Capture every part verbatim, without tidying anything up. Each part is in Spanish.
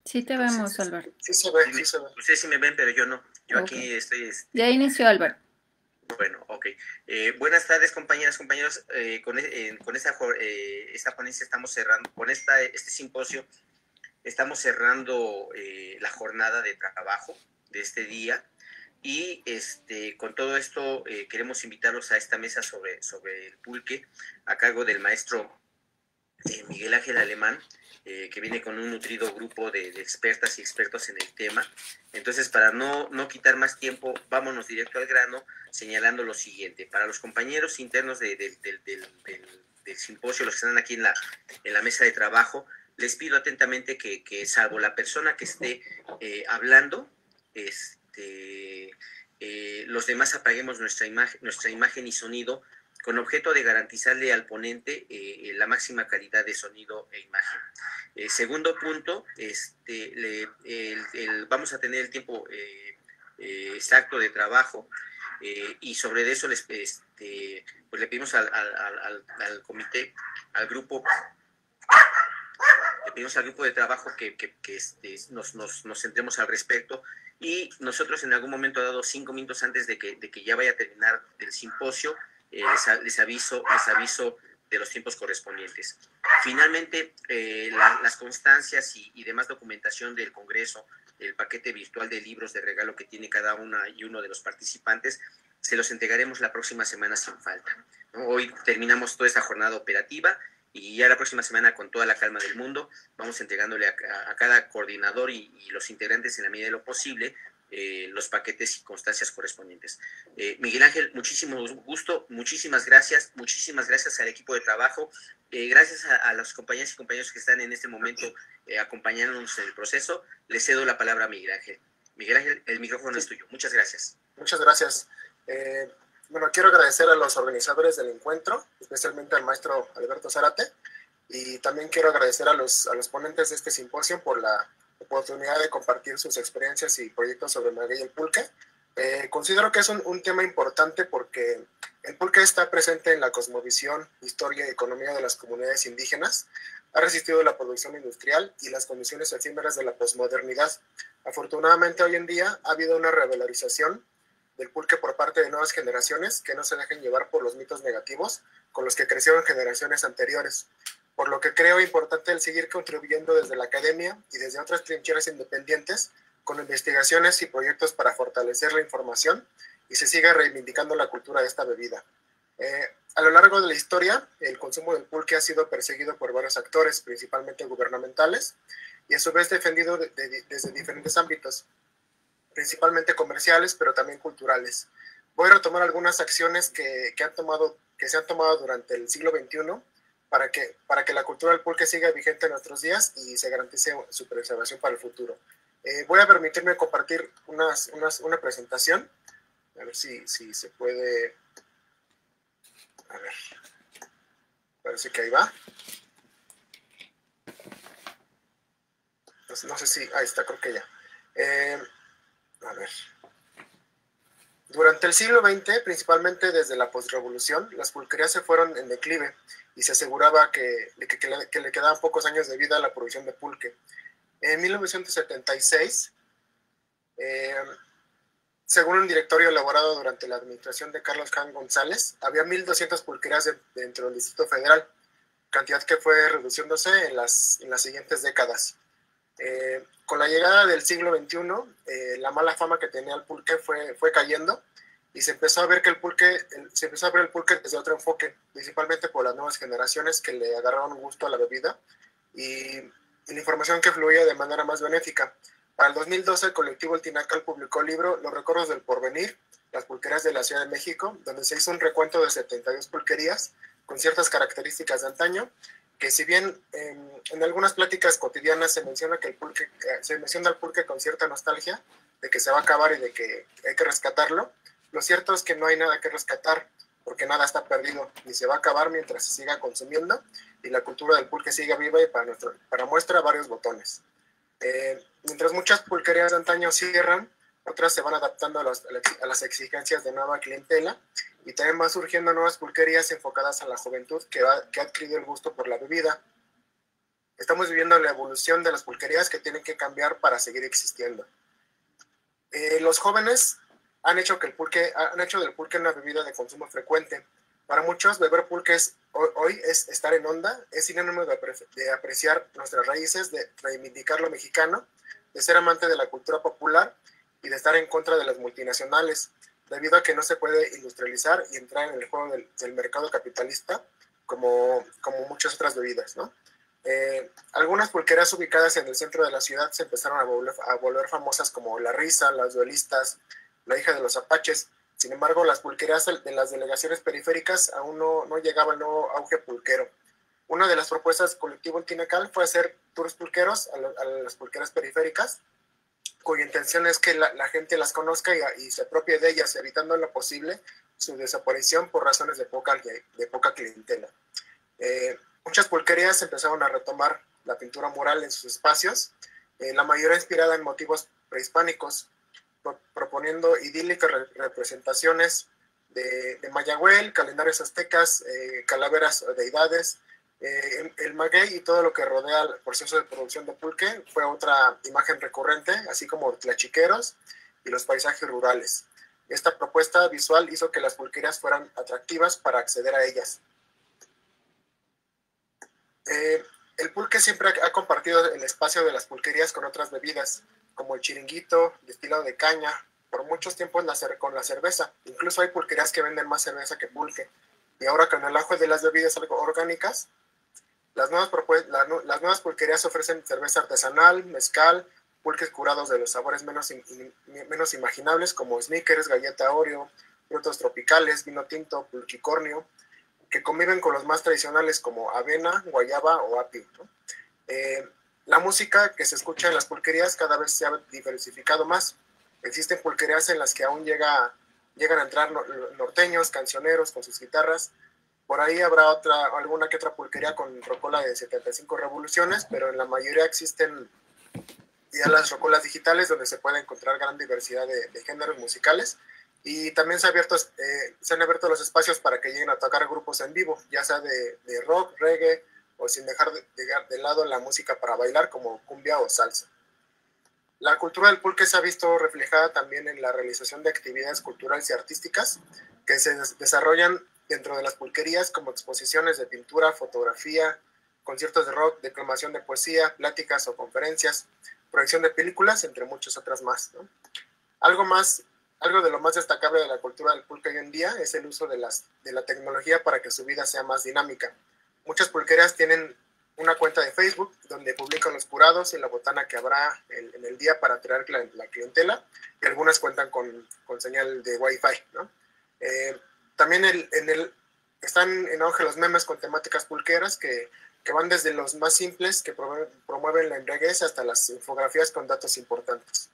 Sí te vemos, Entonces, Álvaro. sí se ve, Sí, sí me- se ve. ustedes sí me ven, pero yo no. Yo Ok. aquí estoy, Ya este, inició, Álvaro. bueno, ok. Eh, buenas tardes, compañeras, compañeros. Eh, con, e- eh, con esta, jo- eh, esta ponencia estamos cerrando, con esta, este simposio, estamos cerrando eh, la jornada de trabajo de este día. Y este, con todo esto eh, queremos invitarlos a esta mesa sobre, sobre el pulque a cargo del maestro eh, Miguel Ángel Alemán, eh, que viene con un nutrido grupo de, de, expertas y expertos en el tema. Entonces, para no, no quitar más tiempo, vámonos directo al grano, señalando lo siguiente. Para los compañeros internos de, de, de, del, del, del simposio, los que están aquí en la, en la mesa de trabajo, les pido atentamente que, que salvo la persona que esté eh, hablando, este, eh, los demás apaguemos nuestra imagen, nuestra imagen y sonido con objeto de garantizarle al ponente eh, la máxima calidad de sonido e imagen. Eh, segundo punto, este, le, el, el, vamos a tener el tiempo eh, eh, exacto de trabajo eh, y sobre eso les, este, pues le pedimos al, al, al, al comité, al grupo, le pedimos al grupo de trabajo que, que, que este, nos, nos, nos centremos al respecto y nosotros en algún momento dado, cinco minutos antes de que, de que ya vaya a terminar el simposio, eh, les, les, aviso, les aviso de los tiempos correspondientes. Finalmente, eh, la, las constancias y, y demás documentación del Congreso, el paquete virtual de libros de regalo que tiene cada una y uno de los participantes, se los entregaremos la próxima semana sin falta, ¿no? Hoy terminamos toda esta jornada operativa y ya la próxima semana, con toda la calma del mundo, vamos entregándole a, a, a cada coordinador y, y los integrantes en la medida de lo posible eh, los paquetes y constancias correspondientes. Eh, Miguel Ángel, muchísimo gusto, muchísimas gracias, muchísimas gracias al equipo de trabajo, eh, gracias a, a los compañeros y compañeros que están en este momento eh, acompañándonos en el proceso. Les cedo la palabra a Miguel Ángel. Miguel Ángel, el micrófono Sí. es tuyo. Muchas gracias. Muchas gracias. Eh, bueno, quiero agradecer a los organizadores del encuentro, especialmente al maestro Alberto Zárate, y también quiero agradecer a los, a los ponentes de este simposio por la oportunidad de compartir sus experiencias y proyectos sobre el maguey y el pulque. Eh, considero que es un, un tema importante porque el pulque está presente en la cosmovisión, historia y economía de las comunidades indígenas, ha resistido la producción industrial y las condiciones efímeras de la posmodernidad. Afortunadamente, hoy en día ha habido una revalorización del pulque por parte de nuevas generaciones que no se dejen llevar por los mitos negativos con los que crecieron generaciones anteriores. Por lo que creo importante el seguir contribuyendo desde la academia y desde otras trincheras independientes con investigaciones y proyectos para fortalecer la información y se siga reivindicando la cultura de esta bebida. Eh, a lo largo de la historia, el consumo del pulque ha sido perseguido por varios actores, principalmente gubernamentales, y a su vez defendido de, de, desde diferentes ámbitos, principalmente comerciales, pero también culturales. Voy a retomar algunas acciones que, que, han tomado, que se han tomado durante el siglo veintiuno para que, para que la cultura del pulque siga vigente en nuestros días y se garantice su preservación para el futuro. Eh, voy a permitirme compartir unas, unas, una presentación, a ver si, si se puede... A ver, parece que ahí va. No, no sé si... Ahí está, creo que ya. Eh, a ver... Durante el siglo veinte, principalmente desde la posrevolución, las pulquerías se fueron en declive y se aseguraba que, que, que, le, que le quedaban pocos años de vida a la producción de pulque. En mil novecientos setenta y seis, eh, según un directorio elaborado durante la administración de Carlos Jan González, había mil doscientas pulquerías de, dentro del Distrito Federal, cantidad que fue reduciéndose en las, en las siguientes décadas. Eh, con la llegada del siglo veintiuno, eh, la mala fama que tenía el pulque fue, fue cayendo y se empezó a ver que el pulque, el, se empezó a ver el pulque desde otro enfoque, principalmente por las nuevas generaciones que le agarraron gusto a la bebida y, y la información que fluía de manera más benéfica. Para el dos mil doce, el colectivo El Tinacal publicó el libro Los Recuerdos del Porvenir, las pulquerías de la Ciudad de México, donde se hizo un recuento de setenta y dos pulquerías con ciertas características de antaño, que si bien en, en algunas pláticas cotidianas se menciona que el pulque, se menciona el pulque con cierta nostalgia, de que se va a acabar y de que hay que rescatarlo, lo cierto es que no hay nada que rescatar, porque nada está perdido, ni se va a acabar mientras se siga consumiendo y la cultura del pulque siga viva y para, nuestro, para muestra varios botones. Eh, mientras muchas pulquerías de antaño cierran, otras se van adaptando a, los, a las exigencias de nueva clientela y también van surgiendo nuevas pulquerías enfocadas a la juventud que, va, que ha adquirido el gusto por la bebida. Estamos viviendo la evolución de las pulquerías que tienen que cambiar para seguir existiendo. Eh, los jóvenes han hecho, que el pulque, han hecho del pulque una bebida de consumo frecuente. Para muchos, beber pulque es, hoy, hoy es estar en onda, es sinónimo de, de apreciar nuestras raíces, de reivindicar lo mexicano, de ser amante de la cultura popular y de estar en contra de las multinacionales, debido a que no se puede industrializar y entrar en el juego del, del mercado capitalista como, como muchas otras bebidas, ¿no? Eh, algunas pulquerías ubicadas en el centro de la ciudad se empezaron a volver, a volver famosas como La Risa, Las Duelistas, La Hija de los Apaches. Sin embargo, las pulquerías de las delegaciones periféricas aún no, no llegaba al nuevo auge pulquero. Una de las propuestas del colectivo Tinacal fue hacer tours pulqueros a, lo, a las pulqueras periféricas, cuya intención es que la, la gente las conozca y, y se apropie de ellas, evitando en lo posible su desaparición por razones de poca, de poca clientela. Eh, muchas pulquerías empezaron a retomar la pintura mural en sus espacios, eh, la mayoría inspirada en motivos prehispánicos, pro, proponiendo idílicas re, representaciones de, de Mayagüel, calendarios aztecas, eh, calaveras o deidades. Eh, el, el maguey y todo lo que rodea el proceso de producción de pulque fue otra imagen recurrente, así como tlachiqueros y los paisajes rurales. Esta propuesta visual hizo que las pulquerías fueran atractivas para acceder a ellas. Eh, el pulque siempre ha compartido el espacio de las pulquerías con otras bebidas, como el chiringuito, destilado de caña, por muchos tiempos la con la cerveza. Incluso hay pulquerías que venden más cerveza que pulque. Y ahora con el auge de las bebidas orgánicas, las nuevas, la, las nuevas pulquerías ofrecen cerveza artesanal, mezcal, pulques curados de los sabores menos, in, menos imaginables, como Snickers, galleta Oreo, frutos tropicales, vino tinto, pulquicornio, que conviven con los más tradicionales como avena, guayaba o apio, ¿no? Eh, la música que se escucha en las pulquerías cada vez se ha diversificado más. Existen pulquerías en las que aún llega, llegan a entrar norteños, cancioneros con sus guitarras. Por ahí habrá otra, alguna que otra pulquería con rocola de setenta y cinco revoluciones, pero en la mayoría existen ya las rocolas digitales donde se puede encontrar gran diversidad de, de géneros musicales. Y también se, ha abierto, eh, se han abierto los espacios para que lleguen a tocar grupos en vivo, ya sea de, de rock, reggae, o sin dejar de, de, de lado la música para bailar como cumbia o salsa. La cultura del pulque se ha visto reflejada también en la realización de actividades culturales y artísticas que se des desarrollan dentro de las pulquerías, como exposiciones de pintura, fotografía, conciertos de rock, declamación de poesía, pláticas o conferencias, proyección de películas, entre muchas otras más, ¿no? Algo más Algo de lo más destacable de la cultura del pulque hoy en día es el uso de, las, de la tecnología para que su vida sea más dinámica. Muchas pulquerías tienen una cuenta de Facebook donde publican los curados y la botana que habrá en, en el día para atraer la, la clientela, y algunas cuentan con, con señal de Wi-Fi, ¿no? Eh, también el, en el, están en auge los memes con temáticas pulqueras que, que van desde los más simples que promueven, promueven la embriaguez hasta las infografías con datos importantes.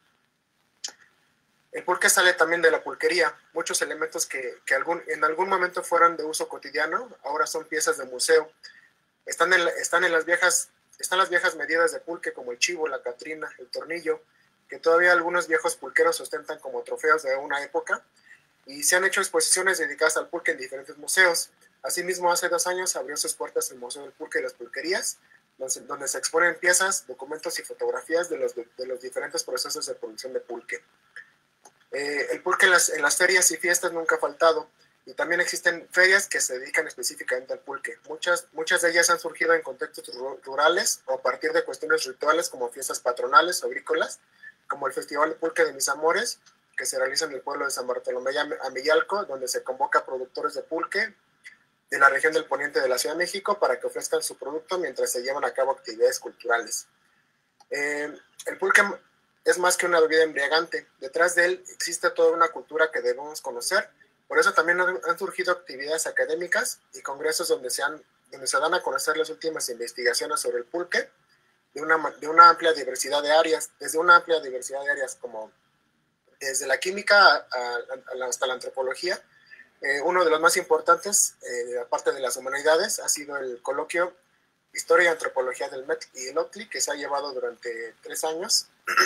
El pulque sale también de la pulquería. Muchos elementos que, que algún, en algún momento fueron de uso cotidiano, ahora son piezas de museo. Están en, están en las viejas, están las viejas medidas de pulque como el chivo, la catrina, el tornillo, que todavía algunos viejos pulqueros ostentan como trofeos de una época, y se han hecho exposiciones dedicadas al pulque en diferentes museos. Asimismo, hace dos años abrió sus puertas el Museo del Pulque y las Pulquerías, donde, donde se exponen piezas, documentos y fotografías de los, de, de los diferentes procesos de producción de pulque. Eh, el pulque en las, en las ferias y fiestas nunca ha faltado, y también existen ferias que se dedican específicamente al pulque. Muchas, muchas de ellas han surgido en contextos rurales o a partir de cuestiones rituales como fiestas patronales o agrícolas, como el Festival de Pulque de Mis Amores, que se realiza en el pueblo de San Bartolomé Amillalco, donde se convoca a productores de pulque de la región del poniente de la Ciudad de México para que ofrezcan su producto mientras se llevan a cabo actividades culturales. Eh, el pulque es más que una bebida embriagante. Detrás de él existe toda una cultura que debemos conocer. Por eso también han surgido actividades académicas y congresos donde se, han, donde se dan a conocer las últimas investigaciones sobre el pulque de una, de una amplia diversidad de áreas, desde una amplia diversidad de áreas como desde la química a, a, hasta la antropología. Eh, uno de los más importantes, eh, aparte de las humanidades, ha sido el coloquio Historia y Antropología del Metl y el Octli, que se ha llevado durante tres años.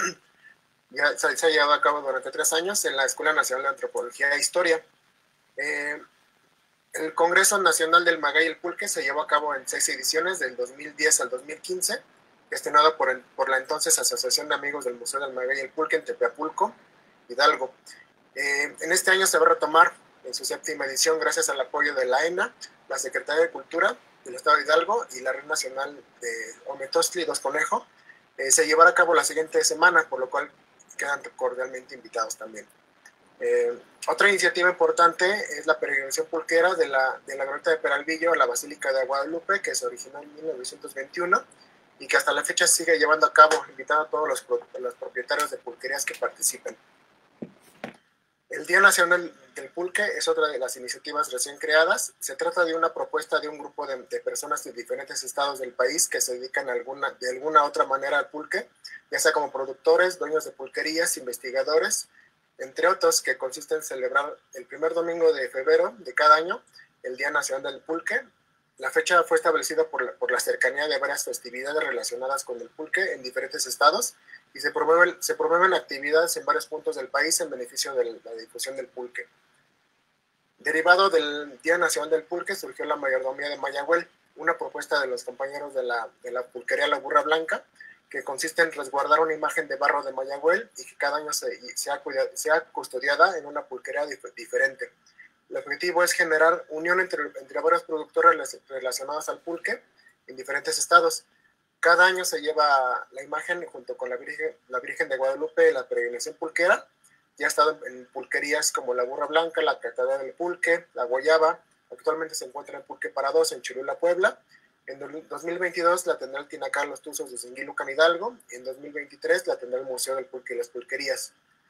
ya se, se ha llevado a cabo durante tres años en la Escuela Nacional de Antropología e Historia. Eh, El Congreso Nacional del Maguey y el Pulque se llevó a cabo en seis ediciones, del dos mil diez al dos mil quince, gestionado por, el, por la entonces Asociación de Amigos del Museo del Maguey y el Pulque en Tepeapulco, Hidalgo. Eh, en este año se va a retomar en su séptima edición gracias al apoyo de la E N A, la Secretaría de Cultura del Estado de Hidalgo y la Red Nacional de Ometostli y Dos Conejo. Eh, se llevará a cabo la siguiente semana, por lo cual quedan cordialmente invitados también. Eh, otra iniciativa importante es la peregrinación pulquera de la, de la Glorieta de Peralvillo a la Basílica de Guadalupe, que se originó en mil novecientos veintiuno y que hasta la fecha sigue llevando a cabo, invitando a todos los, los propietarios de pulquerías que participen. El Día Nacional del Pulque es otra de las iniciativas recién creadas. Se trata de una propuesta de un grupo de, de personas de diferentes estados del país que se dedican alguna, de alguna otra manera al pulque, ya sea como productores, dueños de pulquerías, investigadores, entre otros, que consiste en celebrar el primer domingo de febrero de cada año el Día Nacional del Pulque. La fecha fue establecida por la, por la cercanía de varias festividades relacionadas con el pulque en diferentes estados y se promueven, se promueven actividades en varios puntos del país en beneficio de la difusión del pulque. Derivado del Día Nacional del Pulque surgió la mayordomía de Mayagüel, una propuesta de los compañeros de la, de la pulquería La Burra Blanca, que consiste en resguardar una imagen de barro de Mayagüel y que cada año se, sea, sea custodiada en una pulquería dif diferente. El objetivo es generar unión entre, entre varios productores relacionados al pulque en diferentes estados. Cada año se lleva la imagen junto con la Virgen, la Virgen de Guadalupe, la peregrinación pulquera. Ya ha estado en pulquerías como La Burra Blanca, la Catedral del Pulque, La Guayaba. Actualmente se encuentra en Pulque para Dos en Cholula, Puebla. En dos mil veintidós la tendrá el Tinacal Los Tuzos de Singilucan, Hidalgo. Y en dos mil veintitrés la tendrá el Museo del Pulque y las Pulquerías.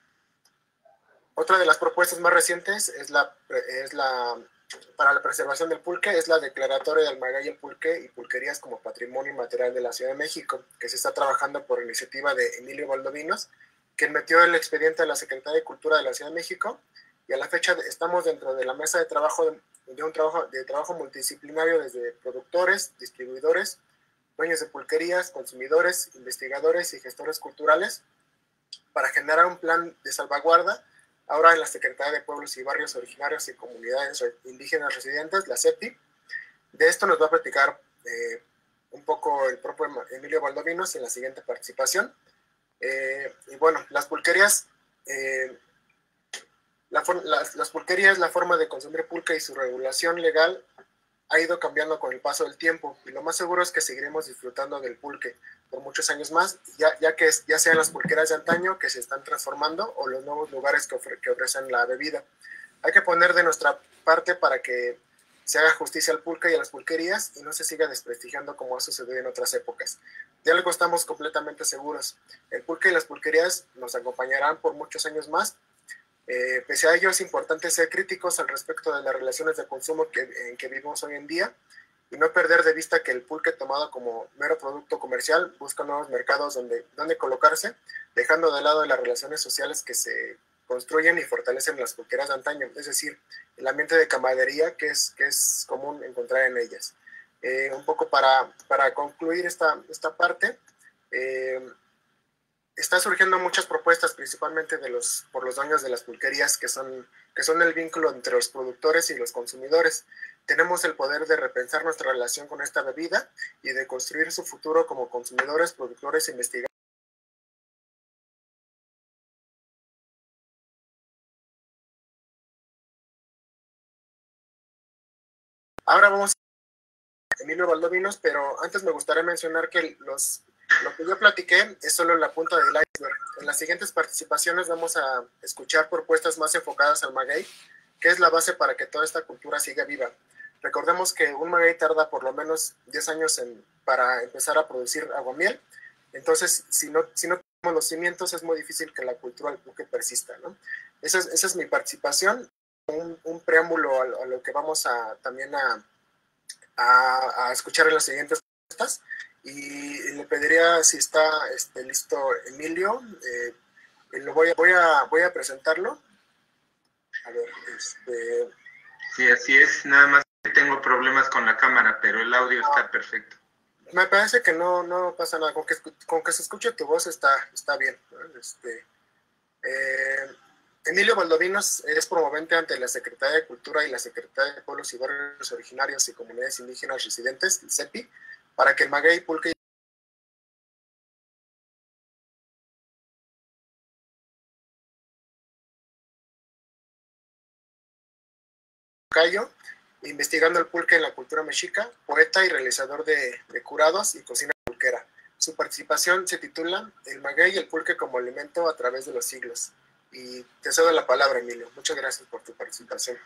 Otra de las propuestas más recientes es la, es la, para la preservación del pulque, es la declaratoria del maguey, el pulque y pulquerías como patrimonio inmaterial de la Ciudad de México, que se está trabajando por iniciativa de Emilio Valdovinos, quien metió el expediente a la Secretaría de Cultura de la Ciudad de México, y a la fecha estamos dentro de la mesa de trabajo de, de un trabajo, de trabajo multidisciplinario desde productores, distribuidores, dueños de pulquerías, consumidores, investigadores y gestores culturales, para generar un plan de salvaguarda ahora en la Secretaría de Pueblos y Barrios Originarios y Comunidades Indígenas Residentes, la SEPI. De esto nos va a platicar eh, un poco el propio Emilio Valdovinos en la siguiente participación. Eh, y bueno, las pulquerías, eh, la las, las pulquerías, la forma de consumir pulque y su regulación legal ha ido cambiando con el paso del tiempo, y lo más seguro es que seguiremos disfrutando del pulque por muchos años más, ya, ya que es, ya sean las pulqueras de antaño que se están transformando o los nuevos lugares que, ofre, que ofrecen la bebida. Hay que poner de nuestra parte para que se haga justicia al pulque y a las pulquerías y no se siga desprestigiando como ha sucedido en otras épocas. De algo estamos completamente seguros. El pulque y las pulquerías nos acompañarán por muchos años más. Eh, pese a ello, es importante ser críticos al respecto de las relaciones de consumo que, en que vivimos hoy en día y no perder de vista que el pulque, tomado como mero producto comercial, busca nuevos mercados donde, donde colocarse, dejando de lado las relaciones sociales que se construyen y fortalecen las pulqueras de antaño, es decir, el ambiente de camaradería que es, que es común encontrar en ellas. Eh, un poco para, para concluir esta, esta parte, eh, están surgiendo muchas propuestas, principalmente de los, por los dueños de las pulquerías, que son, que son el vínculo entre los productores y los consumidores. Tenemos el poder de repensar nuestra relación con esta bebida y de construir su futuro como consumidores, productores e investigadores. Ahora vamos a Emilio Valdovinos, pero antes me gustaría mencionar que los... Lo que yo platiqué es solo la punta del iceberg. En las siguientes participaciones vamos a escuchar propuestas más enfocadas al maguey, que es la base para que toda esta cultura siga viva. Recordemos que un maguey tarda por lo menos diez años en, para empezar a producir aguamiel. Entonces, si no, si no tenemos los cimientos, es muy difícil que la cultura del pulque persista, ¿no? Esa es, esa es mi participación, un, un preámbulo a, a lo que vamos a también a, a, a escuchar en las siguientes propuestas. Y le pediría si está este, listo Emilio. Eh, lo voy, a, voy, a, voy a presentarlo. A ver, este... Sí, así es. Nada más que tengo problemas con la cámara, pero el audio no, está perfecto. Me parece que no, no pasa nada. Con que, con que se escuche tu voz está, está bien, ¿no? Este, eh, Emilio Valdovinos es promovente ante la Secretaría de Cultura y la Secretaría de Pueblos y Barrios Originarios y Comunidades Indígenas Residentes, el C E P I, para que el maguey, pulque y Cayo, investigando el pulque en la cultura mexica, poeta y realizador de, de curados y cocina pulquera. Su participación se titula El maguey y el pulque como alimento a través de los siglos. Y te cedo la palabra, Emilio. Muchas gracias por tu participación.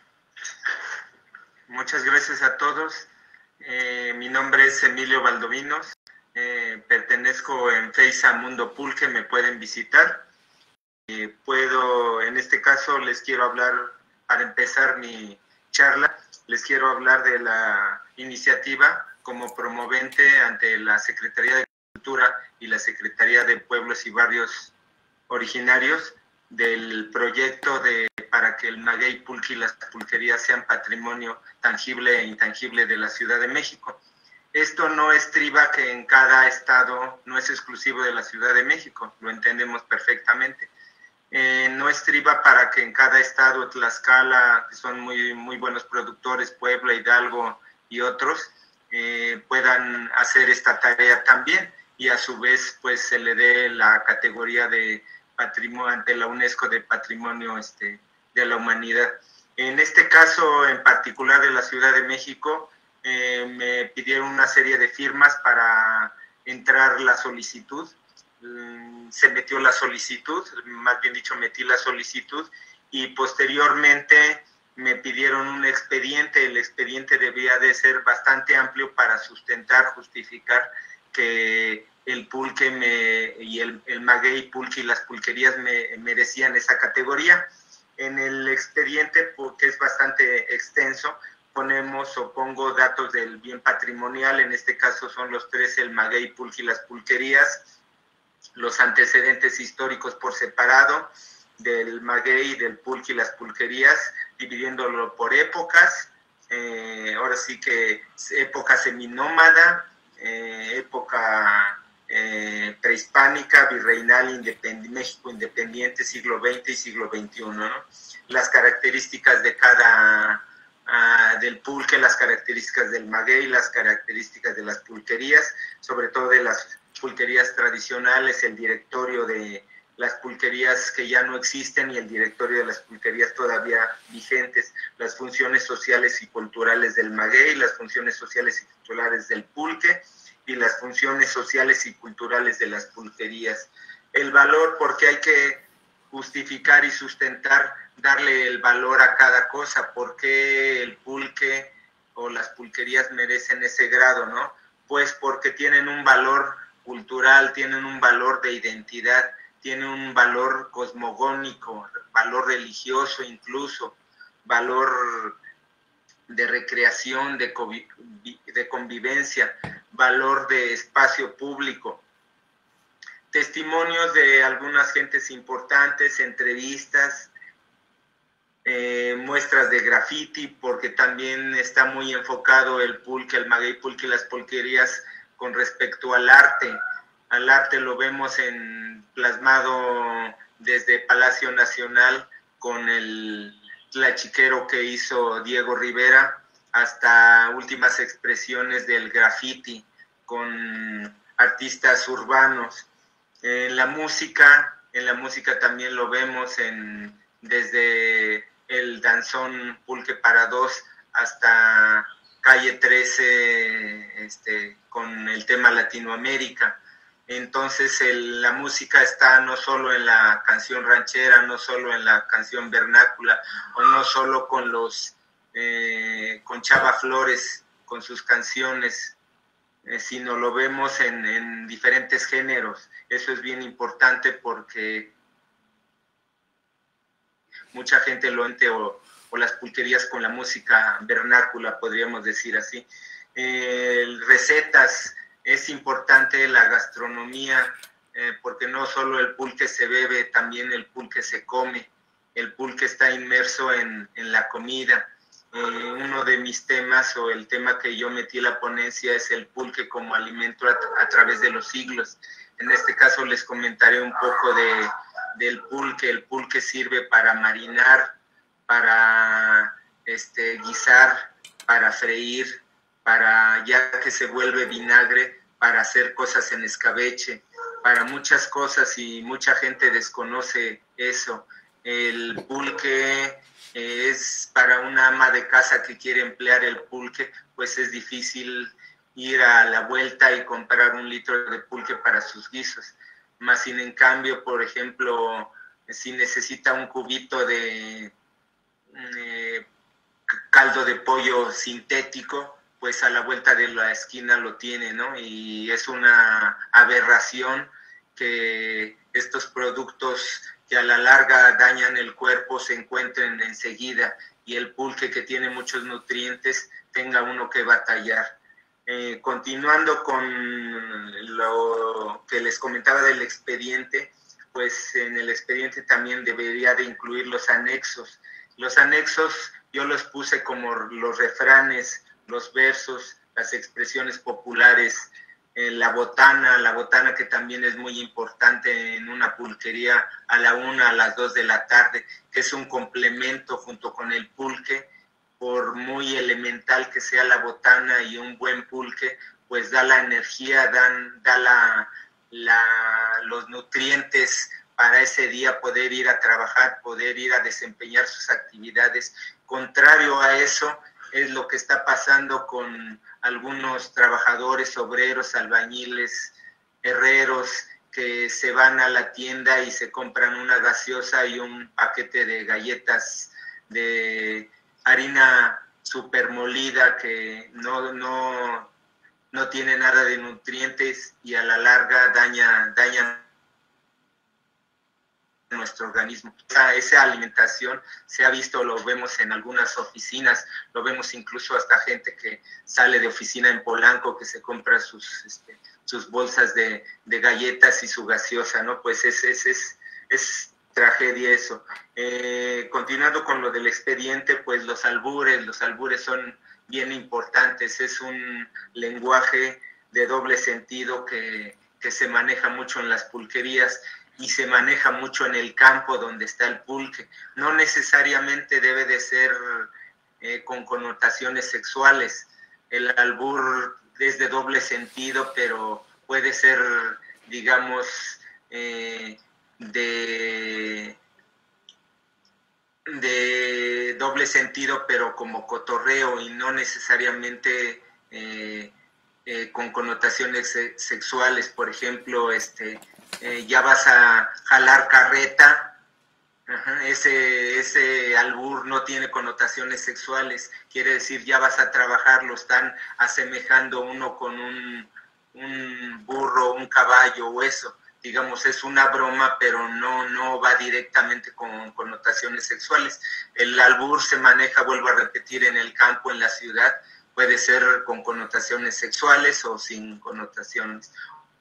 Muchas gracias a todos. Eh, mi nombre es Emilio Valdovinos. Eh, pertenezco en Face a Mundo Pulque, me pueden visitar. Eh, puedo, en este caso, les quiero hablar, para empezar mi charla, les quiero hablar de la iniciativa como promovente ante la Secretaría de Cultura y la Secretaría de Pueblos y Barrios Originarios del proyecto de para que el maguey, pulque y las pulquerías sean patrimonio tangible e intangible de la Ciudad de México. Esto no estriba que en cada estado, no es exclusivo de la Ciudad de México, lo entendemos perfectamente. Eh, no estriba para que en cada estado, Tlaxcala, que son muy, muy buenos productores, Puebla, Hidalgo y otros, eh, puedan hacer esta tarea también y a su vez pues se le dé la categoría de patrimonio ante la UNESCO de Patrimonio este, de la Humanidad. En este caso en particular de la Ciudad de México, eh, me pidieron una serie de firmas para entrar la solicitud. Se metió la solicitud, más bien dicho, metí la solicitud y posteriormente me pidieron un expediente. El expediente debía de ser bastante amplio para sustentar, justificar que el pulque me, y el, el maguey, pulque y las pulquerías me merecían esa categoría. En el expediente, porque es bastante extenso, ponemos o pongo datos del bien patrimonial, en este caso son los tres, el maguey, pulque y las pulquerías, los antecedentes históricos por separado del maguey, del pulque y las pulquerías, dividiéndolo por épocas, eh, ahora sí que época seminómada, eh, época eh, prehispánica, virreinal, independ- México independiente, siglo veinte y siglo veintiuno, ¿no? Las características de cada, uh, del pulque, las características del maguey, las características de las pulquerías, sobre todo de las pulquerías tradicionales, el directorio de las pulquerías que ya no existen y el directorio de las pulquerías todavía vigentes, las funciones sociales y culturales del maguey, las funciones sociales y culturales del pulque y las funciones sociales y culturales de las pulquerías. El valor, porque hay que justificar y sustentar, darle el valor a cada cosa, por qué el pulque o las pulquerías merecen ese grado, ¿no? Pues porque tienen un valor cultural, tienen un valor de identidad, tienen un valor cosmogónico, valor religioso incluso, valor de recreación, de, de convivencia, valor de espacio público. Testimonios de algunas gentes importantes, entrevistas, eh, muestras de graffiti, porque también está muy enfocado el pulque, el maguey pulque y las pulquerías con respecto al arte. Al arte lo vemos en, plasmado desde Palacio Nacional con el tlachiquero que hizo Diego Rivera hasta últimas expresiones del graffiti con artistas urbanos. En la música, en la música también lo vemos en, desde el danzón Pulque para Dos hasta Calle trece, este, con el tema Latinoamérica. Entonces el, la música está no solo en la canción ranchera, no solo en la canción vernácula, o no solo con los eh, con Chava Flores, con sus canciones, eh, sino lo vemos en, en diferentes géneros. Eso es bien importante porque mucha gente lo ente o, o las pulquerías con la música vernácula, podríamos decir así. Eh, recetas, es importante la gastronomía, eh, porque no solo el pulque se bebe, también el pulque se come. El pulque está inmerso en, en la comida. Eh, uno de mis temas, o el tema que yo metí en la ponencia, es el pulque como alimento a, a través de los siglos. En este caso les comentaré un poco de, del pulque. El pulque sirve para marinar, para este, guisar, para freír, para ya que se vuelve vinagre, para hacer cosas en escabeche, para muchas cosas, y mucha gente desconoce eso. El pulque es para una ama de casa que quiere emplear el pulque, pues es difícil ir a la vuelta y comprar un litro de pulque para sus guisos. Más sin en cambio, por ejemplo, si necesita un cubito de eh, caldo de pollo sintético, pues a la vuelta de la esquina lo tiene, ¿no? Y es una aberración que estos productos que a la larga dañan el cuerpo se encuentren enseguida, y el pulque, que tiene muchos nutrientes, tenga uno que batallar. Eh, continuando con lo que les comentaba del expediente, pues en el expediente también debería de incluir los anexos. Los anexos yo los puse como los refranes, los versos, las expresiones populares, eh, la botana, la botana que también es muy importante en una pulquería a la una, a las dos de la tarde, que es un complemento junto con el pulque. Por muy elemental que sea la botana, y un buen pulque, pues da la energía, dan, da la, la, los nutrientes para ese día poder ir a trabajar, poder ir a desempeñar sus actividades. Contrario a eso es lo que está pasando con algunos trabajadores, obreros, albañiles, herreros, que se van a la tienda y se compran una gaseosa y un paquete de galletas de harina super molida que no, no, no tiene nada de nutrientes, y a la larga daña, daña nuestro organismo. Esa alimentación se ha visto, lo vemos en algunas oficinas, lo vemos incluso hasta gente que sale de oficina en Polanco, que se compra sus, este, sus bolsas de, de galletas y su gaseosa, ¿no? Pues es, es, es, es tragedia eso. Eh, continuando con lo del expediente, pues los albures, los albures son bien importantes. Es un lenguaje de doble sentido que, que se maneja mucho en las pulquerías, y se maneja mucho en el campo donde está el pulque. No necesariamente debe de ser eh, con connotaciones sexuales. El albur es de doble sentido, pero puede ser, digamos, eh, de, de doble sentido, pero como cotorreo, y no necesariamente eh, eh, con connotaciones sexuales. Por ejemplo, este... Eh, ya vas a jalar carreta, ajá, ese, ese albur no tiene connotaciones sexuales, quiere decir ya vas a trabajar, lo están asemejando uno con un, un burro, un caballo o eso, digamos, es una broma, pero no, no va directamente con connotaciones sexuales. El albur se maneja, vuelvo a repetir, en el campo, en la ciudad, puede ser con connotaciones sexuales o sin connotaciones.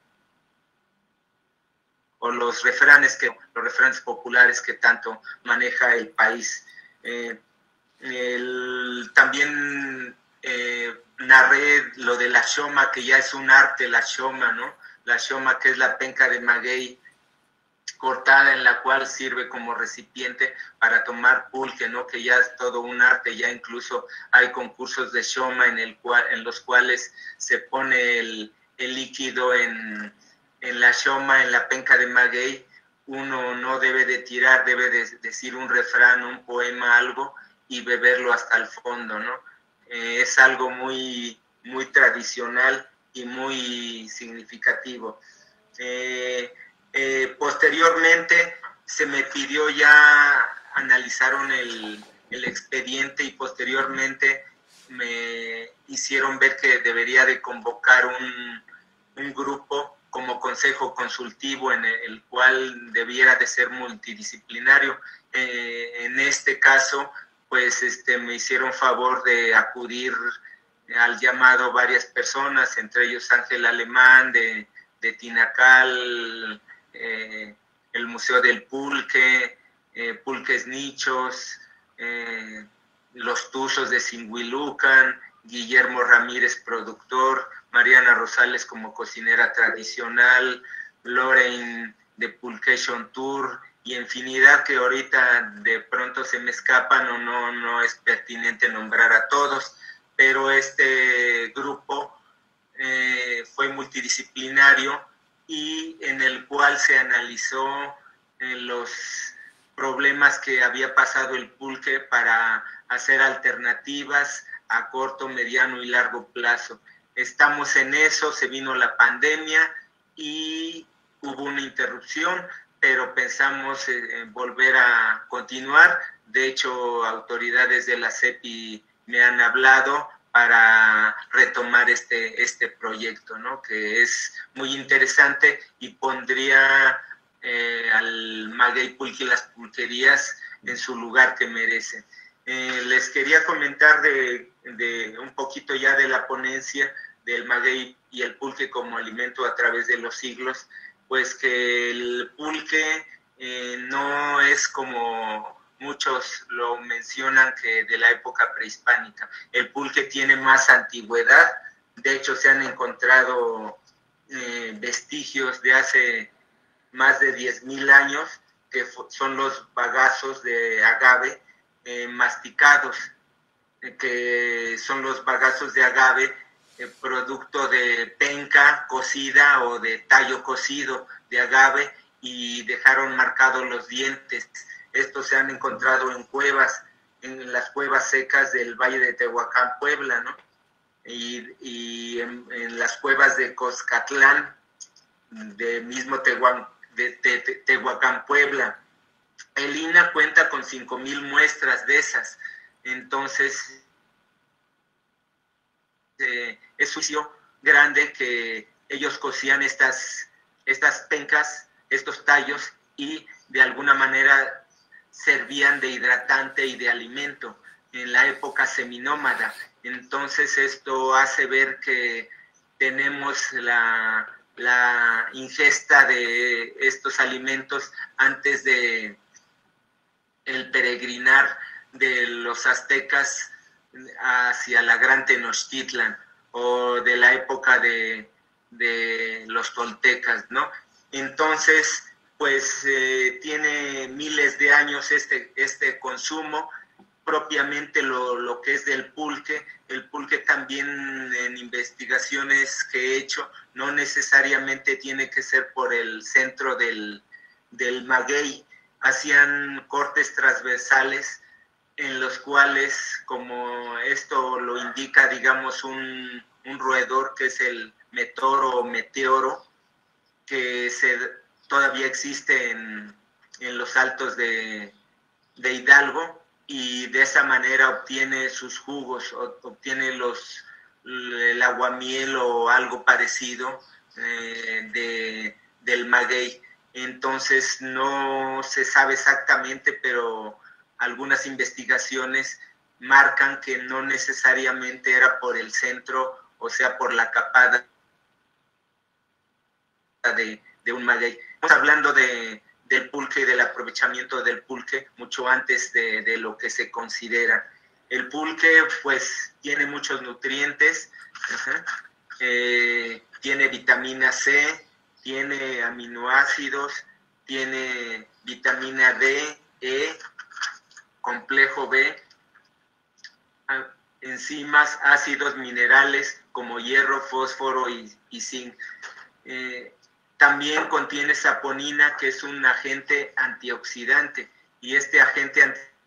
O los refranes, que, los refranes populares que tanto maneja el país. Eh, el, también eh, narré lo de la xoma, que ya es un arte, la xoma, ¿no? La xoma, que es la penca de maguey cortada, en la cual sirve como recipiente para tomar pulque, ¿no? Que ya es todo un arte, ya incluso hay concursos de xoma en, el cual, en los cuales se pone el, el líquido en... en la xoma, en la penca de maguey. Uno no debe de tirar, debe de decir un refrán, un poema, algo, y beberlo hasta el fondo, ¿no? Eh, es algo muy, muy tradicional y muy significativo. Eh, eh, posteriormente se me pidió, ya analizaron el, el expediente, y posteriormente me hicieron ver que debería de convocar un, un grupo como consejo consultivo, en el cual debiera de ser multidisciplinario. Eh, en este caso, pues este, me hicieron favor de acudir al llamado varias personas, entre ellos Ángel Alemán de, de Tinacal, eh, el Museo del Pulque, eh, Pulques Nichos, eh, Los Tuzos de Sinhuilucan, Guillermo Ramírez, productor, Mariana Rosales como cocinera tradicional, Lorraine de Pulcation Tour, y infinidad que ahorita de pronto se me escapan o no, no es pertinente nombrar a todos, pero este grupo eh, fue multidisciplinario y en el cual se analizó eh, los problemas que había pasado el pulque para hacer alternativas a corto, mediano y largo plazo. Estamos en eso, se vino la pandemia y hubo una interrupción, pero pensamos en volver a continuar. De hecho, autoridades de la C E P I me han hablado para retomar este, este proyecto, ¿no? Que es muy interesante y pondría eh, al maguey pulque y las pulquerías en su lugar que merecen. Eh, les quería comentar de, de un poquito ya de la ponencia del maguey y el pulque como alimento a través de los siglos, pues que el pulque eh, no es como muchos lo mencionan que de la época prehispánica. El pulque tiene más antigüedad, de hecho se han encontrado eh, vestigios de hace más de diez mil años, que son los bagazos de agave eh, masticados, eh, que son los bagazos de agave eh, producto de penca cocida o de tallo cocido de agave, y dejaron marcados los dientes. Estos se han encontrado en cuevas, en las cuevas secas del Valle de Tehuacán, Puebla, ¿no? Y, y en, en las cuevas de Coscatlán, de mismo Tehuacán, de, de, de Tehuacán, Puebla. El I N A H cuenta con cinco mil muestras de esas. Entonces, eh, es un juicio grande que ellos cocían estas, estas pencas, estos tallos, y de alguna manera servían de hidratante y de alimento en la época seminómada. Entonces esto hace ver que tenemos la, la ingesta de estos alimentos antes de el peregrinar de los aztecas hacia la Gran Tenochtitlan, o de la época de, de los toltecas, ¿no? Entonces, pues eh, tiene miles de años este, este consumo, propiamente lo, lo que es del pulque. El pulque también, en investigaciones que he hecho, no necesariamente tiene que ser por el centro del, del maguey. Hacían cortes transversales en los cuales, como esto lo indica, digamos, un, un roedor que es el metoro o meteoro, que se, todavía existe en, en los altos de, de Hidalgo, y de esa manera obtiene sus jugos, obtiene los, el aguamiel o algo parecido eh, de, del maguey. Entonces no se sabe exactamente, pero algunas investigaciones marcan que no necesariamente era por el centro, o sea, por la capada de, de un maguey. Estamos hablando de, del pulque y del aprovechamiento del pulque mucho antes de, de lo que se considera. El pulque, pues, tiene muchos nutrientes, uh-huh. eh, tiene vitamina C, tiene aminoácidos, tiene vitamina D, E, complejo B, enzimas, ácidos minerales como hierro, fósforo y, y zinc. Eh, también contiene saponina, que es un agente antioxidante, y este agente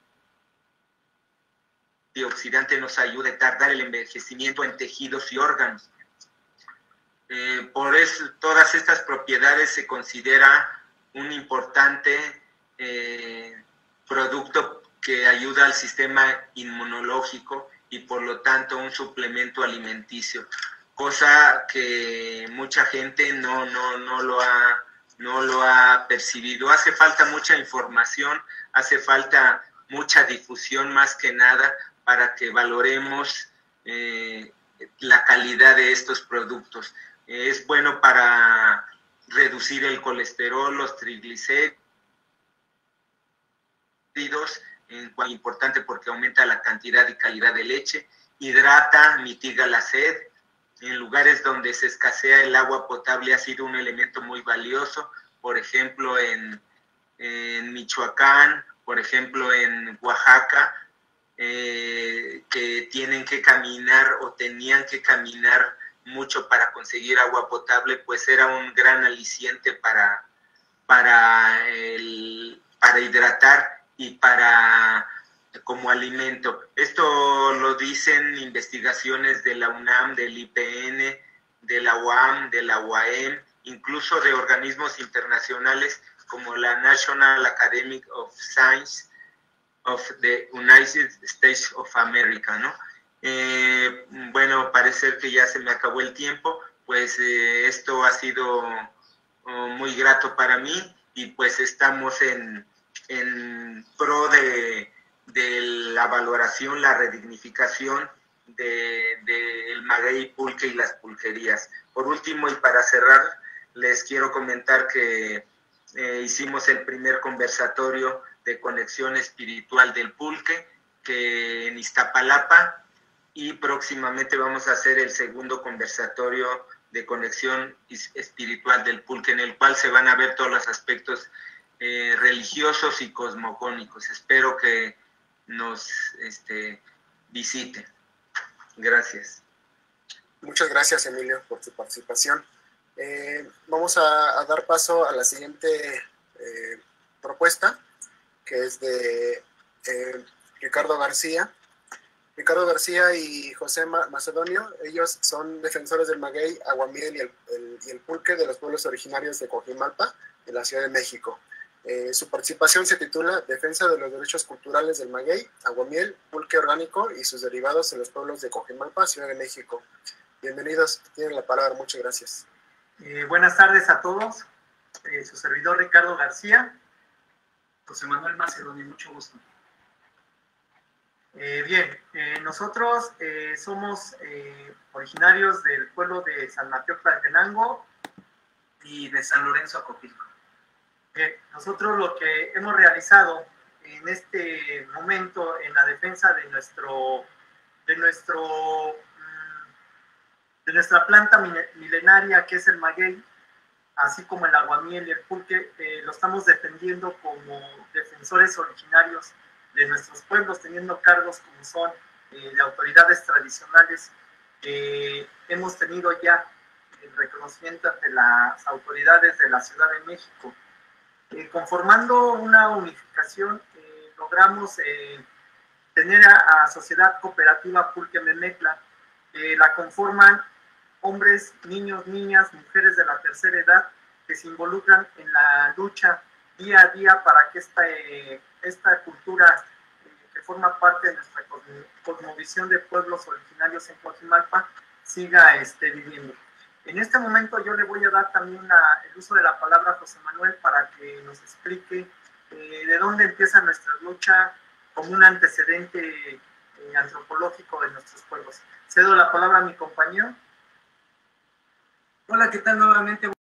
antioxidante nos ayuda a retardar el envejecimiento en tejidos y órganos. Eh, por eso, todas estas propiedades se considera un importante eh, producto que ayuda al sistema inmunológico y por lo tanto un suplemento alimenticio, cosa que mucha gente no, no, no, lo ha, no lo ha percibido. Hace falta mucha información, hace falta mucha difusión más que nada para que valoremos eh, la calidad de estos productos. Es bueno para reducir el colesterol, los triglicéridos, es importante porque aumenta la cantidad y calidad de leche, hidrata, mitiga la sed. En lugares donde se escasea el agua potable ha sido un elemento muy valioso, por ejemplo, en, en Michoacán, por ejemplo, en Oaxaca, eh, que tienen que caminar o tenían que caminar mucho para conseguir agua potable, pues era un gran aliciente para, para, el, para hidratar y para como alimento. Esto lo dicen investigaciones de la UNAM, del I P N, de la U A M, de la U A M, incluso de organismos internacionales como la National Academy of Science of the United States of America, ¿no? Eh, bueno, parece que ya se me acabó el tiempo, pues eh, esto ha sido oh, muy grato para mí y pues estamos en, en pro de, de la valoración, la redignificación del de, de maguey, pulque y las pulquerías. Por último y para cerrar, les quiero comentar que eh, hicimos el primer conversatorio de conexión espiritual del pulque que en Iztapalapa, y próximamente vamos a hacer el segundo conversatorio de conexión espiritual del pulque, en el cual se van a ver todos los aspectos eh, religiosos y cosmogónicos. Espero que nos este, visiten. Gracias. Muchas gracias, Emilio, por tu participación. Eh, vamos a, a dar paso a la siguiente eh, propuesta, que es de eh, Ricardo García. Ricardo García y José Macedonio, ellos son defensores del maguey, aguamiel y el, el, y el pulque de los pueblos originarios de Coajimalpa, de la Ciudad de México. Eh, su participación se titula Defensa de los derechos culturales del maguey, aguamiel, pulque orgánico y sus derivados en los pueblos de Coajimalpa, Ciudad de México. Bienvenidos, tienen la palabra, muchas gracias. Eh, buenas tardes a todos, eh, su servidor Ricardo García, José Manuel Macedonio, mucho gusto. Eh, bien, eh, nosotros eh, somos eh, originarios del pueblo de San Mateo Tlaltenango y de San Lorenzo Acopilco. Bien, nosotros lo que hemos realizado en este momento en la defensa de nuestro, de nuestro, de nuestra planta milenaria que es el maguey, así como el aguamiel y el pulque, eh, lo estamos defendiendo como defensores originarios de nuestros pueblos, teniendo cargos como son eh, de autoridades tradicionales. Eh, hemos tenido ya el reconocimiento ante las autoridades de la Ciudad de México. Eh, conformando una unificación, eh, logramos eh, tener a, a Sociedad Cooperativa Pulque Memecla, eh, la conforman hombres, niños, niñas, mujeres de la tercera edad que se involucran en la lucha día a día para que esta, eh, esta cultura eh, que forma parte de nuestra cosmovisión de pueblos originarios en Coajimalpa siga este, viviendo. En este momento yo le voy a dar también la, el uso de la palabra a José Manuel para que nos explique eh, de dónde empieza nuestra lucha como un antecedente eh, antropológico de nuestros pueblos. Cedo la palabra a mi compañero. Hola, ¿qué tal nuevamente?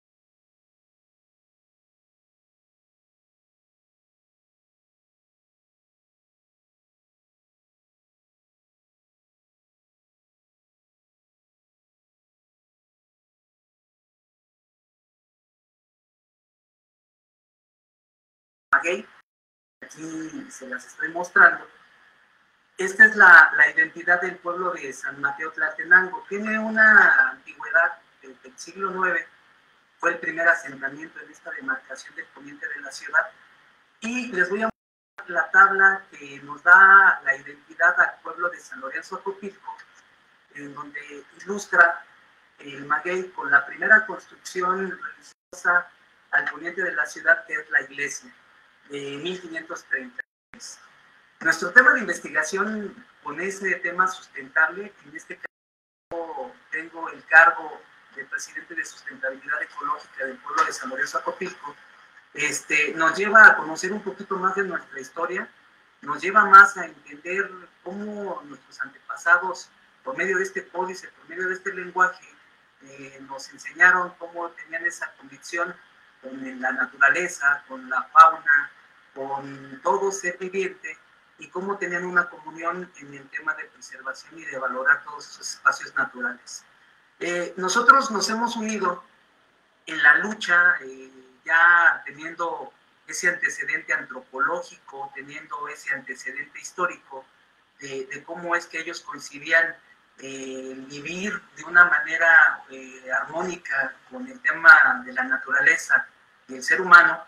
Maguey, aquí se las estoy mostrando. Esta es la, la identidad del pueblo de San Mateo Tlaltenango. Tiene una antigüedad desde el siglo noveno, fue el primer asentamiento en esta demarcación del poniente de la ciudad. Y les voy a mostrar la tabla que nos da la identidad al pueblo de San Lorenzo Acopilco, en donde ilustra el maguey con la primera construcción religiosa al poniente de la ciudad, que es la iglesia, de mil quinientos treinta. Nuestro tema de investigación con ese tema sustentable, en este caso tengo el cargo de presidente de sustentabilidad ecológica del pueblo de San Lorenzo Acopilco, este, nos lleva a conocer un poquito más de nuestra historia, nos lleva más a entender cómo nuestros antepasados, por medio de este códice, por medio de este lenguaje, eh, nos enseñaron cómo tenían esa conexión con la naturaleza, con la fauna, con todo ser viviente, y cómo tenían una comunión en el tema de preservación y de valorar todos esos espacios naturales. Eh, nosotros nos hemos unido en la lucha, eh, ya teniendo ese antecedente antropológico, teniendo ese antecedente histórico de, de cómo es que ellos coincidían eh, vivir de una manera eh, armónica con el tema de la naturaleza y el ser humano.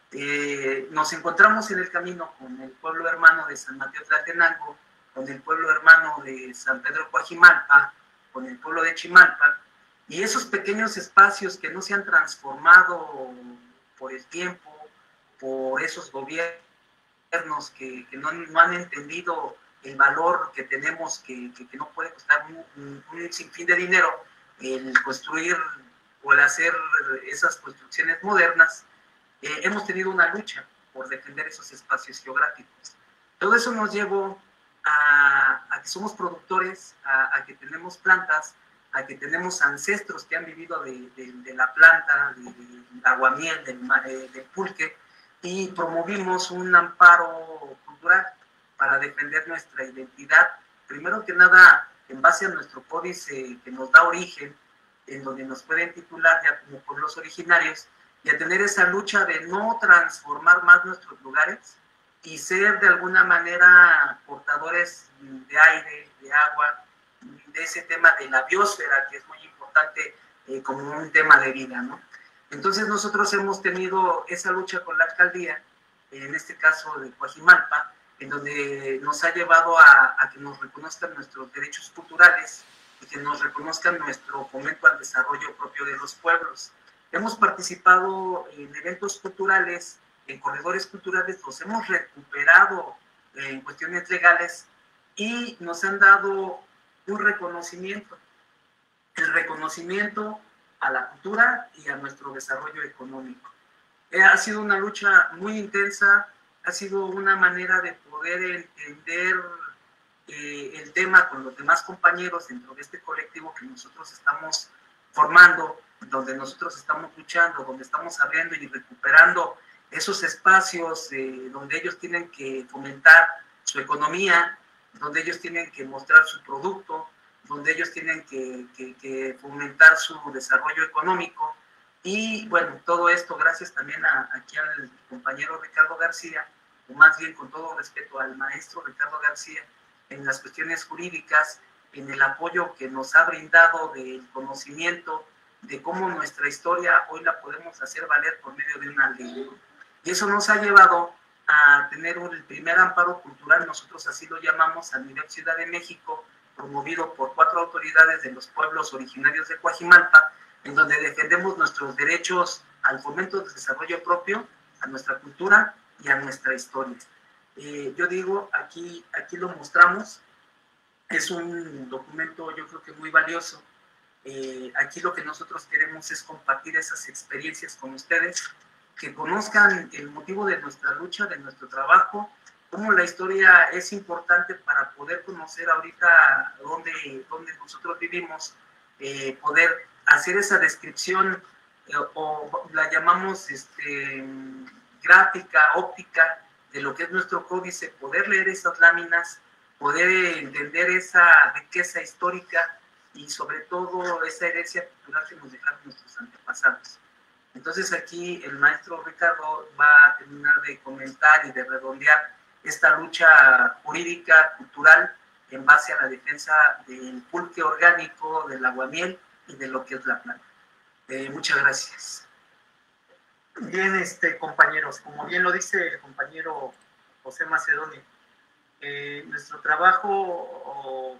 Eh, nos encontramos en el camino con el pueblo hermano de San Mateo Tlaltenango, con el pueblo hermano de San Pedro Coajimalpa, con el pueblo de Chimalpa, y esos pequeños espacios que no se han transformado por el tiempo, por esos gobiernos que, que no, no han entendido el valor que tenemos, que, que, que no puede costar un, un sinfín de dinero el construir o el hacer esas construcciones modernas. Eh, hemos tenido una lucha por defender esos espacios geográficos. Todo eso nos llevó a, a que somos productores, a, a que tenemos plantas, a que tenemos ancestros que han vivido de, de, de la planta, de, de aguamiel, del, eh, del pulque, y promovimos un amparo cultural para defender nuestra identidad, primero que nada en base a nuestro códice que nos da origen, en donde nos pueden titular ya como pueblos originarios, y a tener esa lucha de no transformar más nuestros lugares y ser de alguna manera portadores de aire, de agua, de ese tema de la biosfera, que es muy importante eh, como un tema de vida, ¿no? Entonces nosotros hemos tenido esa lucha con la alcaldía, en este caso de Coajimalpa, en donde nos ha llevado a, a que nos reconozcan nuestros derechos culturales y que nos reconozcan nuestro fomento al desarrollo propio de los pueblos. Hemos participado en eventos culturales, en corredores culturales, los hemos recuperado en cuestiones legales y nos han dado un reconocimiento, el reconocimiento a la cultura y a nuestro desarrollo económico. Eh, ha sido una lucha muy intensa, ha sido una manera de poder entender eh, el tema con los demás compañeros dentro de este colectivo que nosotros estamos formando, donde nosotros estamos luchando, donde estamos abriendo y recuperando esos espacios eh, donde ellos tienen que fomentar su economía, donde ellos tienen que mostrar su producto, donde ellos tienen que, que, que fomentar su desarrollo económico. Y bueno, todo esto gracias también a, aquí al compañero Ricardo García, o más bien con todo respeto al maestro Ricardo García, en las cuestiones jurídicas, en el apoyo que nos ha brindado del conocimiento de cómo nuestra historia hoy la podemos hacer valer por medio de una ley. Y eso nos ha llevado a tener el primer amparo cultural, nosotros así lo llamamos, a nivel Ciudad de México, promovido por cuatro autoridades de los pueblos originarios de Coajimalpa, en donde defendemos nuestros derechos al fomento del desarrollo propio, a nuestra cultura y a nuestra historia. Eh, yo digo, aquí, aquí lo mostramos, es un documento yo creo que muy valioso. Eh, aquí lo que nosotros queremos es compartir esas experiencias con ustedes, que conozcan el motivo de nuestra lucha, de nuestro trabajo, cómo la historia es importante para poder conocer ahorita dónde, dónde nosotros vivimos, eh, poder hacer esa descripción, eh, o la llamamos este, gráfica, óptica, de lo que es nuestro códice, poder leer esas láminas, poder entender esa riqueza histórica y sobre todo esa herencia cultural que nos dejaron nuestros antepasados. Entonces aquí el maestro Ricardo va a terminar de comentar y de redondear esta lucha jurídica, cultural, en base a la defensa del pulque orgánico, del aguamiel y de lo que es la planta. Eh, muchas gracias. Bien, este, compañeros, como bien lo dice el compañero José Macedonio, eh, nuestro trabajo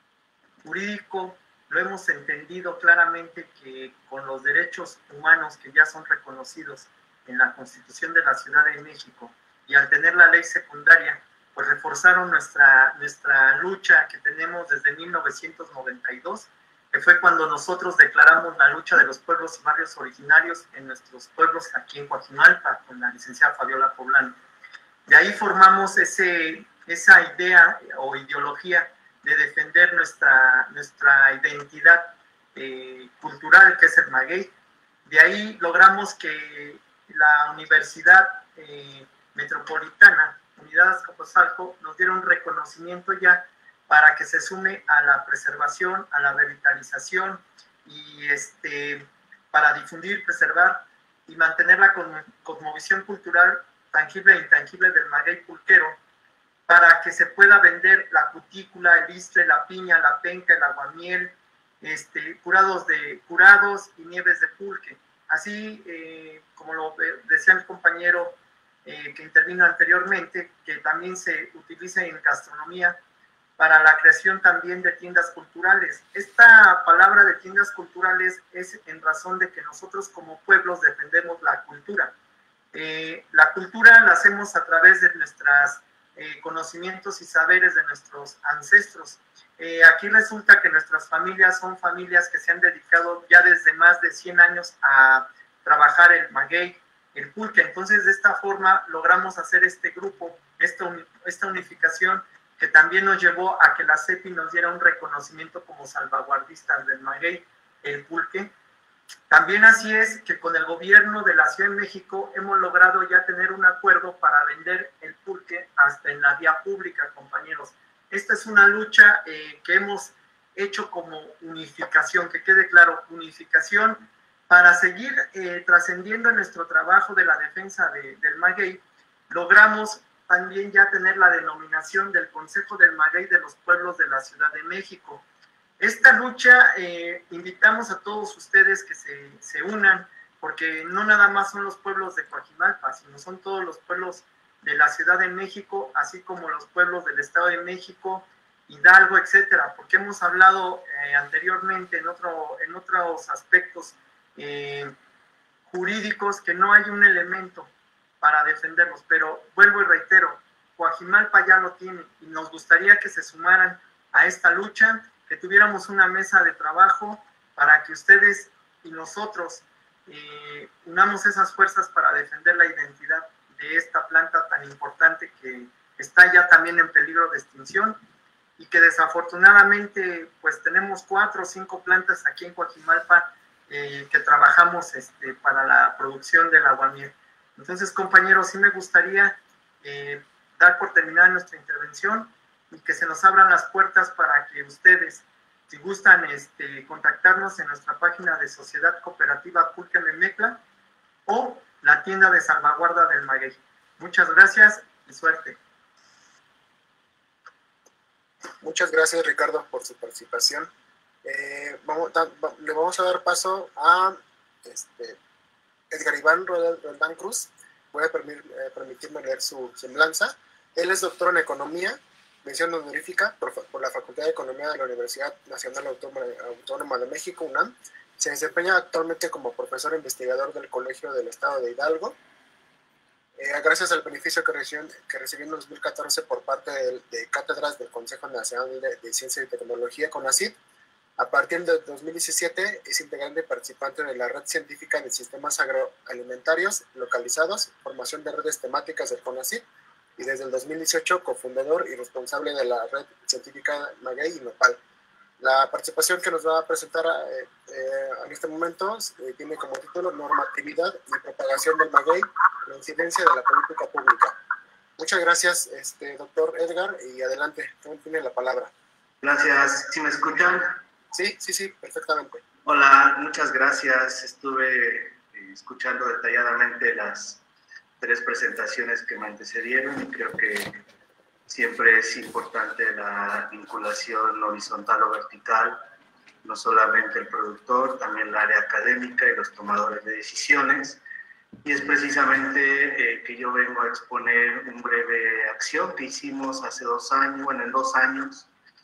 jurídico lo hemos entendido claramente que con los derechos humanos que ya son reconocidos en la Constitución de la Ciudad de México y al tener la ley secundaria, pues reforzaron nuestra, nuestra lucha que tenemos desde mil novecientos noventa y dos, que fue cuando nosotros declaramos la lucha de los pueblos y barrios originarios en nuestros pueblos aquí en Coajimalpa, con la licenciada Fabiola Poblano. De ahí formamos ese, esa idea o ideología de defender nuestra, nuestra identidad eh, cultural, que es el maguey. De ahí logramos que la Universidad eh, Metropolitana, Unidad Azcapotzalco, nos diera un reconocimiento ya para que se sume a la preservación, a la revitalización y este, para difundir, preservar y mantener la cosmovisión cultural tangible e intangible del maguey pulquero, para que se pueda vender la cutícula, el istre, la piña, la penca, el aguamiel, este, curados, de, curados y nieves de pulque. Así, eh, como lo decía el compañero eh, que intervino anteriormente, que también se utiliza en gastronomía para la creación también de tiendas culturales. Esta palabra de tiendas culturales es en razón de que nosotros como pueblos defendemos la cultura. Eh, la cultura la hacemos a través de nuestros eh, conocimientos y saberes de nuestros ancestros. Eh, aquí resulta que nuestras familias son familias que se han dedicado ya desde más de cien años a trabajar el maguey, el pulque. Entonces, de esta forma logramos hacer este grupo, esta, esta unificación, que también nos llevó a que la CEPI nos diera un reconocimiento como salvaguardistas del maguey, el pulque. También así es que con el gobierno de la Ciudad de México hemos logrado ya tener un acuerdo para vender el pulque hasta en la vía pública, compañeros. Esta es una lucha eh, que hemos hecho como unificación, que quede claro, unificación para seguir eh, trascendiendo en nuestro trabajo de la defensa de, del maguey. Logramos también ya tener la denominación del Consejo del Maguey de los Pueblos de la Ciudad de México. Esta lucha, eh, invitamos a todos ustedes que se, se unan, porque no nada más son los pueblos de Coajimalpa, sino son todos los pueblos de la Ciudad de México, así como los pueblos del Estado de México, Hidalgo, etcétera, porque hemos hablado eh, anteriormente en, otro, en otros aspectos eh, jurídicos que no hay un elemento para defenderlos, pero vuelvo y reitero, Coajimalpa ya lo tiene y nos gustaría que se sumaran a esta lucha, que tuviéramos una mesa de trabajo para que ustedes y nosotros eh, unamos esas fuerzas para defender la identidad de esta planta tan importante que está ya también en peligro de extinción y que desafortunadamente pues tenemos cuatro o cinco plantas aquí en Coajimalpa eh, que trabajamos este, para la producción del aguamiel. Entonces, compañeros, sí me gustaría eh, dar por terminada nuestra intervención y que se nos abran las puertas para que ustedes, si gustan este, contactarnos en nuestra página de Sociedad Cooperativa Pulque Memecla o la tienda de salvaguarda del maguey. Muchas gracias y suerte. Muchas gracias, Ricardo, por su participación. Eh, vamos, da, va, le vamos a dar paso a este, Edgar Iván Roldán Cruz. Voy a permitir, eh, permitirme leer su semblanza. Él es doctor en Economía, mención honorífica por, por la Facultad de Economía de la Universidad Nacional Autónoma, Autónoma de México, UNAM. Se desempeña actualmente como profesor investigador del Colegio del Estado de Hidalgo. Eh, gracias al beneficio que recibió, que recibió en dos mil catorce por parte de, de cátedras del Consejo Nacional de, de Ciencia y Tecnología, CONACYT, a partir de dos mil diecisiete es integrante y participante de la Red Científica de Sistemas Agroalimentarios Localizados, formación de redes temáticas del CONACYT, y desde el dos mil dieciocho cofundador y responsable de la Red Científica Maguey y Nopal. La participación que nos va a presentar eh, eh, en este momento eh, tiene como título Normatividad y propagación del maguey, la incidencia de la política pública. Muchas gracias, este, doctor Edgar, y adelante, tiene la palabra. Gracias. ¿Sí me escuchan? Sí, sí, sí, perfectamente. Hola, muchas gracias. Estuve eh, escuchando detalladamente las tres presentaciones que me antecedieron y creo que siempre es importante la vinculación horizontal o vertical, no solamente el productor, también el área académica y los tomadores de decisiones. Y es precisamente eh, que yo vengo a exponer un breve acción que hicimos hace dos años, bueno, en dos años,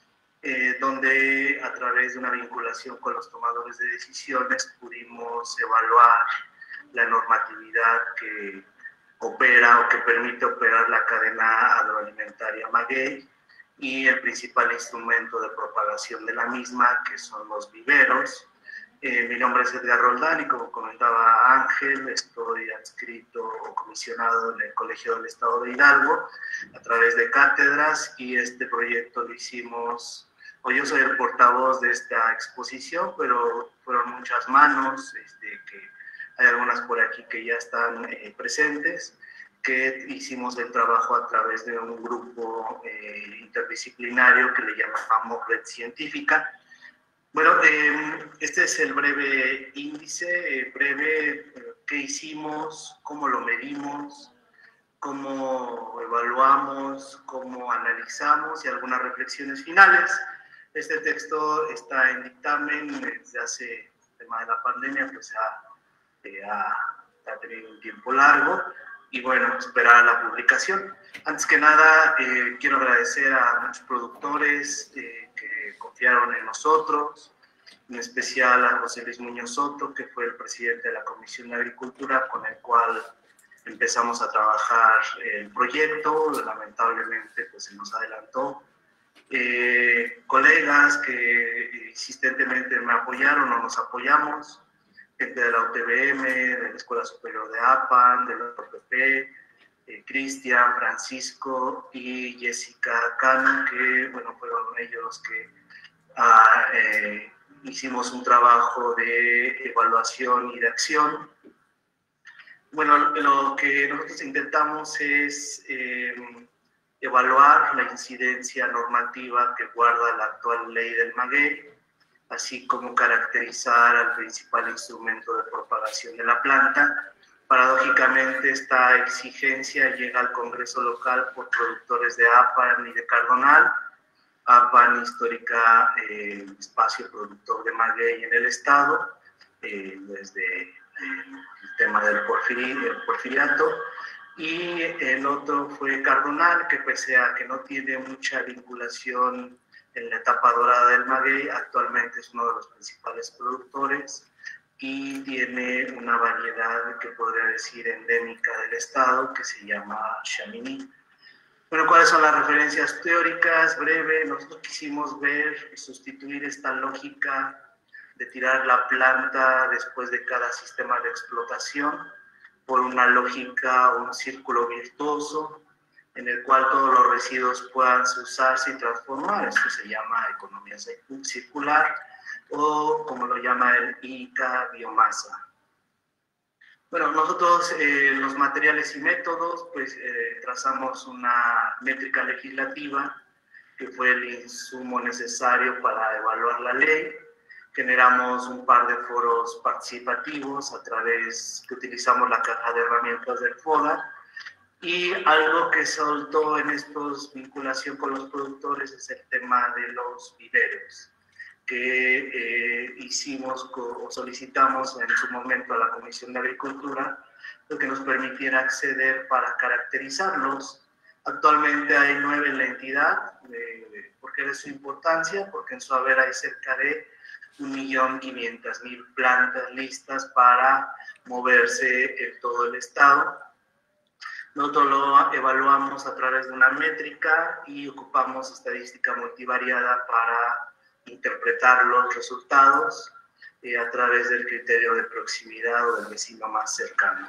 eh, donde a través de una vinculación con los tomadores de decisiones pudimos evaluar la normatividad que opera o que permite operar la cadena agroalimentaria maguey y el principal instrumento de propagación de la misma, que son los viveros. Eh, mi nombre es Edgar Roldán y como comentaba Ángel, estoy adscrito o comisionado en el Colegio del Estado de Hidalgo a través de cátedras y este proyecto lo hicimos, o yo soy el portavoz de esta exposición, pero fueron muchas manos, este, que hay algunas por aquí que ya están eh, presentes, que hicimos el trabajo a través de un grupo eh, interdisciplinario que le llamamos Red Científica. Bueno, eh, este es el breve índice, eh, breve, eh, qué hicimos, cómo lo medimos, cómo evaluamos, cómo analizamos y algunas reflexiones finales. Este texto está en dictamen desde hace el tema de la pandemia, pues ha, eh, ha, ha tenido un tiempo largo y bueno, esperar la publicación. Antes que nada, eh, quiero agradecer a muchos productores eh, que confiaron en nosotros, en especial a José Luis Muñoz Soto, que fue el presidente de la Comisión de Agricultura, con el cual empezamos a trabajar el proyecto. Lamentablemente pues se nos adelantó. Eh, colegas que insistentemente me apoyaron o nos apoyamos, gente de la U T B M, de la Escuela Superior de APAN, de la O P P, eh, Cristian, Francisco y Jessica Cano, que bueno, fueron ellos los que ah, eh, hicimos un trabajo de evaluación y de acción. Bueno, lo que nosotros intentamos es eh, evaluar la incidencia normativa que guarda la actual ley del maguey, así como caracterizar al principal instrumento de propagación de la planta. Paradójicamente, esta exigencia llega al Congreso local por productores de APAN y de Cardonal. APAN, histórica eh, espacio productor de maguey en el estado, eh, desde eh, el tema del porfiri, el porfiriato, y el otro fue Cardonal, que pese a que no tiene mucha vinculación en la etapa dorada del maguey, actualmente es uno de los principales productores y tiene una variedad que podría decir endémica del estado que se llama Chamonix. Bueno, ¿cuáles son las referencias teóricas? Breve, nosotros quisimos ver y sustituir esta lógica de tirar la planta después de cada sistema de explotación por una lógica, un círculo virtuoso en el cual todos los residuos puedan usarse y transformar. Esto se llama economía circular o, como lo llama el I C A, biomasa. Bueno, nosotros eh, los materiales y métodos, pues eh, trazamos una métrica legislativa que fue el insumo necesario para evaluar la ley. Generamos un par de foros participativos a través que utilizamos la caja de herramientas del FODA. Y algo que soltó en estos vinculación con los productores es el tema de los viveros, que eh, hicimos o solicitamos en su momento a la Comisión de Agricultura, lo que nos permitiera acceder para caracterizarlos. Actualmente hay nueve en la entidad. Eh, ¿Por qué de su importancia? Porque en su haber hay cerca de un millón quinientas mil plantas listas para moverse en todo el estado. Nosotros lo evaluamos a través de una métrica y ocupamos estadística multivariada para interpretar los resultados eh, a través del criterio de proximidad o del vecino más cercano.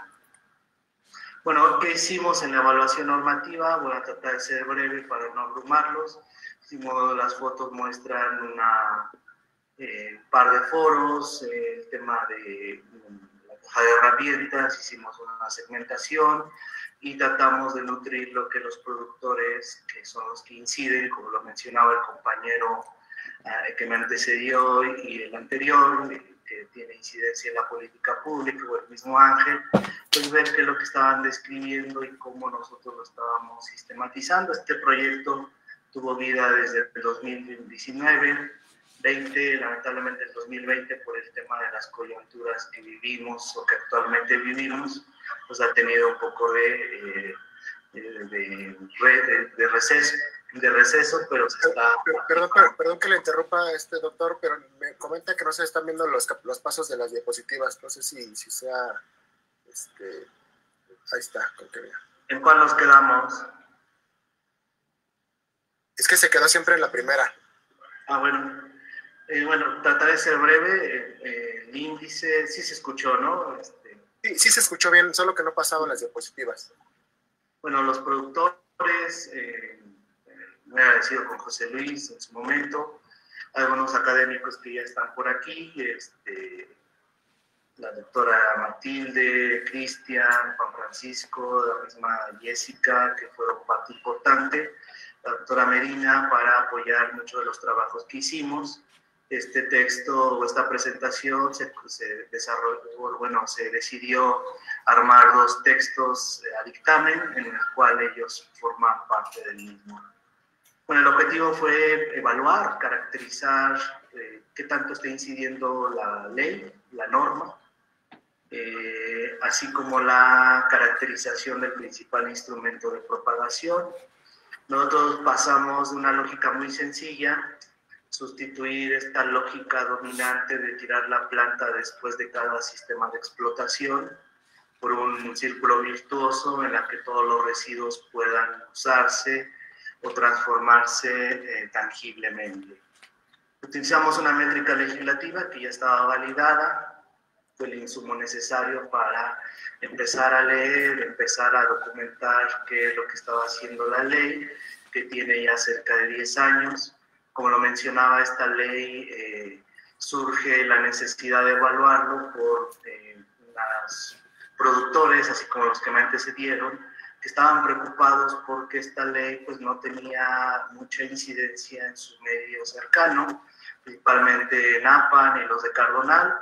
Bueno, ¿qué hicimos en la evaluación normativa? Voy a tratar de ser breve para no abrumarlos. Hicimos, las fotos muestran una eh, par de foros, eh, el tema de um, la caja de herramientas, hicimos una segmentación y tratamos de nutrir lo que los productores, que son los que inciden, como lo mencionaba el compañero eh, que me antecedió y el anterior, que tiene incidencia en la política pública, o el mismo Ángel, pues ver qué es lo que estaban describiendo y cómo nosotros lo estábamos sistematizando. Este proyecto tuvo vida desde el dos mil diecinueve, veinte, lamentablemente el dos mil veinte, por el tema de las coyunturas que vivimos o que actualmente vivimos, pues ha tenido un poco de, eh, de, de, de, de receso. de receso, pero se está... Perdón, perdón, perdón que le interrumpa, este doctor, pero me comenta que no se están viendo los, los pasos de las diapositivas. No sé si, si sea... Este, ahí está, con que vea. ¿En cuál nos quedamos? Es que se quedó siempre en la primera. Ah, bueno. Eh, bueno, trataré de ser breve. Eh, eh, el índice, sí se escuchó, ¿no? Este, sí, sí se escuchó bien, solo que no pasaban las diapositivas. Bueno, los productores... Eh, muy agradecido con José Luis en su momento, algunos académicos que ya están por aquí, este, la doctora Matilde, Cristian, Juan Francisco, la misma Jessica, que fueron parte importante, la doctora Medina, para apoyar muchos de los trabajos que hicimos, este texto o esta presentación se, se desarrolló, bueno, se decidió armar dos textos a dictamen en el cual ellos forman parte del mismo. Bueno, el objetivo fue evaluar, caracterizar eh, qué tanto está incidiendo la ley, la norma, eh, así como la caracterización del principal instrumento de propagación. Nosotros pasamos de una lógica muy sencilla, sustituir esta lógica dominante de tirar la planta después de cada sistema de explotación por un círculo virtuoso en el que todos los residuos puedan usarse o transformarse eh, tangiblemente. Utilizamos una métrica legislativa que ya estaba validada, fue el insumo necesario para empezar a leer, empezar a documentar qué es lo que estaba haciendo la ley, que tiene ya cerca de diez años. Como lo mencionaba, esta ley eh, surge la necesidad de evaluarlo por eh, los productores, así como los que me antecedieron, que estaban preocupados porque esta ley pues, no tenía mucha incidencia en su medio cercano, principalmente en APAN y los de Cardonal.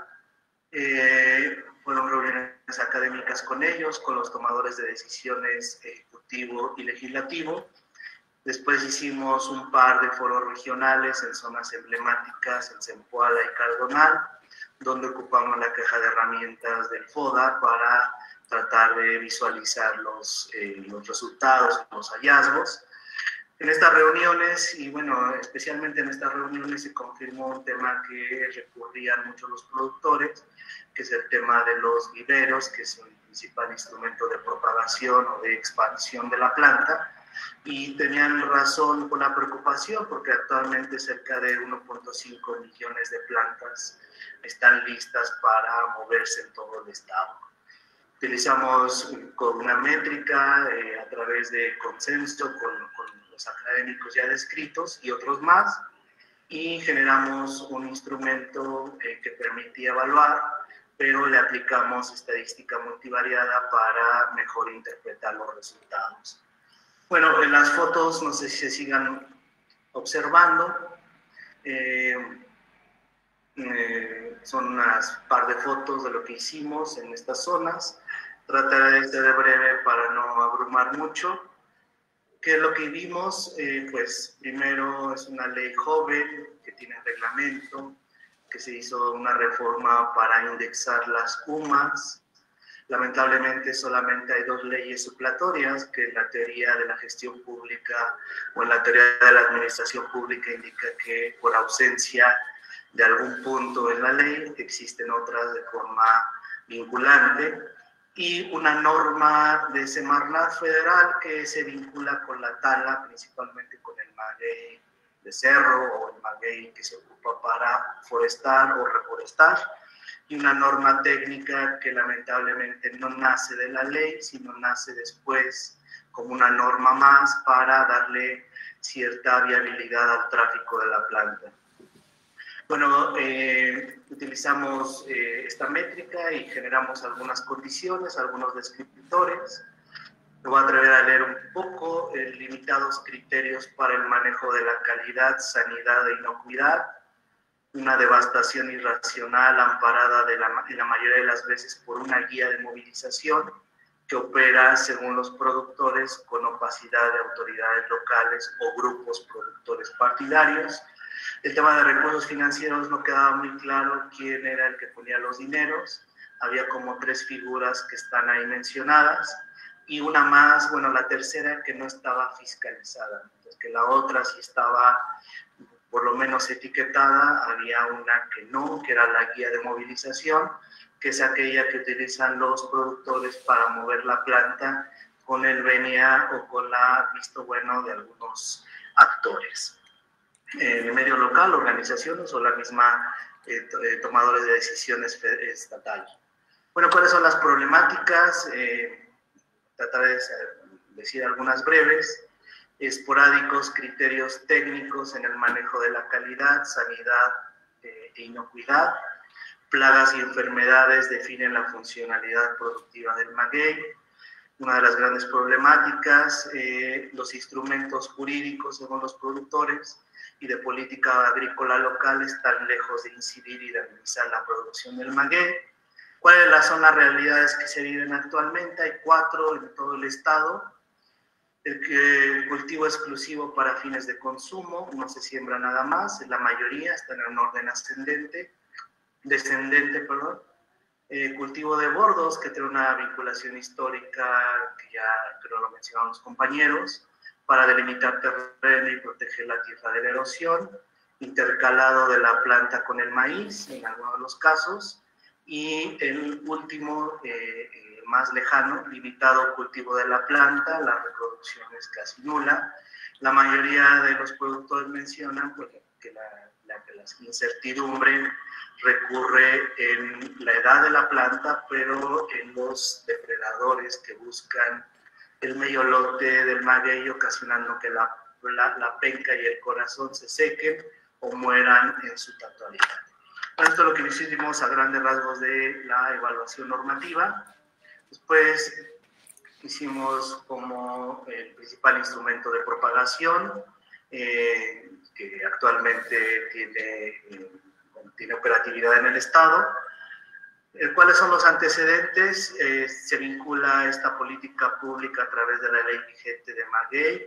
Eh, fueron reuniones académicas con ellos, con los tomadores de decisiones ejecutivo y legislativo. Después hicimos un par de foros regionales en zonas emblemáticas en Zempoala y Cardonal, donde ocupamos la caja de herramientas del FODA para tratar de visualizar los, eh, los resultados, los hallazgos. En estas reuniones, y bueno, especialmente en estas reuniones se confirmó un tema que recurrían mucho los productores, que es el tema de los viveros, que es el principal instrumento de propagación o de expansión de la planta, y tenían razón con la preocupación porque actualmente cerca de uno punto cinco millones de plantas están listas para moverse en todo el estado. Utilizamos con una métrica eh, a través de consenso con, con los académicos ya descritos y otros más, y generamos un instrumento eh, que permitía evaluar, pero le aplicamos estadística multivariada para mejor interpretar los resultados. Bueno, en las fotos, no sé si se sigan observando, eh, eh, son unas par de fotos de lo que hicimos en estas zonas. Trataré de ser breve para no abrumar mucho. ¿Qué es lo que vimos? Eh, pues primero es una ley joven que tiene reglamento, que se hizo una reforma para indexar las U M As. Lamentablemente solamente hay dos leyes supletorias, que en la teoría de la gestión pública o en la teoría de la administración pública indica que por ausencia de algún punto en la ley existen otras de forma vinculante, y una norma de Semarnat federal que se vincula con la tala, principalmente con el maguey de cerro o el maguey que se ocupa para forestar o reforestar, y una norma técnica que lamentablemente no nace de la ley, sino nace después como una norma más para darle cierta viabilidad al tráfico de la planta. Bueno, eh, utilizamos eh, esta métrica y generamos algunas condiciones, algunos descriptores. Me voy a atrever a leer un poco. Eh, limitados criterios para el manejo de la calidad, sanidad e inocuidad. Una devastación irracional amparada de la, de la mayoría de las veces por una guía de movilización que opera, según los productores, con opacidad de autoridades locales o grupos productores partidarios. El tema de recursos financieros no quedaba muy claro quién era el que ponía los dineros. Había como tres figuras que están ahí mencionadas y una más, bueno, la tercera que no estaba fiscalizada, entonces que la otra sí estaba por lo menos etiquetada. Había una que no, que era la guía de movilización, que es aquella que utilizan los productores para mover la planta con el venia o con la visto bueno de algunos actores. En el medio local, organizaciones o la misma eh, tomadores de decisiones estatales. Bueno, ¿cuáles son las problemáticas? Eh, trataré de decir algunas breves. Esporádicos criterios técnicos en el manejo de la calidad, sanidad eh, e inocuidad. Plagas y enfermedades definen la funcionalidad productiva del maguey. una de las grandes problemáticas, eh, los instrumentos jurídicos según los productores y de política agrícola local están lejos de incidir y de realizar la producción del maguey. ¿Cuáles son las realidades que se viven actualmente? Hay cuatro en todo el estado. El, que, el cultivo exclusivo para fines de consumo, no se siembra nada más, la mayoría está en un orden ascendente, descendente, perdón. Eh, cultivo de bordos, que tiene una vinculación histórica, que ya creo lo mencionaron los compañeros, para delimitar terreno y proteger la tierra de la erosión, intercalado de la planta con el maíz, en algunos de los casos, y el último, eh, eh, más lejano, limitado cultivo de la planta, la reproducción es casi nula. La mayoría de los productores mencionan pues, que la, la, la incertidumbre recurre en la edad de la planta, pero en los depredadores que buscan el medio lote del maguey, ocasionando que la, la, la penca y el corazón se sequen o mueran en su totalidad. Esto es lo que hicimos a grandes rasgos de la evaluación normativa. Después hicimos como el principal instrumento de propagación, eh, que actualmente tiene, eh, tiene operatividad en el Estado. Eh, ¿Cuáles son los antecedentes? Eh, se vincula esta política pública a través de la ley vigente de maguey,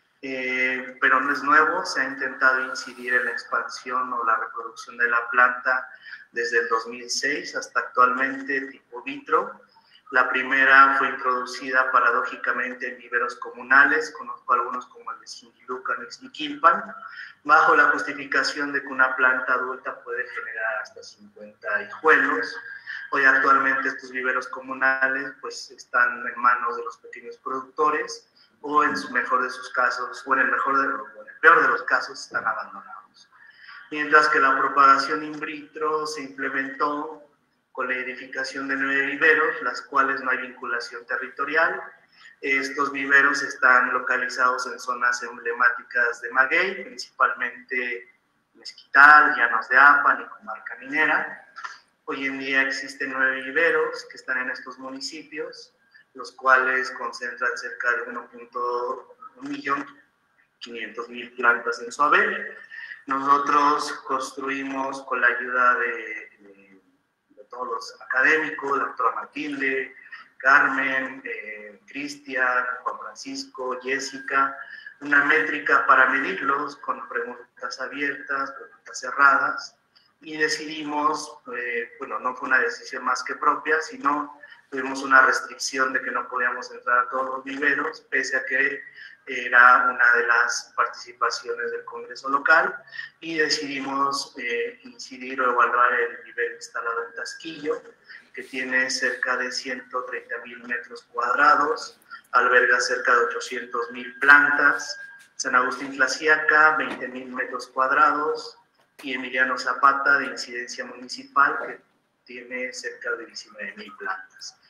eh, pero no es nuevo, se ha intentado incidir en la expansión o la reproducción de la planta desde el dos mil seis hasta actualmente tipo vitro. La primera fue introducida paradójicamente en viveros comunales, conozco algunos como el de Xingilucan y Xniquilpan, bajo la justificación de que una planta adulta puede generar hasta cincuenta hijuelos. Hoy actualmente estos viveros comunales pues están en manos de los pequeños productores o en su mejor de sus casos, o en el, mejor de, o en el peor de los casos, están abandonados. Mientras que la propagación in vitro se implementó con la edificación de nueve viveros, las cuales no hay vinculación territorial. Estos viveros están localizados en zonas emblemáticas de maguey, principalmente Mezquital, Llanos de Apan y Comarca Minera. Hoy en día existen nueve viveros que están en estos municipios, los cuales concentran cerca de uno punto uno millón quinientos mil plantas en su haber. Nosotros construimos con la ayuda de, de, de todos los académicos, la doctora Matilde, Carmen, eh, Cristian, Juan Francisco, Jessica, una métrica para medirlos con preguntas abiertas, preguntas cerradas, y decidimos, eh, bueno, no fue una decisión más que propia, sino tuvimos una restricción de que no podíamos entrar a todos los viveros, pese a que era una de las participaciones del Congreso local, y decidimos eh, incidir o evaluar el vivero instalado en Tasquillo, que tiene cerca de ciento treinta mil metros cuadrados, alberga cerca de ochocientos mil plantas, San Agustín Tlaxiaca, veinte mil metros cuadrados, y Emiliano Zapata, de incidencia municipal, que tiene cerca de diecinueve mil plantas.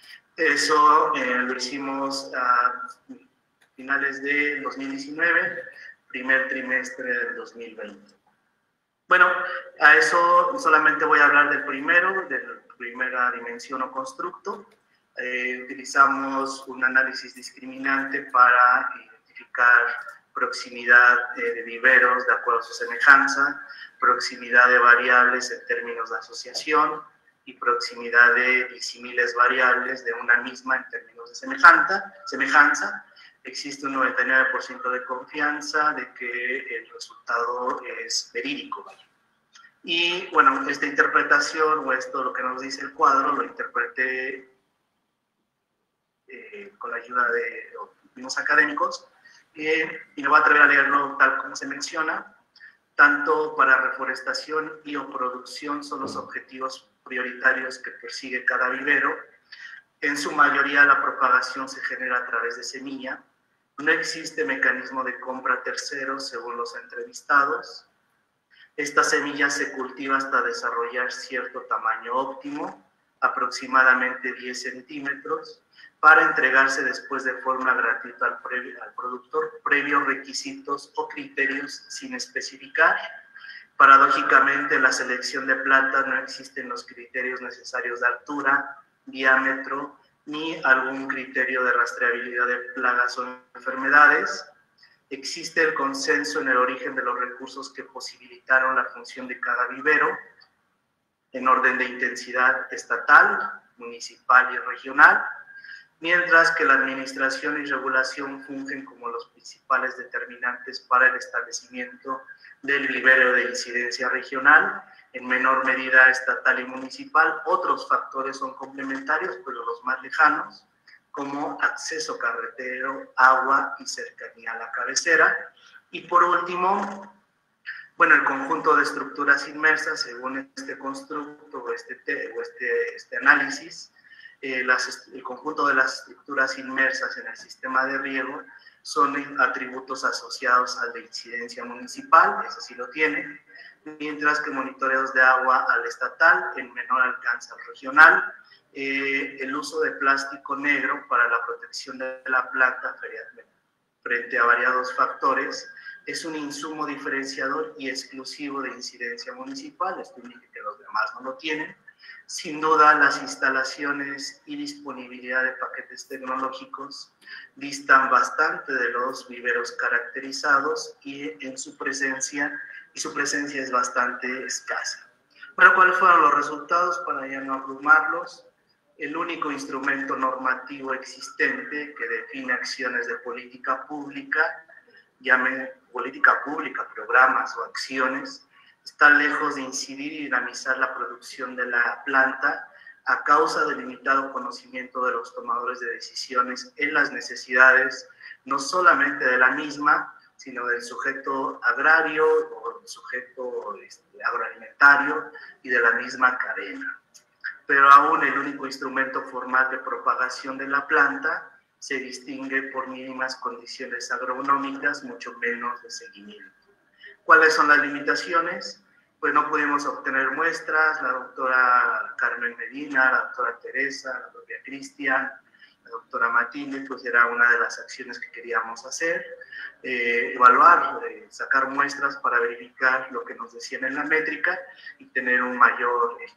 Eso eh, lo hicimos a finales de dos mil diecinueve, primer trimestre del dos mil veinte. Bueno, a eso solamente voy a hablar del primero, de la primera dimensión o constructo. Eh, utilizamos un análisis discriminante para identificar proximidad eh, de viveros de acuerdo a su semejanza, proximidad de variables en términos de asociación y proximidad de disímiles variables de una misma en términos de semejanza. semejanza. Existe un noventa y nueve por ciento de confianza de que el resultado es verídico. ¿Vale? Y bueno, esta interpretación o esto lo que nos dice el cuadro lo interpreté eh, con la ayuda de unos académicos eh, y me voy a atrever a leerlo tal como se menciona. Tanto para reforestación y o producción son los objetivos prioritarios que persigue cada vivero. En su mayoría la propagación se genera a través de semilla. No existe mecanismo de compra a terceros según los entrevistados. Esta semilla se cultiva hasta desarrollar cierto tamaño óptimo, aproximadamente diez centímetros, para entregarse después de forma gratuita al, previo, al productor, previos requisitos o criterios sin especificar. Paradójicamente, en la selección de plantas no existen los criterios necesarios de altura, diámetro, ni algún criterio de rastreabilidad de plagas o enfermedades. Existe el consenso en el origen de los recursos que posibilitaron la función de cada vivero en orden de intensidad estatal, municipal y regional, mientras que la administración y regulación fungen como los principales determinantes para el establecimiento del vivero de incidencia regional, en menor medida estatal y municipal. Otros factores son complementarios, pero los más lejanos, como acceso carretero, agua y cercanía a la cabecera. Y por último, bueno, el conjunto de estructuras inmersas, según este constructo o este, o este, este análisis, eh, las, el conjunto de las estructuras inmersas en el sistema de riego son atributos asociados al de incidencia municipal, eso sí lo tiene, mientras que monitoreos de agua al estatal, en menor alcance al regional. Eh, el uso de plástico negro para la protección de la planta frente a variados factores es un insumo diferenciador y exclusivo de incidencia municipal, esto indica que los demás no lo tienen. Sin duda, las instalaciones y disponibilidad de paquetes tecnológicos distan bastante de los viveros caracterizados y en su presencia, y su presencia es bastante escasa. Bueno, ¿cuáles fueron los resultados? Para ya no abrumarlos, el único instrumento normativo existente que define acciones de política pública, llame política pública, programas o acciones, está lejos de incidir y dinamizar la producción de la planta a causa del limitado conocimiento de los tomadores de decisiones en las necesidades, no solamente de la misma, sino del sujeto agrario o del sujeto este, agroalimentario y de la misma cadena. Pero aún el único instrumento formal de propagación de la planta se distingue por mínimas condiciones agronómicas, mucho menos de seguimiento. ¿Cuáles son las limitaciones? Pues no pudimos obtener muestras, la doctora Carmen Medina, la doctora Teresa, la propia Cristian, la doctora Matilde, pues era una de las acciones que queríamos hacer, eh, evaluar, eh, sacar muestras para verificar lo que nos decían en la métrica y tener un mayor eh,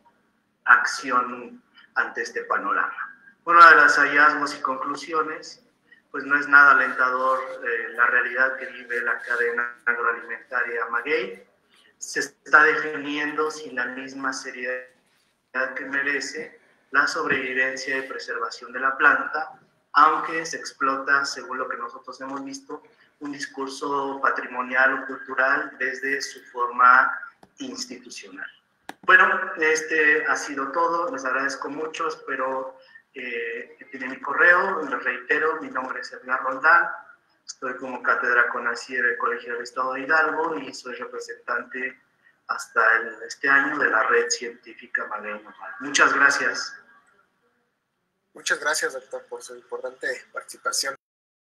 acción ante este panorama. Una de las hallazgos y conclusiones, pues no es nada alentador eh, la realidad que vive la cadena agroalimentaria maguey. Se está definiendo sin la misma seriedad que merece la sobrevivencia y preservación de la planta, aunque se explota, según lo que nosotros hemos visto, un discurso patrimonial o cultural desde su forma institucional. Bueno, este ha sido todo, les agradezco mucho, espero eh, que tienen mi correo, les reitero, mi nombre es Edgar Roldán, estoy como cátedra CONACYT del Colegio del Estado de Hidalgo y soy representante hasta el, este año de la Red Científica Maguey Nopal. Muchas gracias. Muchas gracias, doctor, por su importante participación.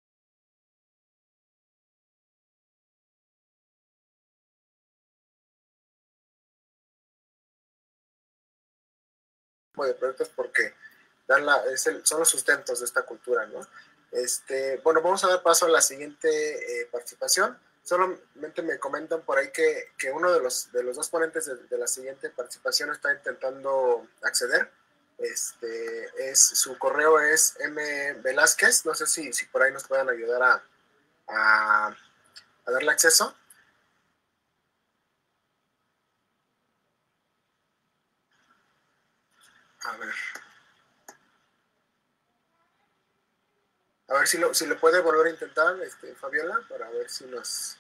De proyectos porque dan la, es el, son los sustentos de esta cultura, ¿no? Este, bueno, vamos a dar paso a la siguiente eh, participación. Solamente me comentan por ahí que, que uno de los, de los dos ponentes de, de la siguiente participación está intentando acceder. Este, es, su correo es M. Velázquez. No sé si, si por ahí nos puedan ayudar a, a, a darle acceso. A ver. A ver si lo, si lo puede volver a intentar, este, Fabiola, para ver si nos...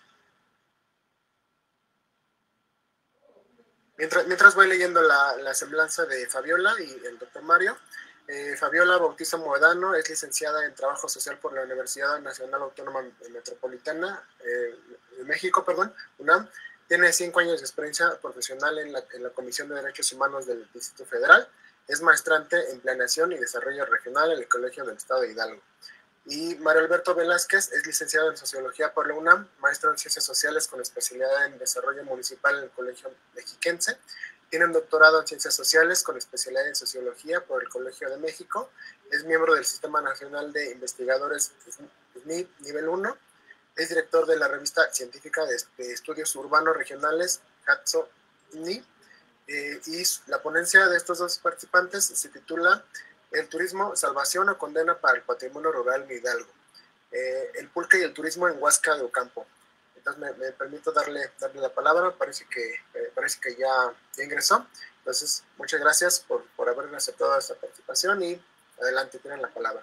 Mientras, mientras voy leyendo la, la semblanza de Fabiola y el doctor Mario. Eh, Fabiola Bautista Moedano es licenciada en Trabajo Social por la Universidad Nacional Autónoma Metropolitana eh, de México, perdón, UNAM. Tiene cinco años de experiencia profesional en la, en la Comisión de Derechos Humanos del Distrito Federal. Es maestrante en Planeación y Desarrollo Regional en el Colegio del Estado de Hidalgo. Y Mario Alberto Velázquez es licenciado en Sociología por la UNAM, maestro en Ciencias Sociales con especialidad en Desarrollo Municipal en el Colegio Mexiquense. Tiene un doctorado en Ciencias Sociales con especialidad en Sociología por el Colegio de México. Es miembro del Sistema Nacional de Investigadores S N I Nivel uno. Es director de la revista científica de Estudios Urbanos Regionales, HATSO-N I. Eh, y la ponencia de estos dos participantes se titula el turismo, salvación o condena para el patrimonio rural de Hidalgo. Eh, el pulque y el turismo en Huasca de Ocampo. Entonces me, me permito darle, darle la palabra, parece que, eh, parece que ya, ya ingresó. Entonces, muchas gracias por, por haber aceptado esta participación y adelante, tienen la palabra.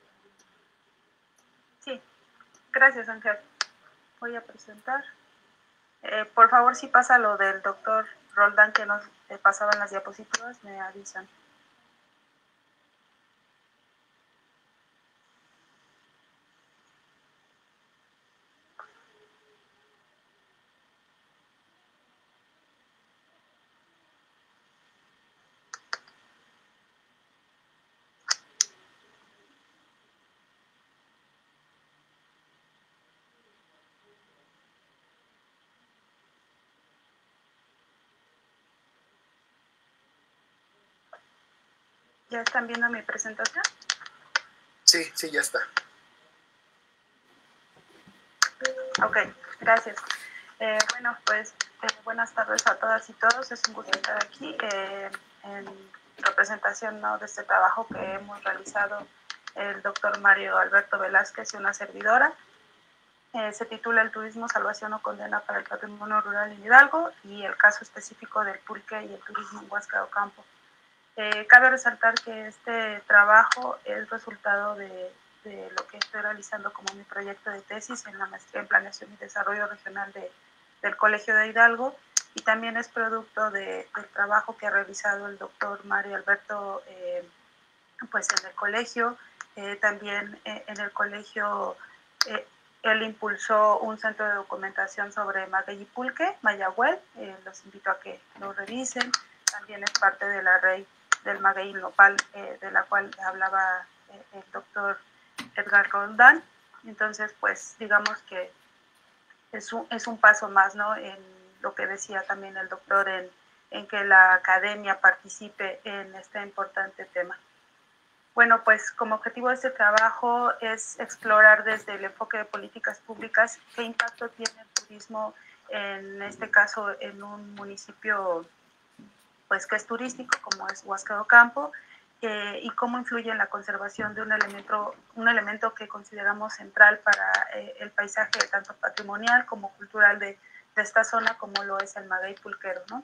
Sí, gracias, Ángel. Voy a presentar. Eh, por favor, si pasa lo del doctor Roldán que nos eh, pasaban las diapositivas, me avisan. ¿Ya están viendo mi presentación? Sí, sí, ya está. Ok, gracias. Eh, bueno, pues eh, buenas tardes a todas y todos. Es un gusto estar aquí eh, en representación, ¿no?, de este trabajo que hemos realizado el doctor Mario Alberto Velázquez y una servidora. Eh, se titula El turismo, salvación o condena para el patrimonio rural en Hidalgo y el caso específico del pulque y el turismo en Huasca de Ocampo. Eh, cabe resaltar que este trabajo es resultado de, de lo que estoy realizando como mi proyecto de tesis en la maestría en Planeación y Desarrollo Regional de, del Colegio de Hidalgo, y también es producto de, del trabajo que ha realizado el doctor Mario Alberto eh, pues en el colegio. Eh, también eh, en el colegio eh, él impulsó un centro de documentación sobre maguey y pulque, Mayagüel. Eh, los invito a que lo revisen. También es parte de la red del maguey nopal, eh, de la cual hablaba eh, el doctor Edgar Roldán. Entonces, pues, digamos que es un, es un paso más, ¿no?, en lo que decía también el doctor, en, en que la academia participe en este importante tema. Bueno, pues como objetivo de este trabajo es explorar desde el enfoque de políticas públicas qué impacto tiene el turismo, en este caso en un municipio pues que es turístico como es Huasca de Ocampo, eh, y cómo influye en la conservación de un elemento, un elemento que consideramos central para eh, el paisaje tanto patrimonial como cultural de, de esta zona, como lo es el maguey pulquero, ¿no?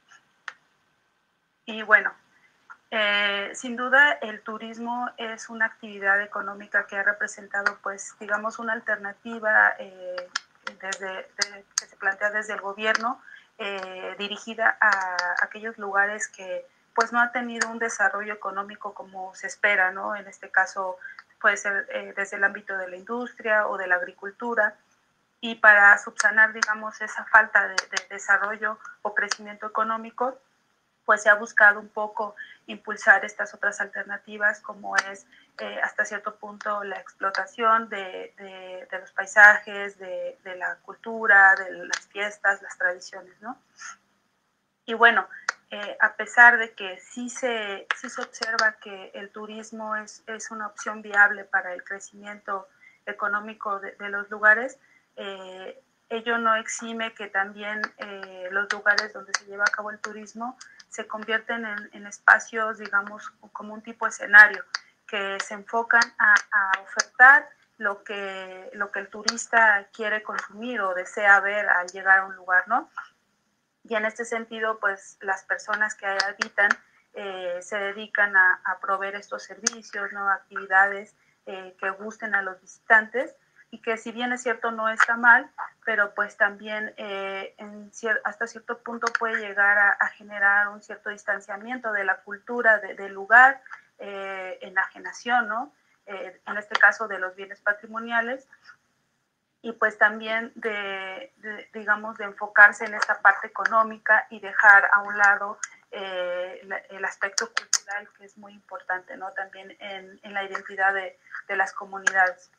Y bueno, eh, sin duda el turismo es una actividad económica que ha representado, pues, digamos, una alternativa eh, desde, de, que se plantea desde el gobierno, eh, dirigida a aquellos lugares que pues no han tenido un desarrollo económico como se espera, ¿no? En este caso puede ser eh, desde el ámbito de la industria o de la agricultura, y para subsanar, digamos, esa falta de, de desarrollo o crecimiento económico, pues se ha buscado un poco impulsar estas otras alternativas, como es eh, hasta cierto punto la explotación de, de, de los paisajes, de, de la cultura, de las fiestas, las tradiciones, ¿no? Y bueno, eh, a pesar de que sí se, sí se observa que el turismo es, es una opción viable para el crecimiento económico de, de los lugares, eh, ello no exime que también eh, los lugares donde se lleva a cabo el turismo se convierten en, en espacios, digamos, como un tipo de escenario, que se enfocan a, a ofertar lo que, lo que el turista quiere consumir o desea ver al llegar a un lugar, ¿no? Y en este sentido, pues las personas que ahí habitan eh, se dedican a, a proveer estos servicios, ¿no?, actividades eh, que gusten a los visitantes, y que si bien es cierto no está mal, pero pues también eh, en cier hasta cierto punto puede llegar a, a generar un cierto distanciamiento de la cultura de, del lugar, eh, enajenación, ¿no? Eh, en este caso de los bienes patrimoniales, y pues también de, de, digamos, de enfocarse en esta parte económica y dejar a un lado eh, la, el aspecto cultural, que es muy importante, ¿no?, también en, en la identidad de, de las comunidades.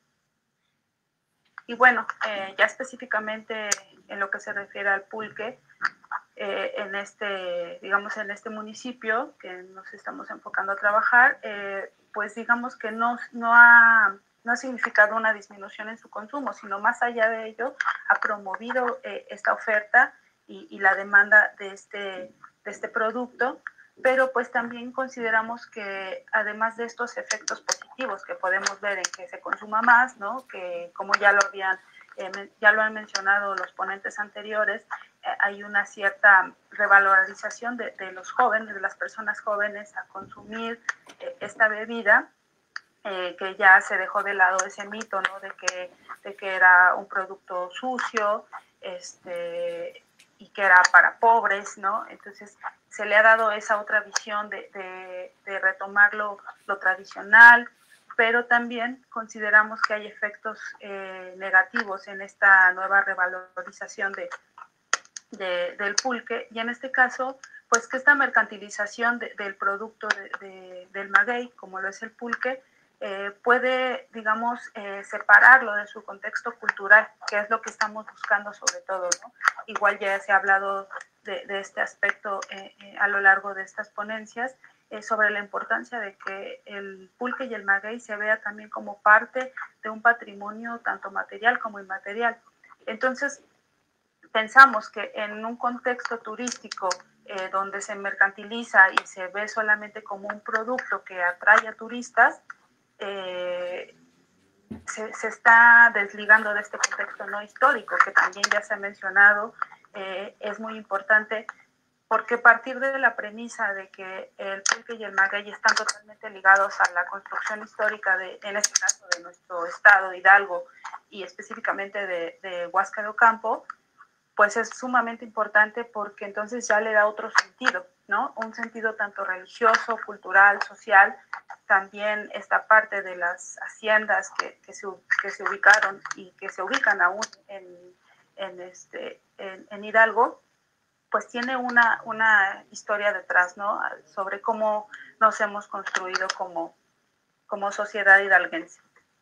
Y bueno, eh, ya específicamente en lo que se refiere al pulque, eh, en este, digamos, en este municipio que nos estamos enfocando a trabajar, eh, pues digamos que no, no, ha, no ha significado una disminución en su consumo, sino más allá de ello, ha promovido eh, esta oferta y, y la demanda de este, de este producto, pero pues también consideramos que además de estos efectos positivos que podemos ver en que se consuma más, ¿no? Que como ya lo habían, eh, ya lo han mencionado los ponentes anteriores, eh, hay una cierta revalorización de, de los jóvenes, de las personas jóvenes a consumir eh, esta bebida, eh, que ya se dejó de lado ese mito, ¿no? De que, de que era un producto sucio, este, y que era para pobres, ¿no? Entonces se le ha dado esa otra visión de, de, de retomar lo, lo tradicional, pero también consideramos que hay efectos eh, negativos en esta nueva revalorización de, de, del pulque, y en este caso, pues que esta mercantilización de, del producto de, de, del maguey, como lo es el pulque, eh, puede, digamos, eh, separarlo de su contexto cultural, que es lo que estamos buscando sobre todo, ¿no? Igual ya se ha hablado de, de este aspecto eh, eh, a lo largo de estas ponencias, eh, sobre la importancia de que el pulque y el maguey se vea también como parte de un patrimonio tanto material como inmaterial. Entonces, pensamos que en un contexto turístico eh, donde se mercantiliza y se ve solamente como un producto que atrae a turistas, eh, se, se está desligando de este contexto no histórico, que también ya se ha mencionado, eh, es muy importante, porque partir de la premisa de que el pulque y el maguey están totalmente ligados a la construcción histórica, de, en este caso de nuestro estado, Hidalgo, y específicamente de, de Huasca de Ocampo, pues es sumamente importante porque entonces ya le da otro sentido, ¿no? Un sentido tanto religioso, cultural, social, también esta parte de las haciendas que, que, se, que se ubicaron y que se ubican aún en, en, este, en, en Hidalgo, pues tiene una, una historia detrás, ¿no? Sobre cómo nos hemos construido como, como sociedad hidalguense.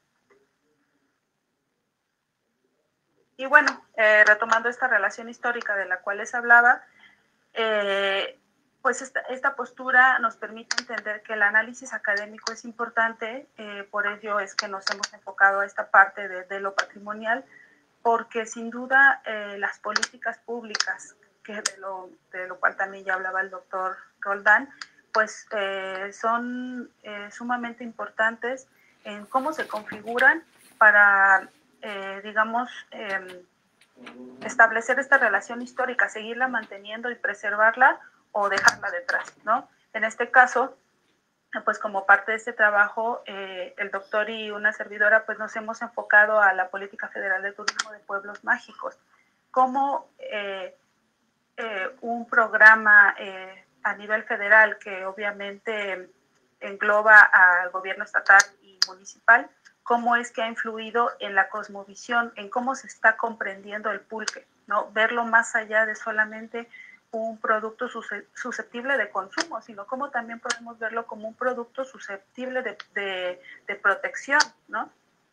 Y bueno, eh, retomando esta relación histórica de la cual les hablaba, eh, pues esta, esta postura nos permite entender que el análisis académico es importante, eh, por ello es que nos hemos enfocado a esta parte de, de lo patrimonial, porque sin duda eh, las políticas públicas, que de lo, de lo cual también ya hablaba el doctor Roldán, pues eh, son eh, sumamente importantes en cómo se configuran para, eh, digamos, eh, establecer esta relación histórica, seguirla manteniendo y preservarla o dejarla detrás, ¿no? En este caso, pues como parte de este trabajo, eh, el doctor y una servidora, pues nos hemos enfocado a la Política Federal de Turismo de Pueblos Mágicos, como eh, eh, un programa eh, a nivel federal que obviamente engloba al gobierno estatal y municipal, cómo es que ha influido en la cosmovisión, en cómo se está comprendiendo el pulque, ¿no? Verlo más allá de solamente un producto susceptible de consumo, sino cómo también podemos verlo como un producto susceptible de, de, de protección, ¿no?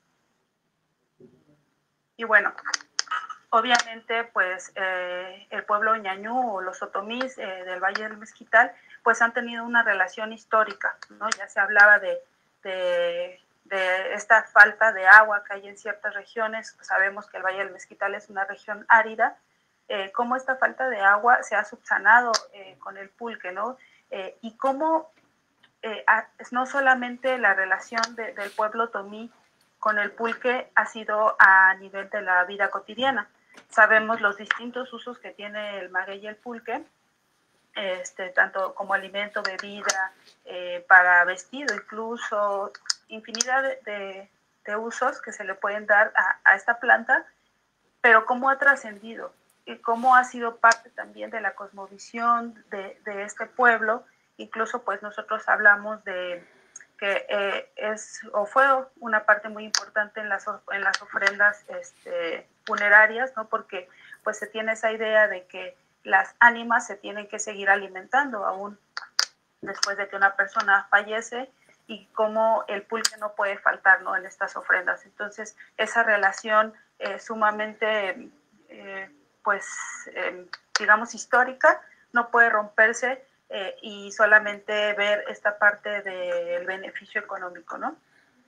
Y bueno, obviamente, pues eh, el pueblo ñañú o los otomís eh, del Valle del Mezquital, pues han tenido una relación histórica, ¿no? Ya se hablaba de, de, de esta falta de agua que hay en ciertas regiones. Sabemos que el Valle del Mezquital es una región árida, eh, cómo esta falta de agua se ha subsanado eh, con el pulque, ¿no? Eh, y cómo eh, no solamente la relación de, del pueblo otomí con el pulque ha sido a nivel de la vida cotidiana. Sabemos los distintos usos que tiene el maguey y el pulque, este, tanto como alimento, bebida, eh, para vestido, incluso infinidad de, de, de usos que se le pueden dar a, a esta planta, pero cómo ha trascendido y cómo ha sido parte también de la cosmovisión de, de este pueblo. Incluso pues nosotros hablamos de que eh, es o fue una parte muy importante en las, en las ofrendas este, funerarias, ¿no? Porque pues se tiene esa idea de que las ánimas se tienen que seguir alimentando aún después de que una persona fallece, y cómo el pulque no puede faltar, ¿no? En estas ofrendas. Entonces esa relación eh, sumamente eh, pues eh, digamos histórica no puede romperse, Eh, y solamente ver esta parte del beneficio económico, ¿no?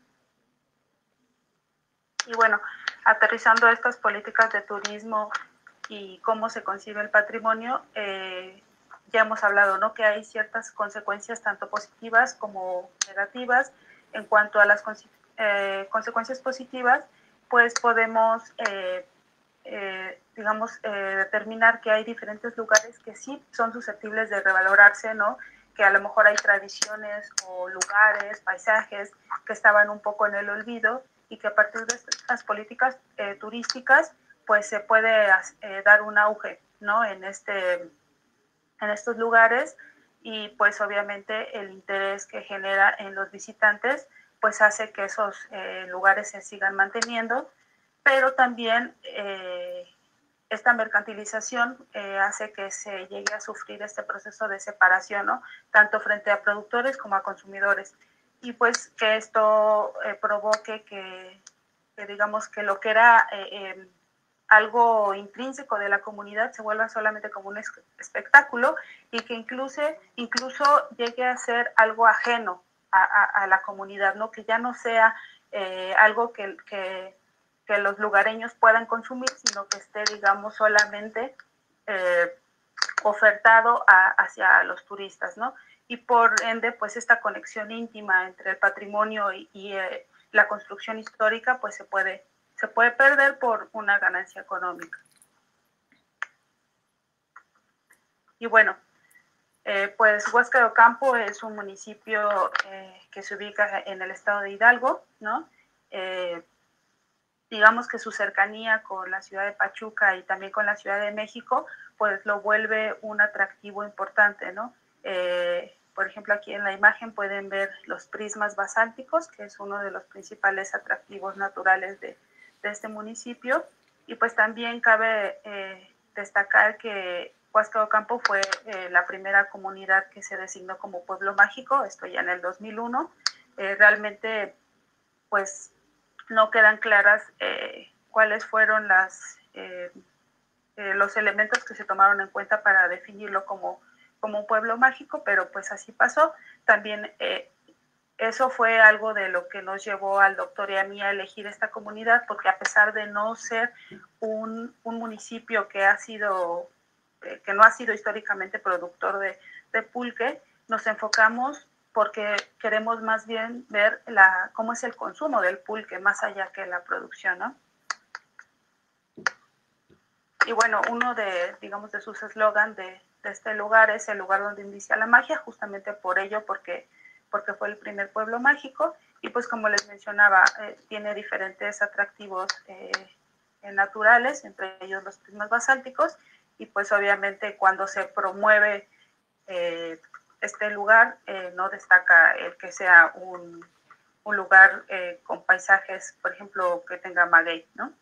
Y bueno, aterrizando estas políticas de turismo y cómo se concibe el patrimonio, eh, ya hemos hablado, ¿no? Que hay ciertas consecuencias tanto positivas como negativas. En cuanto a las eh, consecuencias positivas, pues podemos, eh, eh, digamos, eh, determinar que hay diferentes lugares que sí son susceptibles de revalorarse, ¿no? Que a lo mejor hay tradiciones o lugares, paisajes que estaban un poco en el olvido y que a partir de estas políticas eh, turísticas, pues se puede eh, dar un auge, ¿no? En este... en estos lugares, y pues obviamente el interés que genera en los visitantes pues hace que esos eh, lugares se sigan manteniendo, pero también eh, esta mercantilización eh, hace que se llegue a sufrir este proceso de separación, ¿no? Tanto frente a productores como a consumidores, y pues que esto eh, provoque que, que digamos que lo que era eh, eh, algo intrínseco de la comunidad se vuelva solamente como un espectáculo, y que incluso, incluso llegue a ser algo ajeno a, a, a la comunidad, ¿no? Que ya no sea eh, algo que, que, que los lugareños puedan consumir, sino que esté, digamos, solamente eh, ofertado a, hacia los turistas, ¿no? Y por ende, pues esta conexión íntima entre el patrimonio y, y eh, la construcción histórica, pues se puede se puede perder por una ganancia económica. Y bueno, eh, pues Huasca de Ocampo es un municipio eh, que se ubica en el estado de Hidalgo, ¿no? Eh, digamos que su cercanía con la ciudad de Pachuca y también con la Ciudad de México, pues lo vuelve un atractivo importante, ¿no? Eh, por ejemplo, aquí en la imagen pueden ver los prismas basálticos, que es uno de los principales atractivos naturales de de este municipio, y pues también cabe eh, destacar que Huasca de Ocampo fue eh, la primera comunidad que se designó como pueblo mágico, esto ya en el dos mil uno. Eh, realmente pues no quedan claras eh, cuáles fueron las, eh, eh, los elementos que se tomaron en cuenta para definirlo como, como un pueblo mágico, pero pues así pasó. También eh, eso fue algo de lo que nos llevó al doctor y a mí a elegir esta comunidad, porque a pesar de no ser un, un municipio que ha sido, eh, que no ha sido históricamente productor de, de pulque, nos enfocamos porque queremos más bien ver la, cómo es el consumo del pulque, más allá que la producción, ¿no? Y bueno, uno de, digamos, de sus eslogan de, de este lugar es el lugar donde inicia la magia, justamente por ello, porque porque fue el primer pueblo mágico, y pues como les mencionaba, eh, tiene diferentes atractivos eh, naturales, entre ellos los prismas basálticos, y pues obviamente cuando se promueve eh, este lugar, eh, no destaca el que sea un, un lugar eh, con paisajes, por ejemplo, que tenga maguey, ¿no?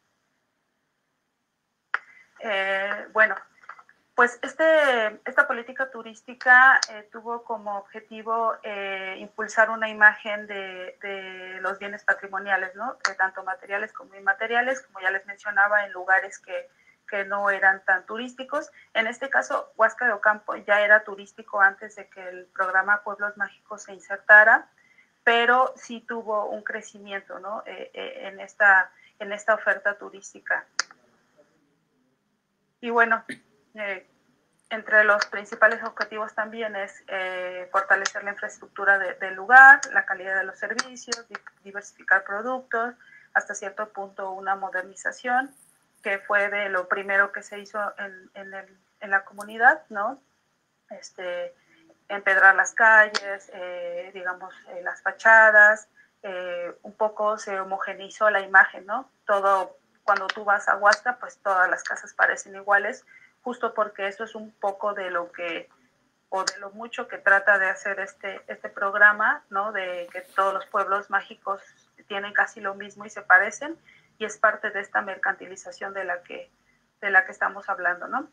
Eh, bueno, pues este, esta política turística eh, tuvo como objetivo eh, impulsar una imagen de, de los bienes patrimoniales, ¿no? De tanto materiales como inmateriales, como ya les mencionaba, en lugares que, que no eran tan turísticos. En este caso, Huasca de Ocampo ya era turístico antes de que el programa Pueblos Mágicos se insertara, pero sí tuvo un crecimiento, ¿no? eh, eh, en, esta, en esta oferta turística. Y bueno, Eh, entre los principales objetivos también es eh, fortalecer la infraestructura de, del lugar, la calidad de los servicios, diversificar productos, hasta cierto punto una modernización, que fue de lo primero que se hizo en, en, el, en la comunidad, ¿no? Este, empedrar las calles, eh, digamos, eh, las fachadas, eh, un poco se homogeneizó la imagen, ¿no? Todo, cuando tú vas a Huasca, pues todas las casas parecen iguales, justo porque eso es un poco de lo que, o de lo mucho que trata de hacer este, este programa, ¿no? De que todos los pueblos mágicos tienen casi lo mismo y se parecen, y es parte de esta mercantilización de la que, de la que estamos hablando, ¿no?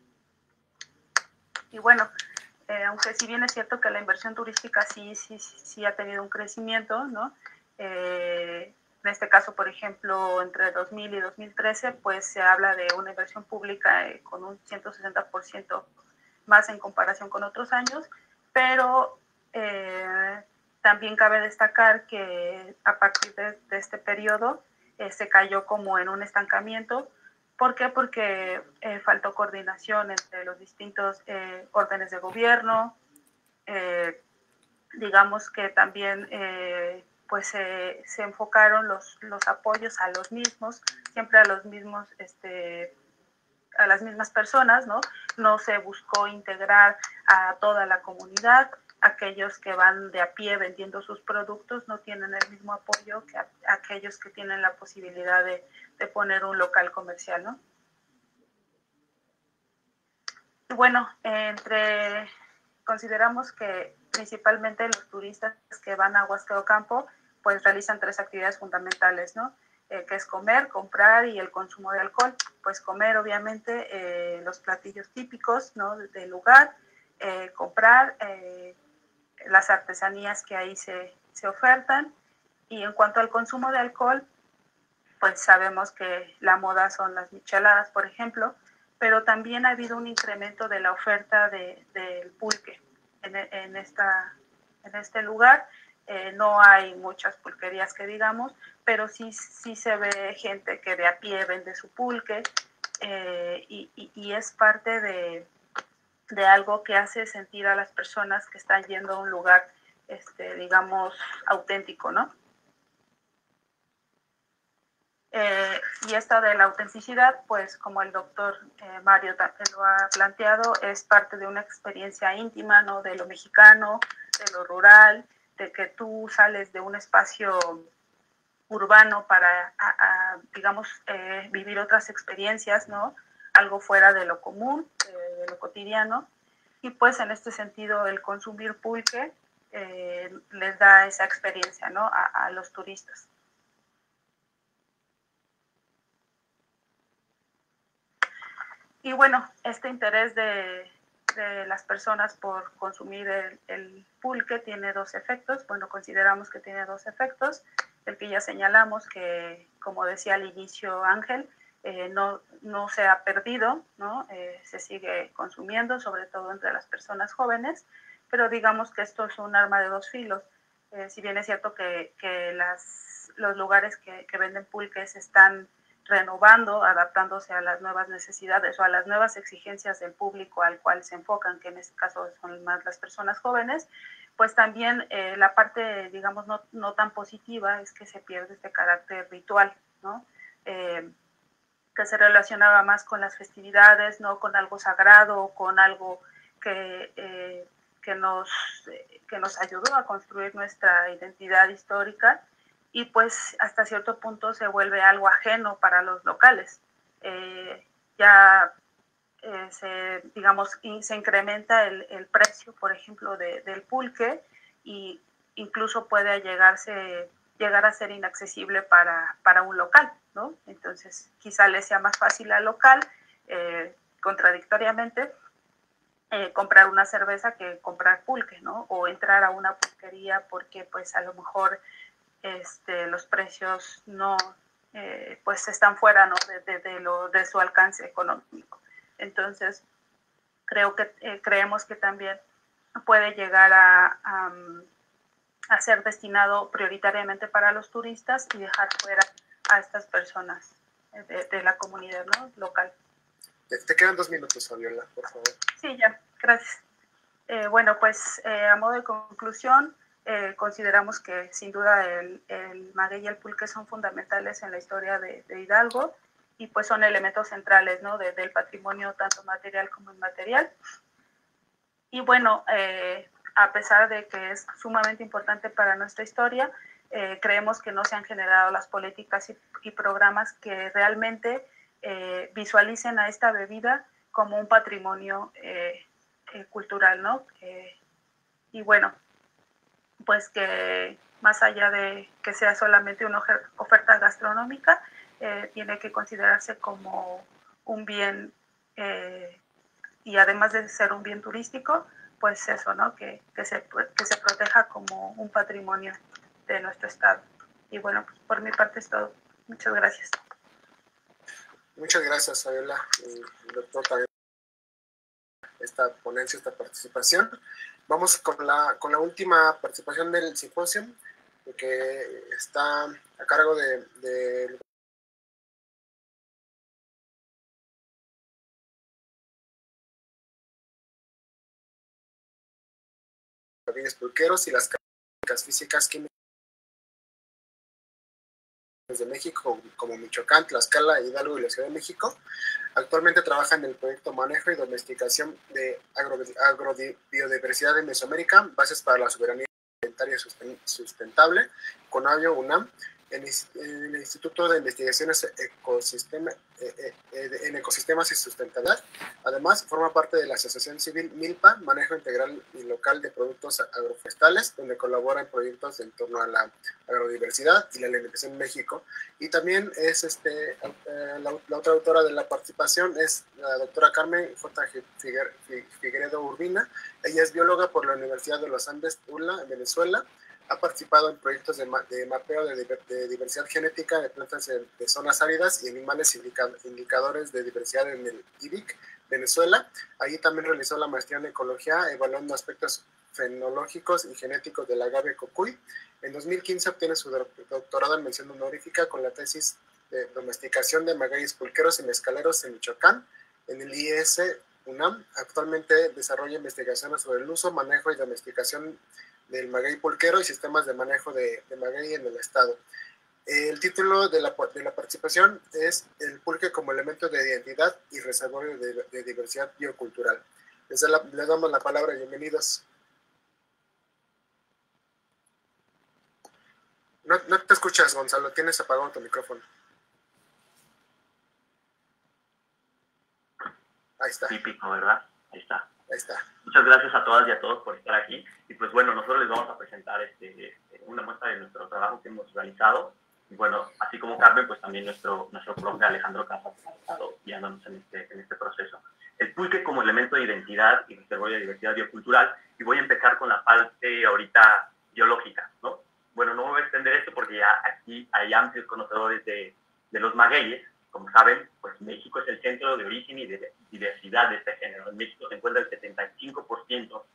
Y bueno, eh, aunque si bien es cierto que la inversión turística sí, sí, sí ha tenido un crecimiento, ¿no? Eh, En este caso, por ejemplo, entre dos mil y dos mil trece, pues se habla de una inversión pública eh, con un ciento sesenta por ciento más en comparación con otros años, pero eh, también cabe destacar que a partir de, de este periodo eh, se cayó como en un estancamiento, ¿Por qué? Porque eh, faltó coordinación entre los distintos eh, órdenes de gobierno, eh, digamos que también eh, pues eh, se enfocaron los, los apoyos a los mismos, siempre a los mismos, este, a las mismas personas, ¿no? No se buscó integrar a toda la comunidad. Aquellos que van de a pie vendiendo sus productos no tienen el mismo apoyo que a, aquellos que tienen la posibilidad de, de poner un local comercial, ¿no? Y bueno, entre, consideramos que principalmente los turistas que van a Huasca de Ocampo, pues realizan tres actividades fundamentales, ¿no? Eh, que es comer, comprar y el consumo de alcohol. Pues comer, obviamente, eh, los platillos típicos, ¿no? Del lugar, eh, comprar eh, las artesanías que ahí se, se ofertan. Y en cuanto al consumo de alcohol, pues sabemos que la moda son las micheladas, por ejemplo, pero también ha habido un incremento de la oferta de, del pulque en, en, esta, en este lugar. Eh, no hay muchas pulquerías que digamos, pero sí, sí se ve gente que de a pie vende su pulque eh, y, y, y es parte de, de algo que hace sentir a las personas que están yendo a un lugar, este, digamos, auténtico, ¿no? Eh, y esta de la autenticidad, pues como el doctor eh, Mario lo ha planteado, es parte de una experiencia íntima, ¿no? De lo mexicano, de lo rural, de que tú sales de un espacio urbano para, a, a, digamos, eh, vivir otras experiencias, ¿no? Algo fuera de lo común, eh, de lo cotidiano. Y pues en este sentido el consumir pulque eh, les da esa experiencia, ¿no? a, a los turistas. Y bueno, este interés de, de las personas por consumir el, el pulque tiene dos efectos. Bueno, consideramos que tiene dos efectos. El que ya señalamos, que como decía al inicio Ángel, eh, no, no se ha perdido, ¿no? Eh, se sigue consumiendo, sobre todo entre las personas jóvenes, pero digamos que esto es un arma de dos filos. Eh, si bien es cierto que, que las, los lugares que, que venden pulques están renovando, adaptándose a las nuevas necesidades o a las nuevas exigencias del público al cual se enfocan, que en este caso son más las personas jóvenes, pues también eh, la parte, digamos, no, no tan positiva es que se pierde este carácter ritual, ¿no? Eh, que se relacionaba más con las festividades, no con algo sagrado, con algo que, eh, que, nos, eh, que nos ayudó a construir nuestra identidad histórica, y pues hasta cierto punto se vuelve algo ajeno para los locales. Eh, ya eh, se, digamos, se incrementa el, el precio, por ejemplo, de, del pulque, y incluso puede llegarse, llegar a ser inaccesible para, para un local, ¿no? Entonces, quizá le sea más fácil al local, eh, contradictoriamente, eh, comprar una cerveza que comprar pulque, ¿no? O entrar a una pulquería porque, pues, a lo mejor Este, los precios no, eh, pues están fuera, ¿no? de, de, de, lo, de su alcance económico. Entonces, creo que, eh, creemos que también puede llegar a, a, a ser destinado prioritariamente para los turistas y dejar fuera a estas personas de, de la comunidad, ¿no? local. Te, te quedan dos minutos, Fabiola, por favor. Sí, ya, gracias. Eh, bueno, pues eh, a modo de conclusión, Eh, consideramos que sin duda el, el maguey y el pulque son fundamentales en la historia de, de Hidalgo y pues son elementos centrales, ¿no? de, del patrimonio tanto material como inmaterial. Y bueno, eh, a pesar de que es sumamente importante para nuestra historia, eh, creemos que no se han generado las políticas y, y programas que realmente eh, visualicen a esta bebida como un patrimonio eh, eh, cultural, ¿no? Eh, y bueno, pues que más allá de que sea solamente una oferta gastronómica, eh, tiene que considerarse como un bien, eh, y además de ser un bien turístico, pues eso, ¿no? Que, que, se, que se proteja como un patrimonio de nuestro estado. Y bueno, pues por mi parte es todo. Muchas gracias. Muchas gracias, Fabiola, y doctor, también esta ponencia, esta participación. Vamos con la, con la última participación del simposio, que está a cargo de, de magueyes pulqueros y las características físicas químicas de México, como Michoacán, Tlaxcala, Hidalgo y la Ciudad de México. Actualmente trabaja en el proyecto Manejo y Domesticación de Agrobiodiversidad de Mesoamérica, Bases para la Soberanía Alimentaria Sustentable, CONABIO, UNAM, en el Instituto de Investigaciones Ecosistema, en Ecosistemas y Sustentabilidad. Además, forma parte de la Asociación Civil MILPA, Manejo Integral y Local de Productos Agroforestales, donde colabora en proyectos en torno a la agrodiversidad y la alimentación en México. Y también es este, la, la otra autora de la participación es la doctora Carmen J. Figueredo Urbina. Ella es bióloga por la Universidad de los Andes, Tula, en Venezuela. Ha participado en proyectos de, ma de mapeo de, de diversidad genética de plantas de, de zonas áridas y animales indica indicadores de diversidad en el I B I C, Venezuela. Allí también realizó la maestría en ecología, evaluando aspectos fenológicos y genéticos del agave cocuy. En dos mil quince obtiene su doctorado en mención honorífica con la tesis de domesticación de magueyes pulqueros y mezcaleros en Michoacán, en el I S UNAM. Actualmente desarrolla investigaciones sobre el uso, manejo y domesticación del maguey pulquero y sistemas de manejo de, de maguey en el estado. El título de la, de la participación es El pulque como elemento de identidad y reservorio de, de diversidad biocultural. Les, la, les damos la palabra, bienvenidos. No, no te escuchas, Gonzalo, tienes apagado tu micrófono. Ahí está. Típico, ¿verdad? Ahí está. Ahí está. Muchas gracias a todas y a todos por estar aquí. Y pues bueno, nosotros les vamos a presentar este, una muestra de nuestro trabajo que hemos realizado. Y bueno, así como Carmen, pues también nuestro, nuestro profe Alejandro Casas ha estado guiándonos en este, en este proceso. El pulque como elemento de identidad y reservorio de diversidad biocultural. Y voy a empezar con la parte ahorita biológica, ¿no? Bueno, no voy a extender esto porque ya aquí hay amplios conocedores de, de los magueyes. Como saben, pues México es el centro de origen y de diversidad de este género. En México se encuentra el setenta y cinco por ciento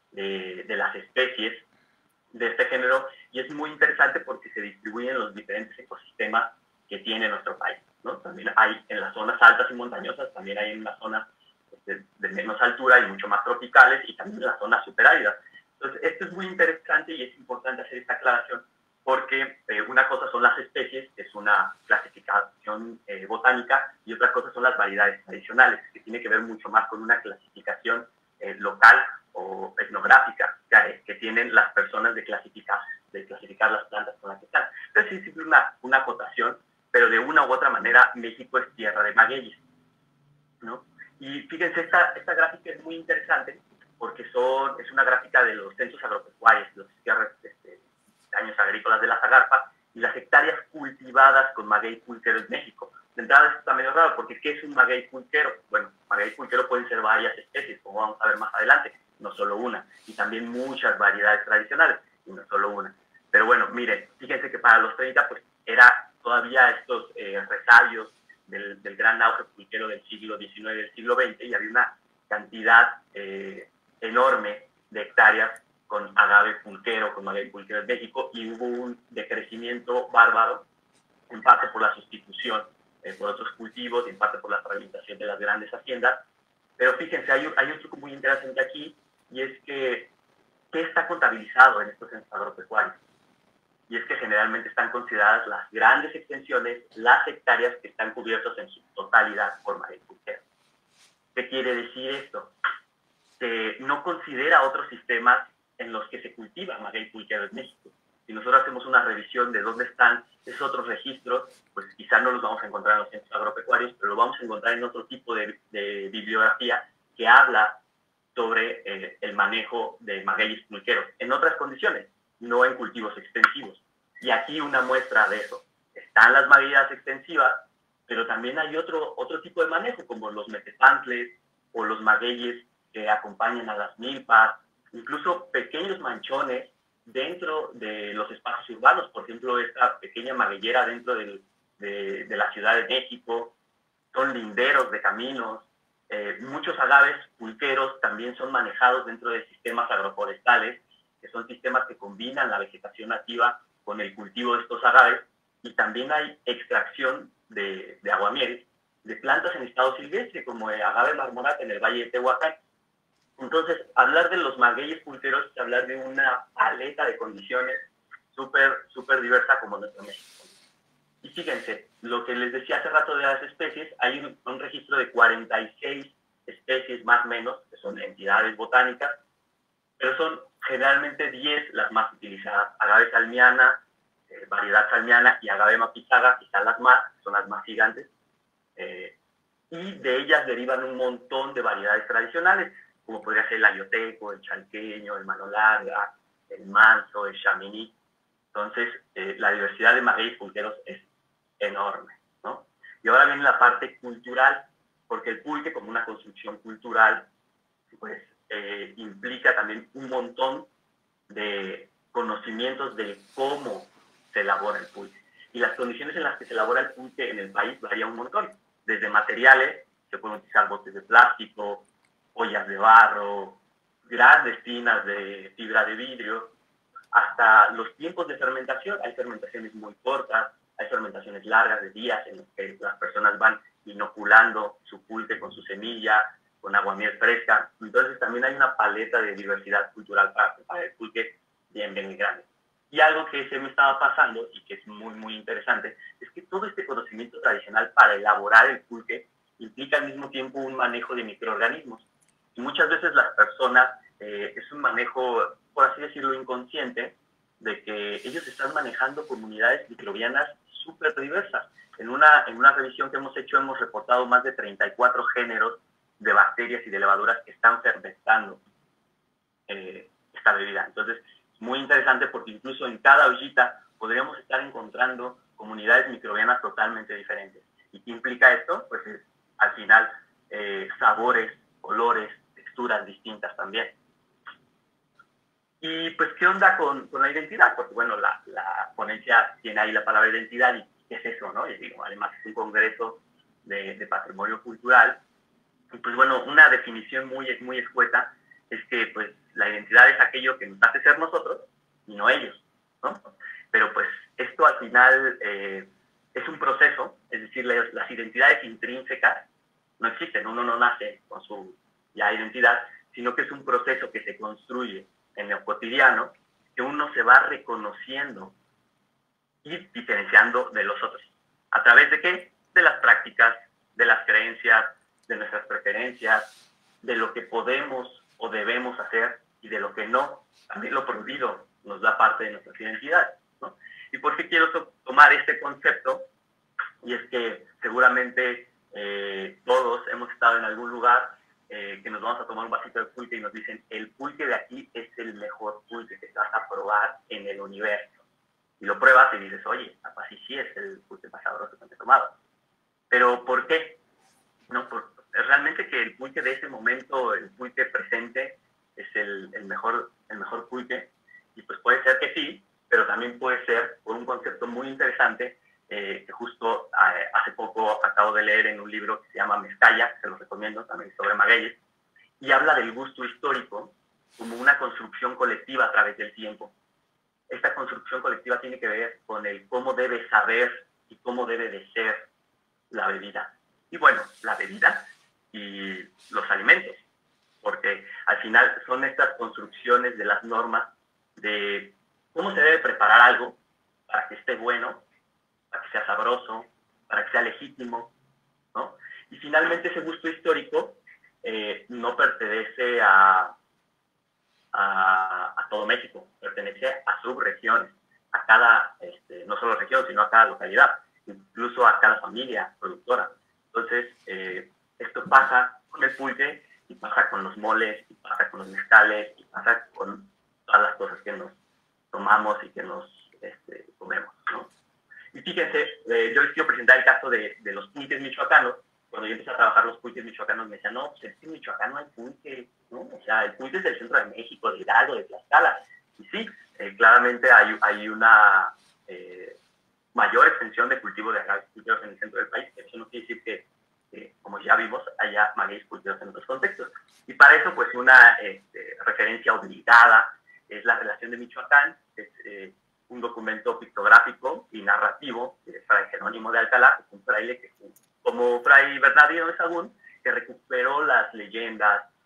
de, de las especies de este género y es muy interesante porque se distribuyen en los diferentes ecosistemas que tiene nuestro país, ¿no? También hay en las zonas altas y montañosas, también hay en las zonas de, de menos altura y mucho más tropicales y también en las zonas superáridas. Entonces, esto es muy interesante y es importante hacer esta aclaración porque eh, una cosa son las especies, que es una clasificación eh, botánica, y otra cosa son las variedades tradicionales, que tiene que ver mucho más con una clasificación eh, local o etnográfica que, que tienen las personas de clasificar, de clasificar las plantas con las que están. Entonces, sí, simple una, una acotación, pero de una u otra manera, México es tierra de magueyes, ¿no? Y fíjense, esta, esta gráfica es muy interesante porque son, es una gráfica de los censos agropecuarios, los cierres este, años agrícolas de la Zagarpa y las hectáreas cultivadas con maguey pulquero en México. De entrada esto está medio raro, porque ¿qué es un maguey pulquero? Bueno, maguey pulquero pueden ser varias especies, como vamos a ver más adelante, no solo una, y también muchas variedades tradicionales, y no solo una. Pero bueno, miren, fíjense que para los treinta, pues era todavía estos eh, resabios del, del gran auge pulquero del siglo diecinueve y del siglo veinte, y había una cantidad eh, enorme de hectáreas con agave pulquero, con maguey pulquero en México, y hubo un decrecimiento bárbaro, en parte por la sustitución eh, por otros cultivos, en parte por la fragmentación de las grandes haciendas. Pero fíjense, hay, hay un truco muy interesante aquí, y es que, ¿qué está contabilizado en estos censos agropecuarios? Y es que generalmente están consideradas las grandes extensiones, las hectáreas que están cubiertas en su totalidad por maguey pulquero. ¿Qué quiere decir esto? Que no considera otros sistemas en los que se cultiva maguey pulquero en México. Si nosotros hacemos una revisión de dónde están esos otros registros, pues quizás no los vamos a encontrar en los centros agropecuarios, pero lo vamos a encontrar en otro tipo de, de bibliografía que habla sobre eh, el manejo de magueyes pulqueros en otras condiciones, no en cultivos extensivos. Y aquí una muestra de eso. Están las magueyas extensivas, pero también hay otro, otro tipo de manejo, como los metepantles o los magueyes que acompañan a las milpas, incluso pequeños manchones dentro de los espacios urbanos, por ejemplo, esta pequeña magueyera dentro del, de, de la Ciudad de México, son linderos de caminos, eh, muchos agaves pulqueros también son manejados dentro de sistemas agroforestales, que son sistemas que combinan la vegetación nativa con el cultivo de estos agaves, y también hay extracción de, de aguamiel de plantas en estado silvestre, como el agave marmorata en el Valle de Tehuacán. Entonces, hablar de los magueyes pulqueros es hablar de una paleta de condiciones súper, súper diversa como nuestro México. Y fíjense, lo que les decía hace rato de las especies, hay un, un registro de cuarenta y seis especies más o menos, que son entidades botánicas, pero son generalmente diez las más utilizadas. Agave salmiana, eh, variedad salmiana y agave mapizaga, quizás las más, son las más gigantes. Eh, y de ellas derivan un montón de variedades tradicionales, como podría ser el ayoteco, el chalqueño, el mano larga, el manso, el chaminí. Entonces, eh, la diversidad de magueyes pulqueros es enorme, ¿no? Y ahora viene la parte cultural, porque el pulque, como una construcción cultural, pues eh, implica también un montón de conocimientos de cómo se elabora el pulque. Y las condiciones en las que se elabora el pulque en el país varían un montón. Desde materiales, se pueden utilizar botes de plástico, ollas de barro, grandes tinas de fibra de vidrio, hasta los tiempos de fermentación. Hay fermentaciones muy cortas, hay fermentaciones largas de días en las que las personas van inoculando su pulque con su semilla, con aguamiel fresca. Entonces también hay una paleta de diversidad cultural para preparar el pulque bien, bien grande. Y algo que se me estaba pasando y que es muy, muy interesante, es que todo este conocimiento tradicional para elaborar el pulque implica al mismo tiempo un manejo de microorganismos. Y muchas veces las personas, eh, es un manejo, por así decirlo, inconsciente, de que ellos están manejando comunidades microbianas súper diversas. En una, en una revisión que hemos hecho hemos reportado más de treinta y cuatro géneros de bacterias y de levaduras que están fermentando eh, esta bebida. Entonces, es muy interesante porque incluso en cada ollita podríamos estar encontrando comunidades microbianas totalmente diferentes. ¿Y qué implica esto? Pues es, al final, eh, sabores, olores, texturas distintas también. Y pues, ¿qué onda con, con la identidad? Porque, bueno, la, la ponencia tiene ahí la palabra identidad y ¿qué es eso, no? Y digo, además es un congreso de, de patrimonio cultural. Y pues, bueno, una definición muy, muy escueta es que, pues, la identidad es aquello que nos hace ser nosotros y no ellos, ¿no? Pero, pues, esto al final eh, es un proceso, es decir, las, las identidades intrínsecas no existen, uno no nace con su ya identidad, sino que es un proceso que se construye en el cotidiano, que uno se va reconociendo y diferenciando de los otros. ¿A través de qué? De las prácticas, de las creencias, de nuestras preferencias, de lo que podemos o debemos hacer y de lo que no. También lo prohibido nos da parte de nuestras identidades, ¿no? ¿Y por qué quiero to tomar este concepto? Y es que seguramente eh, todos hemos estado en algún lugar eh, que nos vamos a tomar un vasito de pulque y nos dicen, el pulque de aquí es el mejor pulque que te vas a probar en el universo. Y lo pruebas y dices, oye, así sí es el pulque más sabroso que me he tomado. ¿Pero por qué? No, por, realmente que el pulque de ese momento, el pulque presente, es el, el, mejor, el mejor pulque. Y pues puede ser que sí, pero también puede ser por un concepto muy interesante eh, que justo eh, hace poco acabo de leer en un libro que se llama Mezcalla, se lo recomiendo, también sobre magueyes, y habla del gusto histórico como una construcción colectiva a través del tiempo. Esta construcción colectiva tiene que ver con el cómo debe saber y cómo debe de ser la bebida. Y bueno, la bebida y los alimentos, porque al final son estas construcciones de las normas de cómo se debe preparar algo para que esté bueno, para que sea sabroso, para que sea legítimo, ¿no? Y finalmente ese gusto histórico eh, no pertenece a, a, a todo México, pertenece a subregiones, a cada, este, no solo región, sino a cada localidad, incluso a cada familia productora. Entonces, eh, esto pasa con el pulque, y pasa con los moles, y pasa con los mezcales, y pasa con todas las cosas que nos tomamos y que nos este, comemos, ¿no? Y fíjense, eh, yo les quiero presentar el caso de, de los pulques michoacanos. Cuando yo empecé a trabajar los pulques michoacanos, me decían, no, pues es que en Michoacán no hay pulque, ¿no? O sea, el pulque es del centro de México, de Hidalgo, de Tlaxcala. Y sí, eh, claramente hay, hay una eh, mayor extensión de cultivo de agaves pulqueros en el centro del país. Eso no quiere decir que, eh, como ya vimos, haya magueyes pulqueros en otros contextos. Y para eso, pues, una este, referencia obligada es la relación de Michoacán, es eh, un documento pictográfico y narrativo de Fray Jerónimo de Alcalá, un fraile que, como Fray Bernardino de Sahagún, que recuperó las leyendas,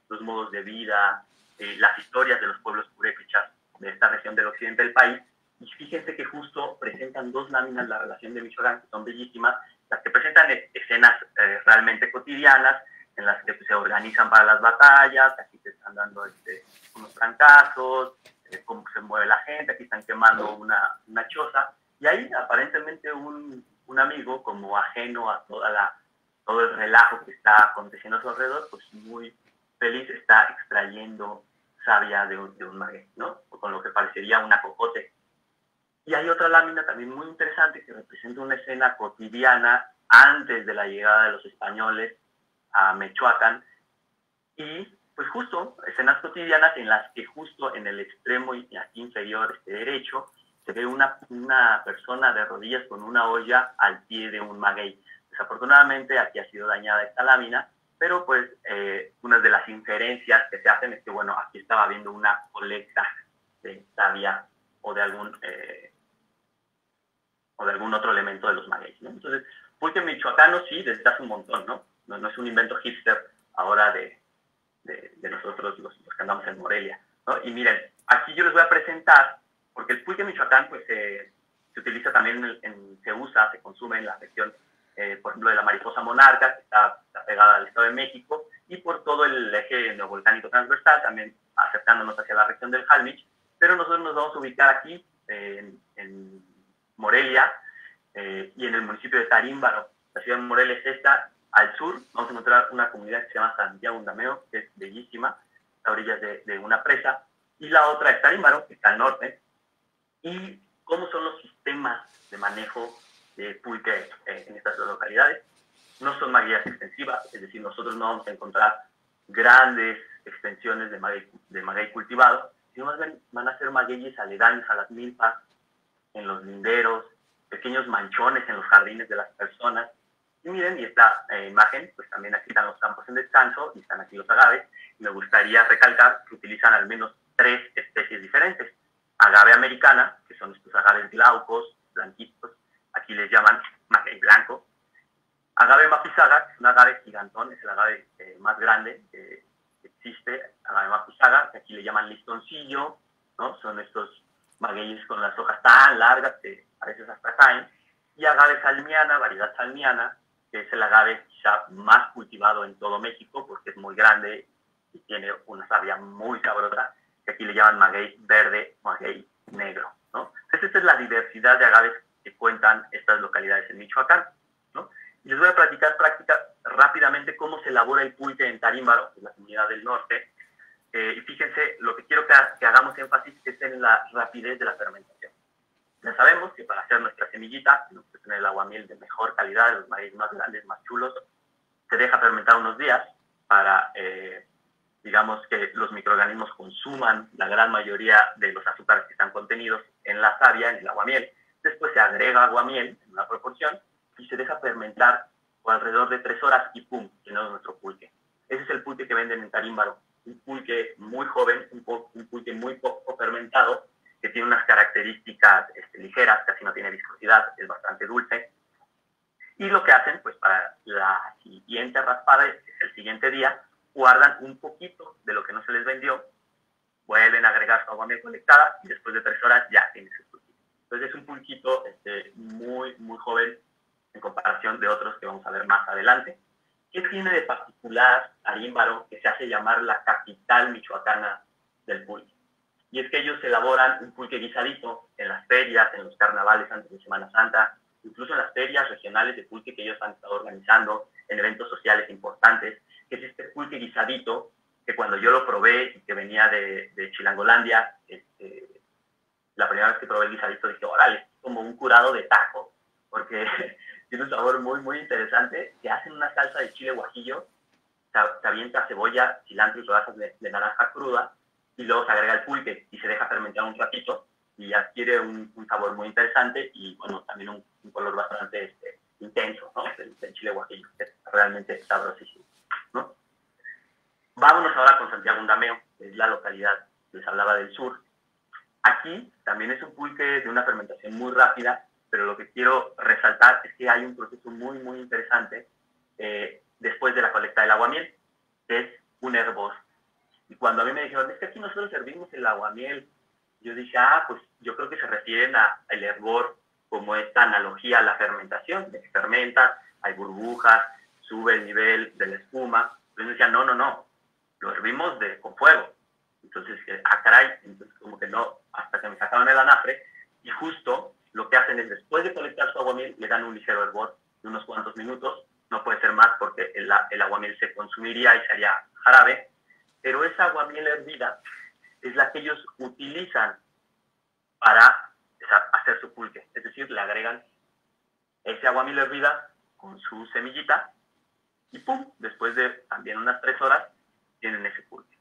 los modos de vida, eh, las historias de los pueblos purépechas de esta región del occidente del país. Y fíjense que justo presentan dos láminas la relación de Michoacán, que son bellísimas, las que presentan escenas eh, realmente cotidianas, en las que pues, se organizan para las batallas, aquí se están dando este, unos trancazos, eh, cómo se mueve la gente, aquí están quemando una, una choza, y ahí aparentemente un, un amigo, como ajeno a toda la, todo el relajo que está aconteciendo a su alrededor, pues muy feliz está extrayendo savia de un, de un maguey, ¿no? O con lo que parecería una cocote. Y hay otra lámina también muy interesante que representa una escena cotidiana antes de la llegada de los españoles a Michoacán, y pues justo escenas cotidianas en las que justo en el extremo y aquí inferior este derecho se ve una, una persona de rodillas con una olla al pie de un maguey. Desafortunadamente aquí ha sido dañada esta lámina, pero pues eh, una de las inferencias que se hacen es que bueno, aquí estaba habiendo una colecta de savia o de algún eh, o de algún otro elemento de los magueyes, ¿no? Entonces, pulque michoacano sí, desde hace un montón, ¿no? No, no es un invento hipster ahora de, de, de nosotros los, los que andamos en Morelia, ¿no? Y miren, aquí yo les voy a presentar, porque el pulque michoacán pues eh, se utiliza también, en, en, se usa, se consume en la región, eh, por ejemplo, de la mariposa monarca, que está, está pegada al Estado de México, y por todo el eje neovolcánico transversal, también acercándonos hacia la región del Jalmich, pero nosotros nos vamos a ubicar aquí, eh, en, en Morelia, eh, y en el municipio de Tarímbaro. La ciudad de Morelia es esta. Al sur vamos a encontrar una comunidad que se llama Santiago Undameo, que es bellísima, a orillas de, de una presa, y la otra es Tarímbaro, que está al norte. ¿Y cómo son los sistemas de manejo de pulque eh, en estas dos localidades? No son magueyas extensivas, es decir, nosotros no vamos a encontrar grandes extensiones de maguey, de maguey cultivado, sino más bien van a ser magueyes aledaños a las milpas, en los linderos, pequeños manchones en los jardines de las personas. Y miren, y esta eh, imagen, pues también aquí están los campos en descanso y están aquí los agaves. Y me gustaría recalcar que utilizan al menos tres especies diferentes. Agave americana, que son estos agaves glaucos, blanquitos, aquí les llaman maguey blanco. Agave mapizaga, que es un agave gigantón, es el agave eh, más grande que existe, agave mapizaga, que aquí le llaman listoncillo, ¿no? Son estos magueyes con las hojas tan largas que a veces hasta caen, y agave salmiana, variedad salmiana, que es el agave quizá más cultivado en todo México porque es muy grande y tiene una savia muy sabrosa, que aquí le llaman maguey verde, maguey negro, ¿no? Entonces esta es la diversidad de agaves que cuentan estas localidades en Michoacán, ¿no? Y les voy a platicar práctica rápidamente cómo se elabora el pulque en Tarímbaro, en la comunidad del norte. Eh, y fíjense, lo que quiero que, que hagamos énfasis es en la rapidez de la fermentación. Ya sabemos que para hacer nuestra semillita, tenemos que tener el aguamiel de mejor calidad, los maíz más grandes, más chulos. Se deja fermentar unos días para, eh, digamos, que los microorganismos consuman la gran mayoría de los azúcares que están contenidos en la savia, en el aguamiel. Después se agrega aguamiel en una proporción y se deja fermentar por alrededor de tres horas y ¡pum!, tenemos nuestro pulque. Ese es el pulque que venden en Tarímbaro. Un pulque muy joven, un, po, un pulque muy poco fermentado, que tiene unas características este, ligeras, casi no tiene viscosidad, es bastante dulce. Y lo que hacen, pues para la siguiente raspada, que es el siguiente día, guardan un poquito de lo que no se les vendió, vuelven a agregar su aguamiel colectada y después de tres horas ya tienen su pulquito. Entonces es un pulquito este, muy, muy joven en comparación de otros que vamos a ver más adelante. ¿Qué tiene de particular Tarímbaro, que se hace llamar la capital michoacana del pulque? Y es que ellos elaboran un pulque guisadito en las ferias, en los carnavales antes de Semana Santa, incluso en las ferias regionales de pulque que ellos han estado organizando, en eventos sociales importantes, que es este pulque guisadito, que cuando yo lo probé y que venía de, de Chilangolandia, este, la primera vez que probé el guisadito dije, órale, es como un curado de taco, porque tiene un sabor muy, muy interesante. Se hacen una salsa de chile guajillo, se, se avienta cebolla, cilantro y rodajas de, de naranja cruda, y luego se agrega el pulque y se deja fermentar un ratito y adquiere un, un sabor muy interesante y, bueno, también un, un color bastante este, intenso, ¿no? Del, del chile guajillo, que es realmente sabrosísimo, ¿no? Vámonos ahora con Santiago Undameo, que es la localidad que les hablaba del sur. Aquí también es un pulque de una fermentación muy rápida, pero lo que quiero resaltar es que hay un proceso muy, muy interesante eh, después de la colecta del aguamiel, que es un hervor. Y cuando a mí me dijeron, es que aquí nosotros servimos el aguamiel, yo dije, ah, pues yo creo que se refieren al hervor como esta analogía a la fermentación, de que fermentas, hay burbujas, sube el nivel de la espuma. Entonces decía, no, no, no, lo hervimos de, con fuego. Entonces, ah, caray, entonces como que no, hasta que me sacaron el anafre, y justo lo que hacen es, después de colectar su aguamiel, le dan un ligero hervor de unos cuantos minutos, no puede ser más porque el, el aguamiel se consumiría y sería jarabe, pero esa aguamiel hervida es la que ellos utilizan para hacer su pulque, es decir, le agregan ese aguamiel hervida con su semillita y pum, después de también unas tres horas tienen ese pulque.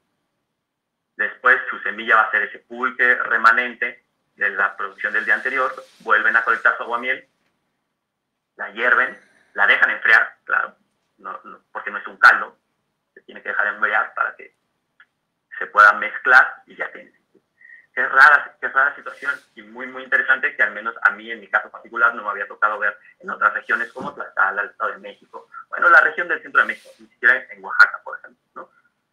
Después su semilla va a ser ese pulque remanente de la producción del día anterior, vuelven a colectar su aguamiel, la hierven, la dejan enfriar, claro, no, no, porque no es un caldo, se tiene que dejar enfriar para que se pueda mezclar y ya tiene. Qué rara, qué rara situación y muy, muy interesante que al menos a mí, en mi caso particular, no me había tocado ver en otras regiones como Tlaxcala, el Estado de México, bueno, la región del centro de México, ni siquiera en Oaxaca, por ejemplo, ¿no?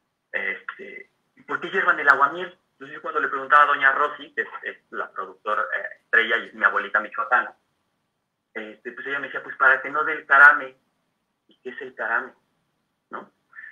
Este, ¿por qué hiervan el aguamiel? Entonces, cuando le preguntaba a doña Rosy, que es, es la productora eh, estrella y mi abuelita michoacana, este, pues ella me decía, pues para que no dé el carame. ¿Y qué es el carame? ¿No?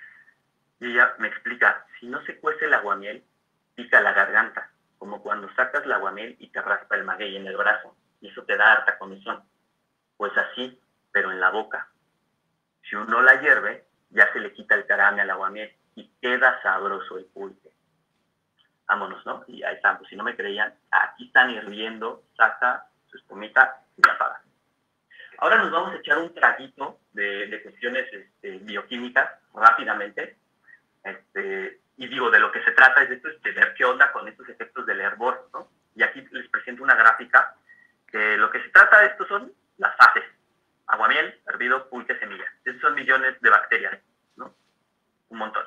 Y ella me explica, si no se cuece el aguamiel, pica la garganta, como cuando sacas el aguamiel y te raspa el maguey en el brazo, y eso te da harta comezón. Pues así, pero en la boca. Si uno la hierve, ya se le quita el carame al aguamiel y queda sabroso el pulque. Vámonos, ¿no? Y ahí están, pues si no me creían, aquí están hirviendo, saca su espumita y la apaga. Ahora nos vamos a echar un traguito de, de cuestiones este, bioquímicas rápidamente. Este, y digo, de lo que se trata es de, esto, es de ver qué onda con estos efectos del hervor, ¿no? Y aquí les presento una gráfica que lo que se trata de esto son las fases. Aguamiel, hervido, pulque, semilla. Esos son millones de bacterias, ¿no? Un montón.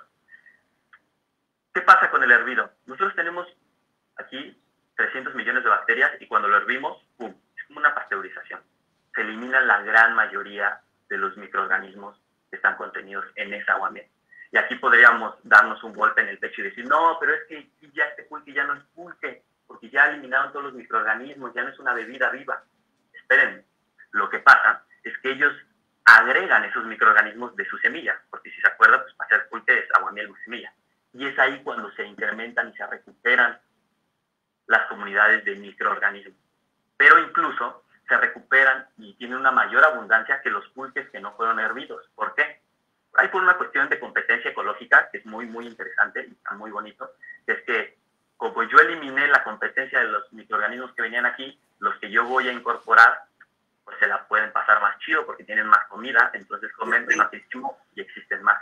¿Qué pasa con el hervido? Nosotros tenemos aquí trescientos millones de bacterias y cuando lo hervimos, ¡pum!, es como una pasteurización. Se eliminan la gran mayoría de los microorganismos que están contenidos en esa aguamiel. Y aquí podríamos darnos un golpe en el pecho y decir, no, pero es que ya este pulque ya no es pulque, porque ya eliminaron todos los microorganismos, ya no es una bebida viva. Esperen, lo que pasa es que ellos agregan esos microorganismos de su semilla, porque si se acuerdan, pues para hacer pulque es aguamiel o semilla. Y es ahí cuando se incrementan y se recuperan las comunidades de microorganismos. Pero incluso se recuperan y tienen una mayor abundancia que los pulques que no fueron hervidos. ¿Por qué? Hay por una cuestión de competencia ecológica, que es muy, muy interesante y está muy bonito, que es que como yo eliminé la competencia de los microorganismos que venían aquí, los que yo voy a incorporar, pues se la pueden pasar más chido porque tienen más comida, entonces comen muchísimo y existen más.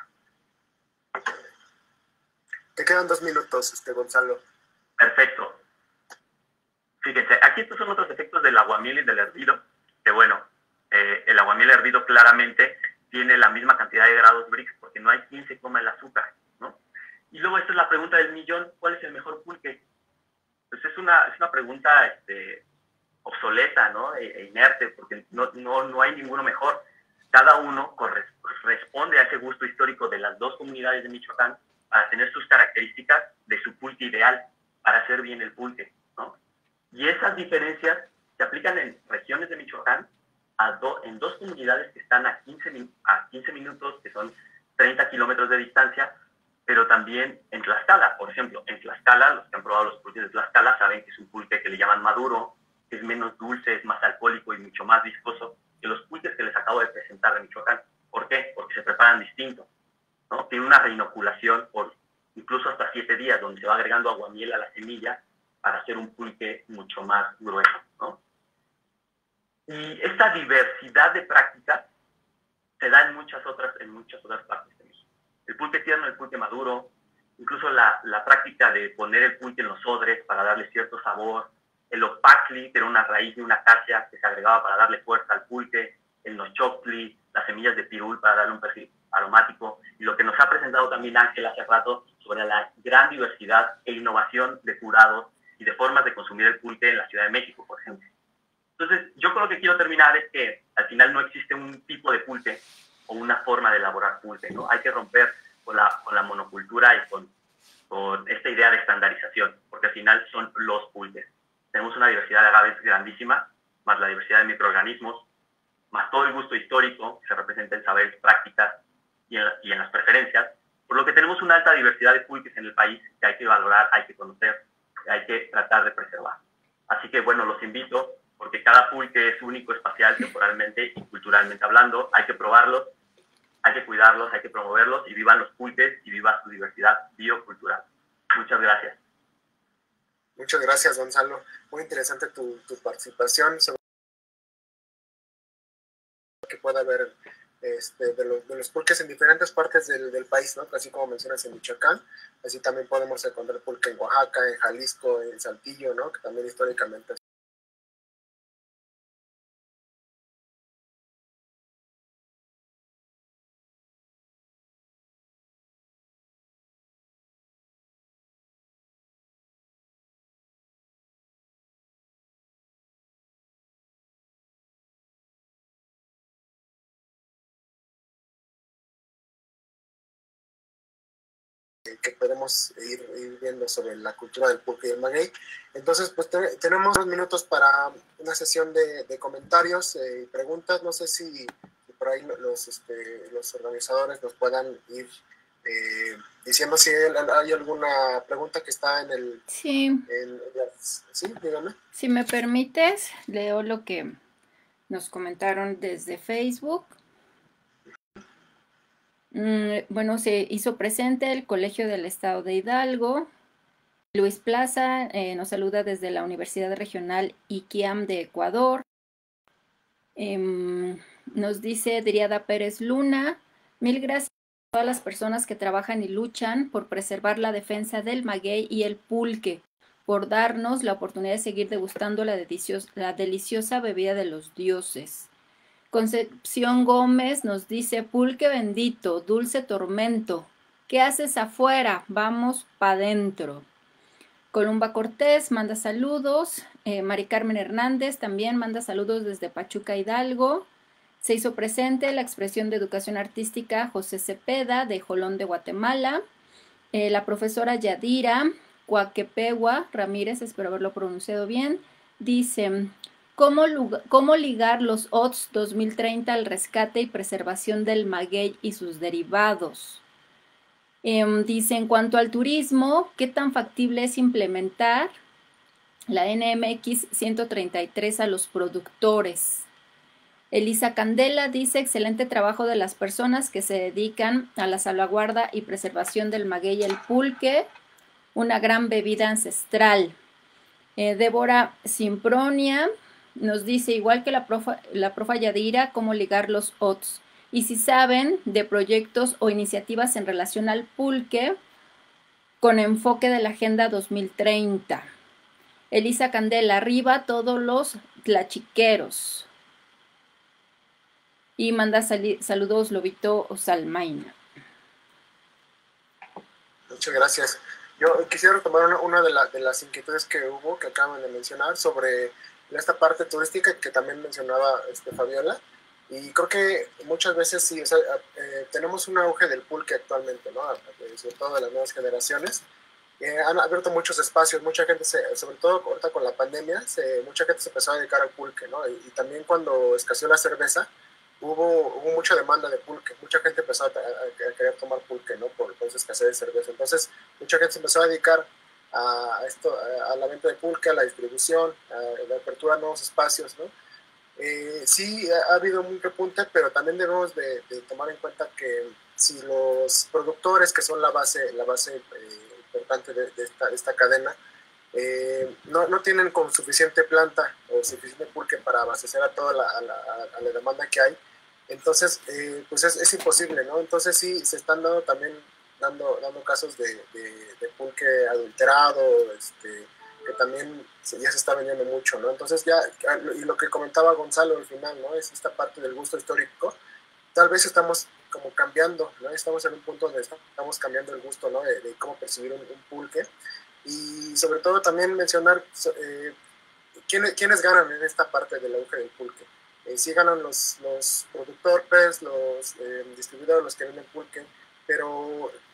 Te quedan dos minutos, este Gonzalo. Perfecto. Fíjense, aquí estos son otros efectos del aguamiel y del hervido, que bueno, eh, el aguamiel hervido claramente tiene la misma cantidad de grados Brix, porque no hay quien se coma el azúcar, ¿no? Y luego esta es la pregunta del millón, ¿cuál es el mejor pulque? Pues es una, es una pregunta este, obsoleta, ¿no? E, e inerte, porque no, no, no hay ninguno mejor. Cada uno corre, responde a ese gusto histórico de las dos comunidades de Michoacán para tener sus características de su pulque ideal, para hacer bien el pulque, ¿no? Y esas diferencias se aplican en regiones de Michoacán, a do, en dos comunidades que están a quince, a quince minutos, que son treinta kilómetros de distancia, pero también en Tlaxcala. Por ejemplo, en Tlaxcala, los que han probado los pulques de Tlaxcala saben que es un pulque que le llaman maduro, que es menos dulce, es más alcohólico y mucho más viscoso que los pulques que les acabo de presentar de Michoacán. ¿Por qué? Porque se preparan distinto, ¿no? Tiene una reinoculación por incluso hasta siete días, donde se va agregando aguamiel a la semilla para hacer un pulque mucho más grueso, ¿no? Y esta diversidad de prácticas se da en muchas otras, en muchas otras partes de México. El pulque tierno, el pulque maduro, incluso la, la práctica de poner el pulque en los odres para darle cierto sabor, el opacli, que era una raíz de una acacia que se agregaba para darle fuerza al pulque, el nochocli, las semillas de pirul para darle un perfil aromático, y lo que nos ha presentado también Ángel hace rato sobre la gran diversidad e innovación de curados y de formas de consumir el pulque en la Ciudad de México, por ejemplo. Entonces, yo con lo que quiero terminar es que al final no existe un tipo de pulque o una forma de elaborar pulque, ¿no? Hay que romper con la, con la monocultura y con con esta idea de estandarización, porque al final son los pulques. Tenemos una diversidad de agaves grandísima, más la diversidad de microorganismos, más todo el gusto histórico que se representa en saberes, prácticas y en, y en las preferencias, por lo que tenemos una alta diversidad de pulques en el país que hay que valorar, hay que conocer, hay que tratar de preservar. Así que, bueno, los invito, porque cada pulque es único, espacial, temporalmente y culturalmente hablando, hay que probarlos, hay que cuidarlos, hay que promoverlos, y vivan los pulques y viva su diversidad biocultural. Muchas gracias. Muchas gracias, Gonzalo. Muy interesante tu, tu participación sobre que pueda haber este, de, los, de los pulques en diferentes partes del, del país, ¿no? Así como mencionas en Michoacán, así también podemos encontrar pulque en Oaxaca, en Jalisco, en Saltillo, ¿no? Que también históricamente que podemos ir, ir viendo sobre la cultura del pulque y el maguey. Entonces, pues te, tenemos dos minutos para una sesión de, de comentarios y eh, preguntas. No sé si, si por ahí los, este, los organizadores nos puedan ir eh, diciendo si hay alguna pregunta que está en el... Sí. En, sí, dígame. Si me permites, leo lo que nos comentaron desde Facebook. Bueno, se hizo presente el Colegio del Estado de Hidalgo. Luis Plaza eh, nos saluda desde la Universidad Regional Iquiam de Ecuador. Eh, nos dice Driada Pérez Luna, mil gracias a todas las personas que trabajan y luchan por preservar la defensa del maguey y el pulque, por darnos la oportunidad de seguir degustando la, delicios, la deliciosa bebida de los dioses. Concepción Gómez nos dice, pulque bendito, dulce tormento, ¿qué haces afuera? Vamos pa' dentro. Columba Cortés manda saludos, eh, Mari Carmen Hernández también manda saludos desde Pachuca, Hidalgo. Se hizo presente la expresión de educación artística José Cepeda de Jolón de Guatemala. Eh, la profesora Yadira Cuaquepegua Ramírez, espero haberlo pronunciado bien, dice... ¿Cómo, ¿Cómo ligar los O T S dos mil treinta al rescate y preservación del maguey y sus derivados? Eh, dice, en cuanto al turismo, ¿qué tan factible es implementar la N M X ciento treinta y tres a los productores? Elisa Candela dice, excelente trabajo de las personas que se dedican a la salvaguarda y preservación del maguey y el pulque, una gran bebida ancestral. Eh, Débora Simpronia nos dice, igual que la profa, la profa Yadira, cómo ligar los O T S. Y si saben de proyectos o iniciativas en relación al pulque con enfoque de la Agenda dos mil treinta. Elisa Candela, arriba todos los tlachiqueros. Y manda sal saludos Lobito Salmaina. Muchas gracias. Yo quisiera retomar una, una de, la, de las inquietudes que hubo, que acaban de mencionar, sobre esta parte turística que también mencionaba este, Fabiola, y creo que muchas veces sí, o sea, eh, tenemos un auge del pulque actualmente, ¿no? Sobre todo de las nuevas generaciones. Eh, han abierto muchos espacios, mucha gente, se, sobre todo ahorita con la pandemia, se, mucha gente se empezó a dedicar al pulque, ¿no? Y, y también cuando escaseó la cerveza, hubo, hubo mucha demanda de pulque, mucha gente empezó a, a, a querer tomar pulque, ¿no? Por, por esa escasez de cerveza. Entonces, mucha gente se empezó a dedicar a esto, a la venta de pulque, a la distribución, a la apertura a nuevos espacios, ¿no? Eh, sí, ha habido un repunte, pero también debemos de, de tomar en cuenta que si los productores, que son la base, la base eh, importante de, de, esta, de esta cadena, eh, no, no tienen con suficiente planta o suficiente pulque para abastecer a toda la, a la, a la demanda que hay, entonces eh, pues es, es imposible, ¿no? Entonces sí, se están dando también Dando, dando casos de, de, de pulque adulterado, este, que también se, ya se está vendiendo mucho, ¿no? Entonces ya, y lo que comentaba Gonzalo al final, ¿no? Es esta parte del gusto histórico. Tal vez estamos como cambiando, ¿no? Estamos en un punto donde estamos cambiando el gusto, ¿no? De, de cómo percibir un, un pulque. Y sobre todo también mencionar eh, ¿quiénes, quiénes ganan en esta parte del auge del pulque. Eh, sí ganan los, los productores, los eh, distribuidores, los que venden pulque, pero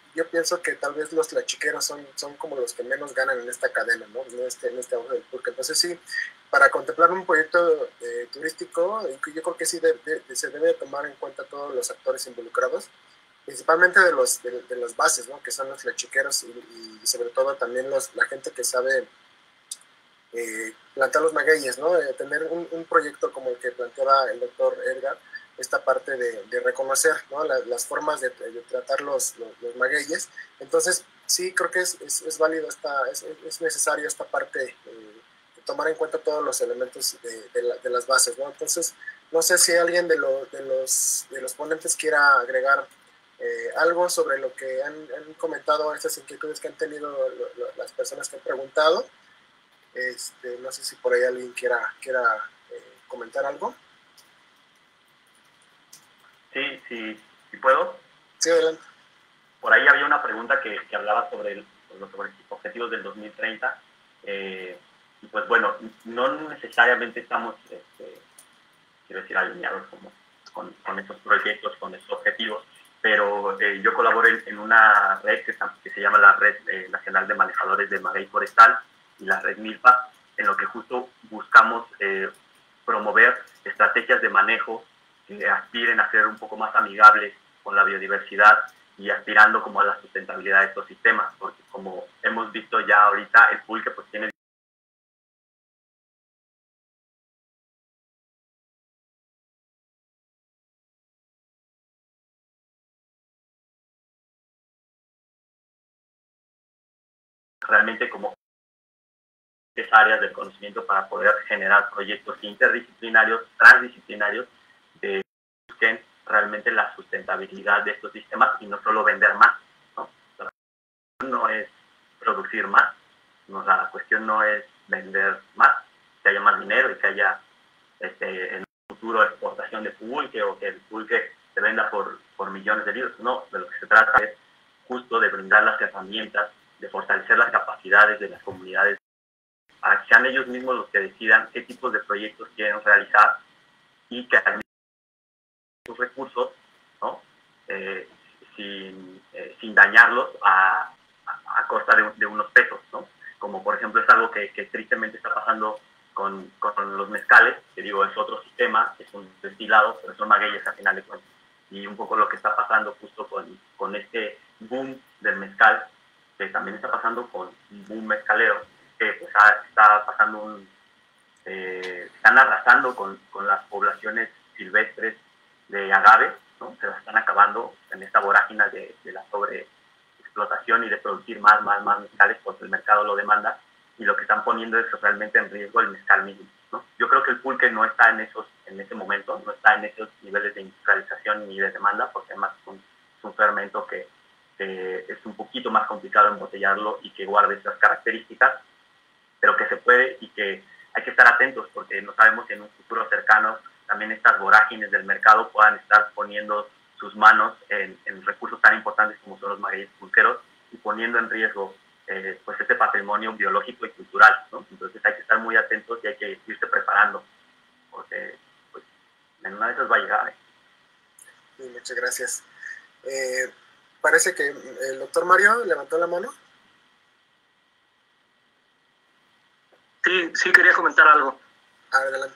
yo pienso que tal vez los tlachiqueros son, son como los que menos ganan en esta cadena, ¿no? En este, en este auge del pulque. Entonces sí, para contemplar un proyecto eh, turístico, yo creo que sí de, de, se debe tomar en cuenta todos los actores involucrados, principalmente de, los, de, de las bases, ¿no? Que son los tlachiqueros y, y sobre todo también los, la gente que sabe eh, plantar los magueyes, ¿no? Eh, tener un, un proyecto como el que planteaba el doctor Edgar, esta parte de, de reconocer, ¿no? las, las formas de, de tratar los, los, los magueyes. Entonces, sí, creo que es, es, es válido, esta, es, es necesario esta parte, eh, de tomar en cuenta todos los elementos de, de, la, de las bases, ¿no? Entonces, no sé si alguien de, lo, de, los, de los ponentes quiera agregar eh, algo sobre lo que han, han comentado, estas inquietudes que han tenido lo, lo, las personas que han preguntado. Este, no sé si por ahí alguien quiera, quiera eh, comentar algo. Sí, sí, sí puedo. Sí, adelante. Por ahí había una pregunta que, que hablaba sobre, el, sobre los objetivos del dos mil treinta. Eh, y pues bueno, no necesariamente estamos, este, quiero decir, alineados como, con, con estos proyectos, con estos objetivos, pero eh, yo colaboro en, en una red que, que se llama la Red eh, Nacional de Manejadores de Maguey Forestal y la Red MILPA, en lo que justo buscamos eh, promover estrategias de manejo que aspiren a ser un poco más amigables con la biodiversidad y aspirando como a la sustentabilidad de estos sistemas, porque como hemos visto ya ahorita, el pulque pues tiene realmente como áreas del conocimiento para poder generar proyectos interdisciplinarios, transdisciplinarios, de que busquen realmente la sustentabilidad de estos sistemas y no solo vender más, ¿no? La cuestión no es producir más, ¿no? La cuestión no es vender más, que haya más dinero y que haya este, en un futuro exportación de pulque o que el pulque se venda por, por millones de litros. No, de lo que se trata es justo de brindar las herramientas, de fortalecer las capacidades de las comunidades para que sean ellos mismos los que decidan qué tipos de proyectos quieren realizar y que al sus recursos, ¿no? eh, sin, eh, sin dañarlos a, a, a costa de, de unos pesos, ¿no? Como por ejemplo es algo que, que tristemente está pasando con, con los mezcales, que digo es otro sistema, es un destilado, pero son magueyes a final de cuentas. Y un poco lo que está pasando justo con, con este boom del mezcal, que también está pasando con un boom mezcalero, que pues, está pasando un... Eh, están arrasando con, con las poblaciones silvestres de agaves, ¿no? Se las están acabando en esta vorágine de, de la sobreexplotación y de producir más, más, más mezcales porque el mercado lo demanda, y lo que están poniendo es realmente en riesgo el mezcal mismo, ¿no? Yo creo que el pulque no está en esos, en ese momento, no está en esos niveles de industrialización ni de demanda, porque además es un, es un fermento que, que es un poquito más complicado embotellarlo y que guarde estas características, pero que se puede y que hay que estar atentos porque no sabemos si en un futuro cercano también estas vorágines del mercado puedan estar poniendo sus manos en, en recursos tan importantes como son los magueyes pulqueros y poniendo en riesgo eh, pues este patrimonio biológico y cultural, ¿no? Entonces hay que estar muy atentos y hay que irse preparando porque pues, en una de esas va a llegar. ¿eh? Sí, muchas gracias. Eh, parece que el doctor Mario levantó la mano. Sí, sí, quería comentar algo. Adelante.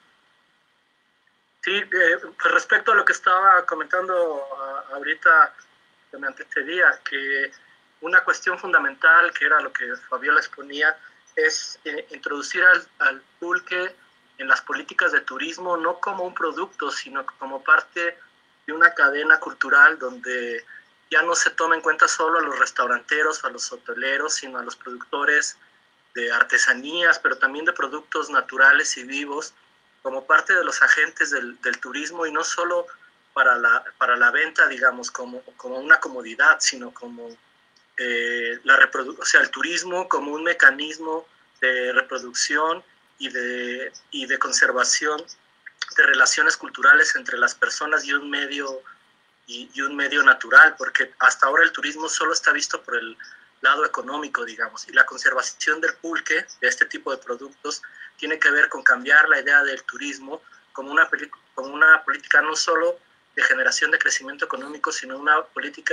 Sí, eh, respecto a lo que estaba comentando uh, ahorita, que me antecedía, que una cuestión fundamental, que era lo que Fabiola exponía, es eh, introducir al, al pulque en las políticas de turismo, no como un producto, sino como parte de una cadena cultural donde ya no se toma en cuenta solo a los restauranteros, a los hoteleros, sino a los productores de artesanías, pero también de productos naturales y vivos, como parte de los agentes del, del turismo, y no solo para la, para la venta, digamos, como, como una comodidad, sino como eh, la reprodu- o sea, el turismo como un mecanismo de reproducción y de, y de conservación de relaciones culturales entre las personas y un medio, y, y un medio natural, porque hasta ahora el turismo solo está visto por el lado económico, digamos, y la conservación del pulque, de este tipo de productos, tiene que ver con cambiar la idea del turismo como una, como una política no solo de generación de crecimiento económico, sino una política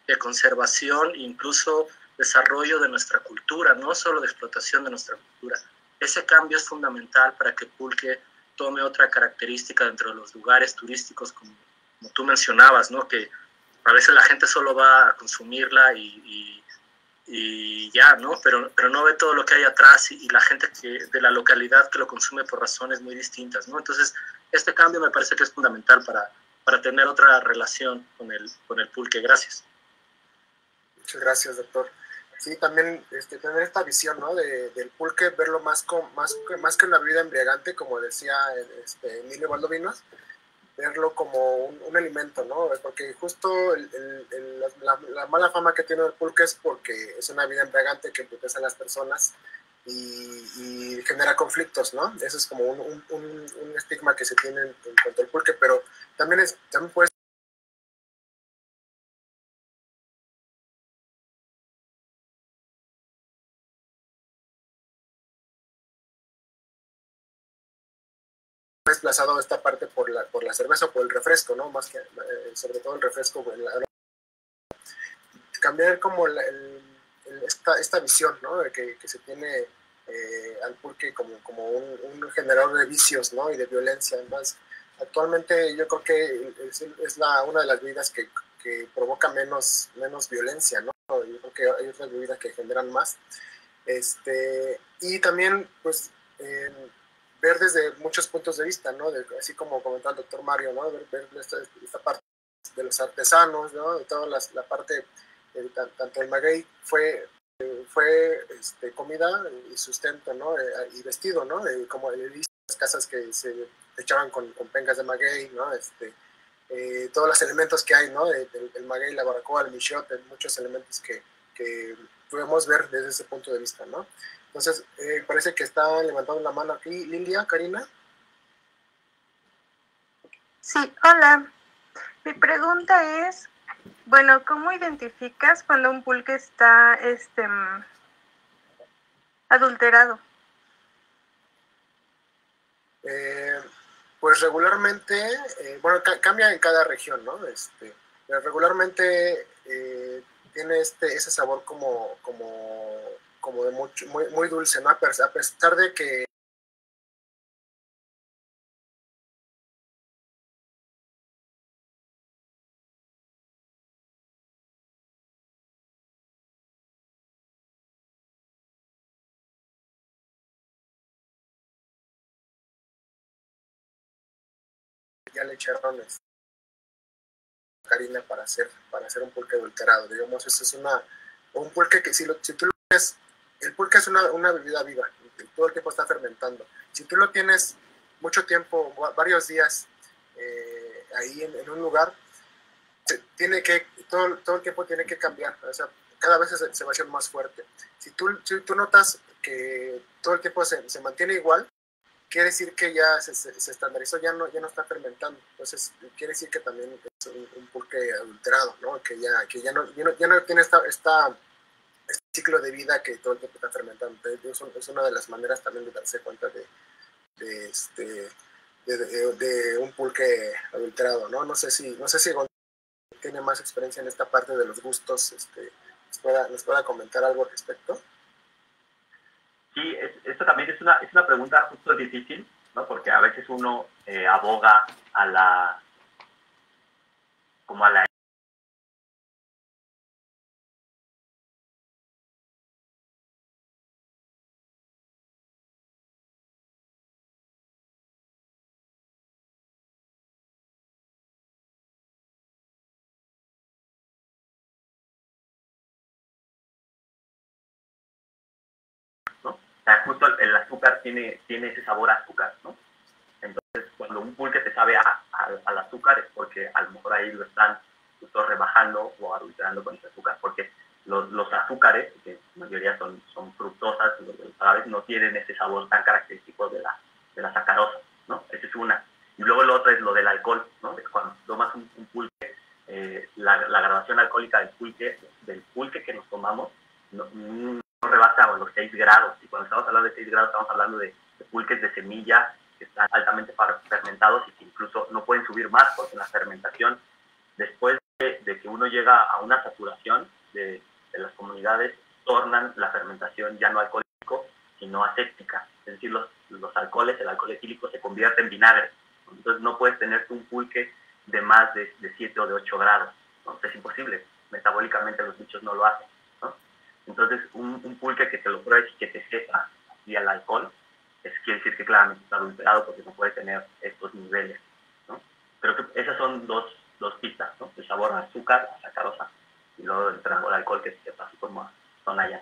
de conservación, incluso desarrollo de nuestra cultura, no solo de explotación de nuestra cultura. Ese cambio es fundamental para que Pulque tome otra característica dentro de los lugares turísticos, como, como tú mencionabas, ¿no? Que a veces la gente solo va a consumirla y, y, y ya, ¿no? Pero, pero no ve todo lo que hay atrás y, y la gente que, de la localidad que lo consume por razones muy distintas, ¿no? Entonces, este cambio me parece que es fundamental para, para tener otra relación con el, con el pulque. Gracias. Muchas gracias, doctor. Sí, también este, tener esta visión, ¿no? de, del pulque, verlo más, con, más, más que una bebida embriagante, como decía este, Emilio Valdovinos, verlo como un, un alimento, ¿no? Porque justo el, el, el, la, la mala fama que tiene el pulque es porque es una bebida embriagante que embrutece a las personas y, y genera conflictos, ¿no? Eso es como un, un, un, un estigma que se tiene en, en cuanto al pulque, pero también, es, también puede desplazado esta parte por la, por la cerveza o por el refresco, ¿no? Más que, eh, sobre todo el refresco. La, cambiar como la, el, el, esta, esta visión, ¿no? De que, que se tiene eh, al pulque como, como un, un generador de vicios, ¿no? Y de violencia. Además, actualmente yo creo que es, es la, una de las bebidas que, que provoca menos, menos violencia, ¿no? Yo creo que hay otras bebidas que generan más. Este, y también, pues, eh, ver desde muchos puntos de vista, ¿no? De, así como comentaba el doctor Mario, ¿no? Ver, ver esta, esta parte de los artesanos, ¿no? De toda la, la parte, eh, tanto el maguey fue, eh, fue este, comida y sustento, ¿no? Eh, y vestido, ¿no? Eh, como he visto las casas que se echaban con, con pengas de maguey, ¿no? Este, eh, todos los elementos que hay, ¿no? El, el maguey, la baracoa, el michote, muchos elementos que, que podemos ver desde ese punto de vista, ¿no? Entonces, eh, parece que está levantando la mano aquí Lilia, Karina. Sí, hola. Mi pregunta es, bueno, ¿cómo identificas cuando un pulque está este, adulterado? Eh, pues regularmente, eh, bueno, ca cambia en cada región, ¿no? Este, pero regularmente eh, tiene este, ese sabor como, como, como de mucho, muy, muy dulce, ¿no? A pesar de que ya le echaron Karina para hacer, para hacer un pulque adulterado, digamos, eso es una, un pulque que si, lo, si tú lo tienes, el pulque es una, una bebida viva, todo el tiempo está fermentando, si tú lo tienes mucho tiempo, varios días eh, ahí en, en un lugar, se, tiene que, todo, todo el tiempo tiene que cambiar, o sea, cada vez se, se va a hacer más fuerte, si tú, si tú notas que todo el tiempo se, se mantiene igual, quiere decir que ya se, se, se estandarizó, ya no, ya no está fermentando. Entonces, quiere decir que también es un, un pulque adulterado, ¿no? Que ya, que ya, no, ya, no, ya no tiene esta, esta, este ciclo de vida que todo el tiempo está fermentando. Entonces, es una de las maneras también de darse cuenta de, de, este, de, de, de un pulque adulterado, ¿no? No sé si, no sé si tiene más experiencia en esta parte de los gustos, este, ¿nos pueda, nos pueda comentar algo al respecto? Sí, es, esto también es una, es una pregunta justo difícil, ¿no? Porque a veces uno eh, aboga a la, como a la ¿no? O sea, justo el, el azúcar tiene, tiene ese sabor a azúcar, ¿no? Entonces, cuando un pulque te sabe a, a, al azúcar es porque a lo mejor ahí lo están justo rebajando o adulterando con ese azúcar, porque los, los azúcares, que en su mayoría son, son fructosas, los, los agaves no tienen ese sabor tan característico de la, de la sacarosa, ¿no? Esa es una. Y luego lo otro es lo del alcohol, ¿no? Cuando tomas un, un pulque, eh, la, la graduación alcohólica del pulque, del pulque que nos tomamos, no, no rebasa los seis grados. Y cuando estamos hablando de seis grados, estamos hablando de, de pulques de semilla que están altamente fermentados y que incluso no pueden subir más porque en la fermentación, después de que uno llega a una saturación de, de las comunidades, tornan la fermentación ya no alcohólico, sino aséptica. Es decir, los, los alcoholes, el alcohol etílico se convierte en vinagre. Entonces no puedes tener un pulque de más de, de siete o de ocho grados, ¿no? Es imposible. Metabólicamente los bichos no lo hacen, ¿no? Entonces un, un pulque que te lo pruebes y que te sepa así al alcohol, es, quiere decir que claramente está adulterado porque no puede tener estos niveles, ¿no? Creo que esas son dos, dos pistas, ¿no? El sabor a azúcar, a sacarosa, y luego el trago de alcohol que se sepa así como son allá.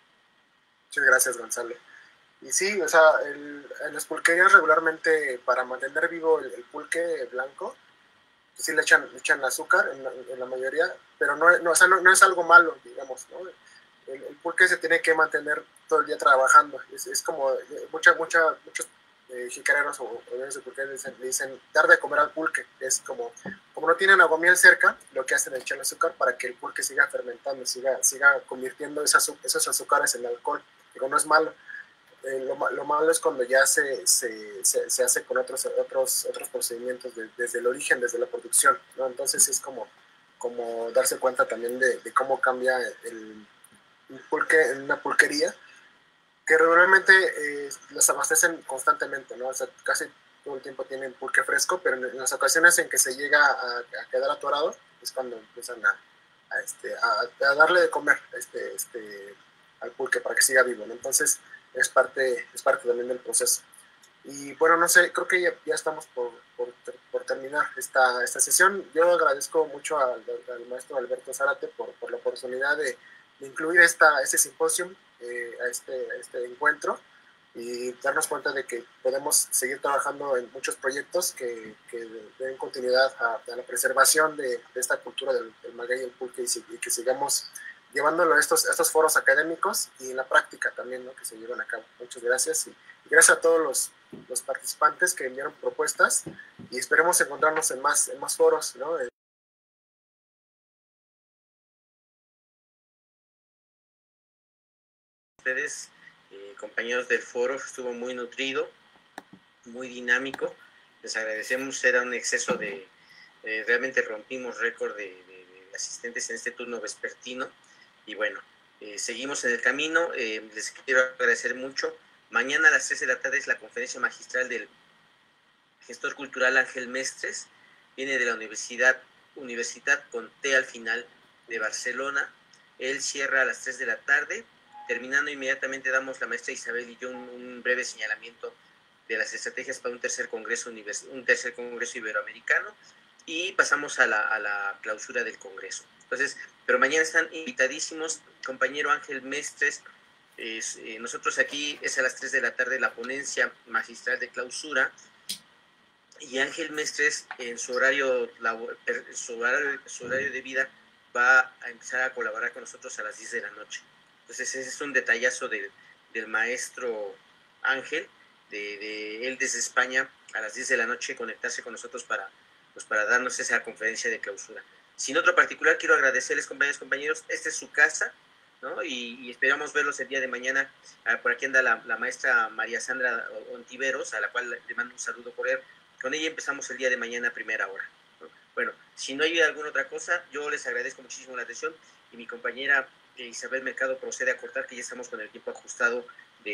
Muchas gracias, Gonzalo. Y sí, o sea, el, en las pulquerías regularmente para mantener vivo el, el pulque blanco, pues sí le echan, le echan azúcar en la, en la mayoría, pero no, no, o sea, no, no es algo malo, digamos, ¿no? El, el pulque se tiene que mantener todo el día trabajando. Es, es como mucha, mucha, muchos eh, jicareros o, o dueños de pulque le dicen, le dicen dar de comer al pulque. Es como, como no tienen aguamiel cerca, lo que hacen es echarle azúcar para que el pulque siga fermentando, siga, siga convirtiendo esas, esos azúcares en alcohol. Digo, no es malo. Eh, lo, lo malo es cuando ya se, se, se, se hace con otros, otros, otros procedimientos de, desde el origen, desde la producción, ¿no? Entonces es como, como darse cuenta también de, de cómo cambia el, el pulque en una pulquería, que regularmente eh, las abastecen constantemente, ¿no? O sea, casi todo el tiempo tienen pulque fresco, pero en, en las ocasiones en que se llega a, a quedar atorado es cuando empiezan a, a, este, a, a darle de comer este, este, al pulque para que siga vivo, ¿no? Entonces es parte, es parte también del proceso. Y bueno, no sé, creo que ya, ya estamos por, por, por terminar esta, esta sesión. Yo agradezco mucho al, al maestro Alberto Zárate por, por la oportunidad de, de incluir esta, este simposio, eh, a, este, a este encuentro, y darnos cuenta de que podemos seguir trabajando en muchos proyectos que, que den continuidad a, a la preservación de, de esta cultura del, del maguey y el pulque, y, y que sigamos llevándolo a estos, a estos foros académicos y en la práctica también, ¿no? Que se llevan a cabo. Muchas gracias, y, y gracias a todos los, los participantes que enviaron propuestas, y esperemos encontrarnos en más, en más foros, ¿no? Ustedes, eh, compañeros del foro, estuvo muy nutrido, muy dinámico. Les agradecemos, era un exceso de, eh, realmente rompimos récord de, de, de asistentes en este turno vespertino, y bueno, eh, seguimos en el camino. Eh, les quiero agradecer mucho. Mañana a las tres de la tarde es la conferencia magistral del gestor cultural Ángel Mestres, viene de la Universidad, Universidad con T al final de Barcelona. Él cierra a las tres de la tarde. Terminando inmediatamente damos la maestra Isabel y yo un, un breve señalamiento de las estrategias para un tercer congreso, un tercer congreso iberoamericano, y pasamos a la, a la clausura del congreso. Entonces, pero mañana están invitadísimos, compañero Ángel Mestres. Es, eh, nosotros aquí es a las tres de la tarde la ponencia magistral de clausura, y Ángel Mestres en su horario, su horario, su horario de vida va a empezar a colaborar con nosotros a las diez de la noche. Entonces ese es un detallazo del, del maestro Ángel, de, de él desde España a las diez de la noche conectarse con nosotros para, pues para darnos esa conferencia de clausura. Sin otro particular, quiero agradecerles, compañeros y compañeros, esta es su casa, ¿no? Y, y esperamos verlos el día de mañana. Ah, por aquí anda la, la maestra María Sandra Ontiveros, a la cual le mando un saludo por él. Con ella empezamos el día de mañana a primera hora, ¿no? Bueno, si no hay alguna otra cosa, yo les agradezco muchísimo la atención, y mi compañera Isabel Mercado procede a cortar, que ya estamos con el tiempo ajustado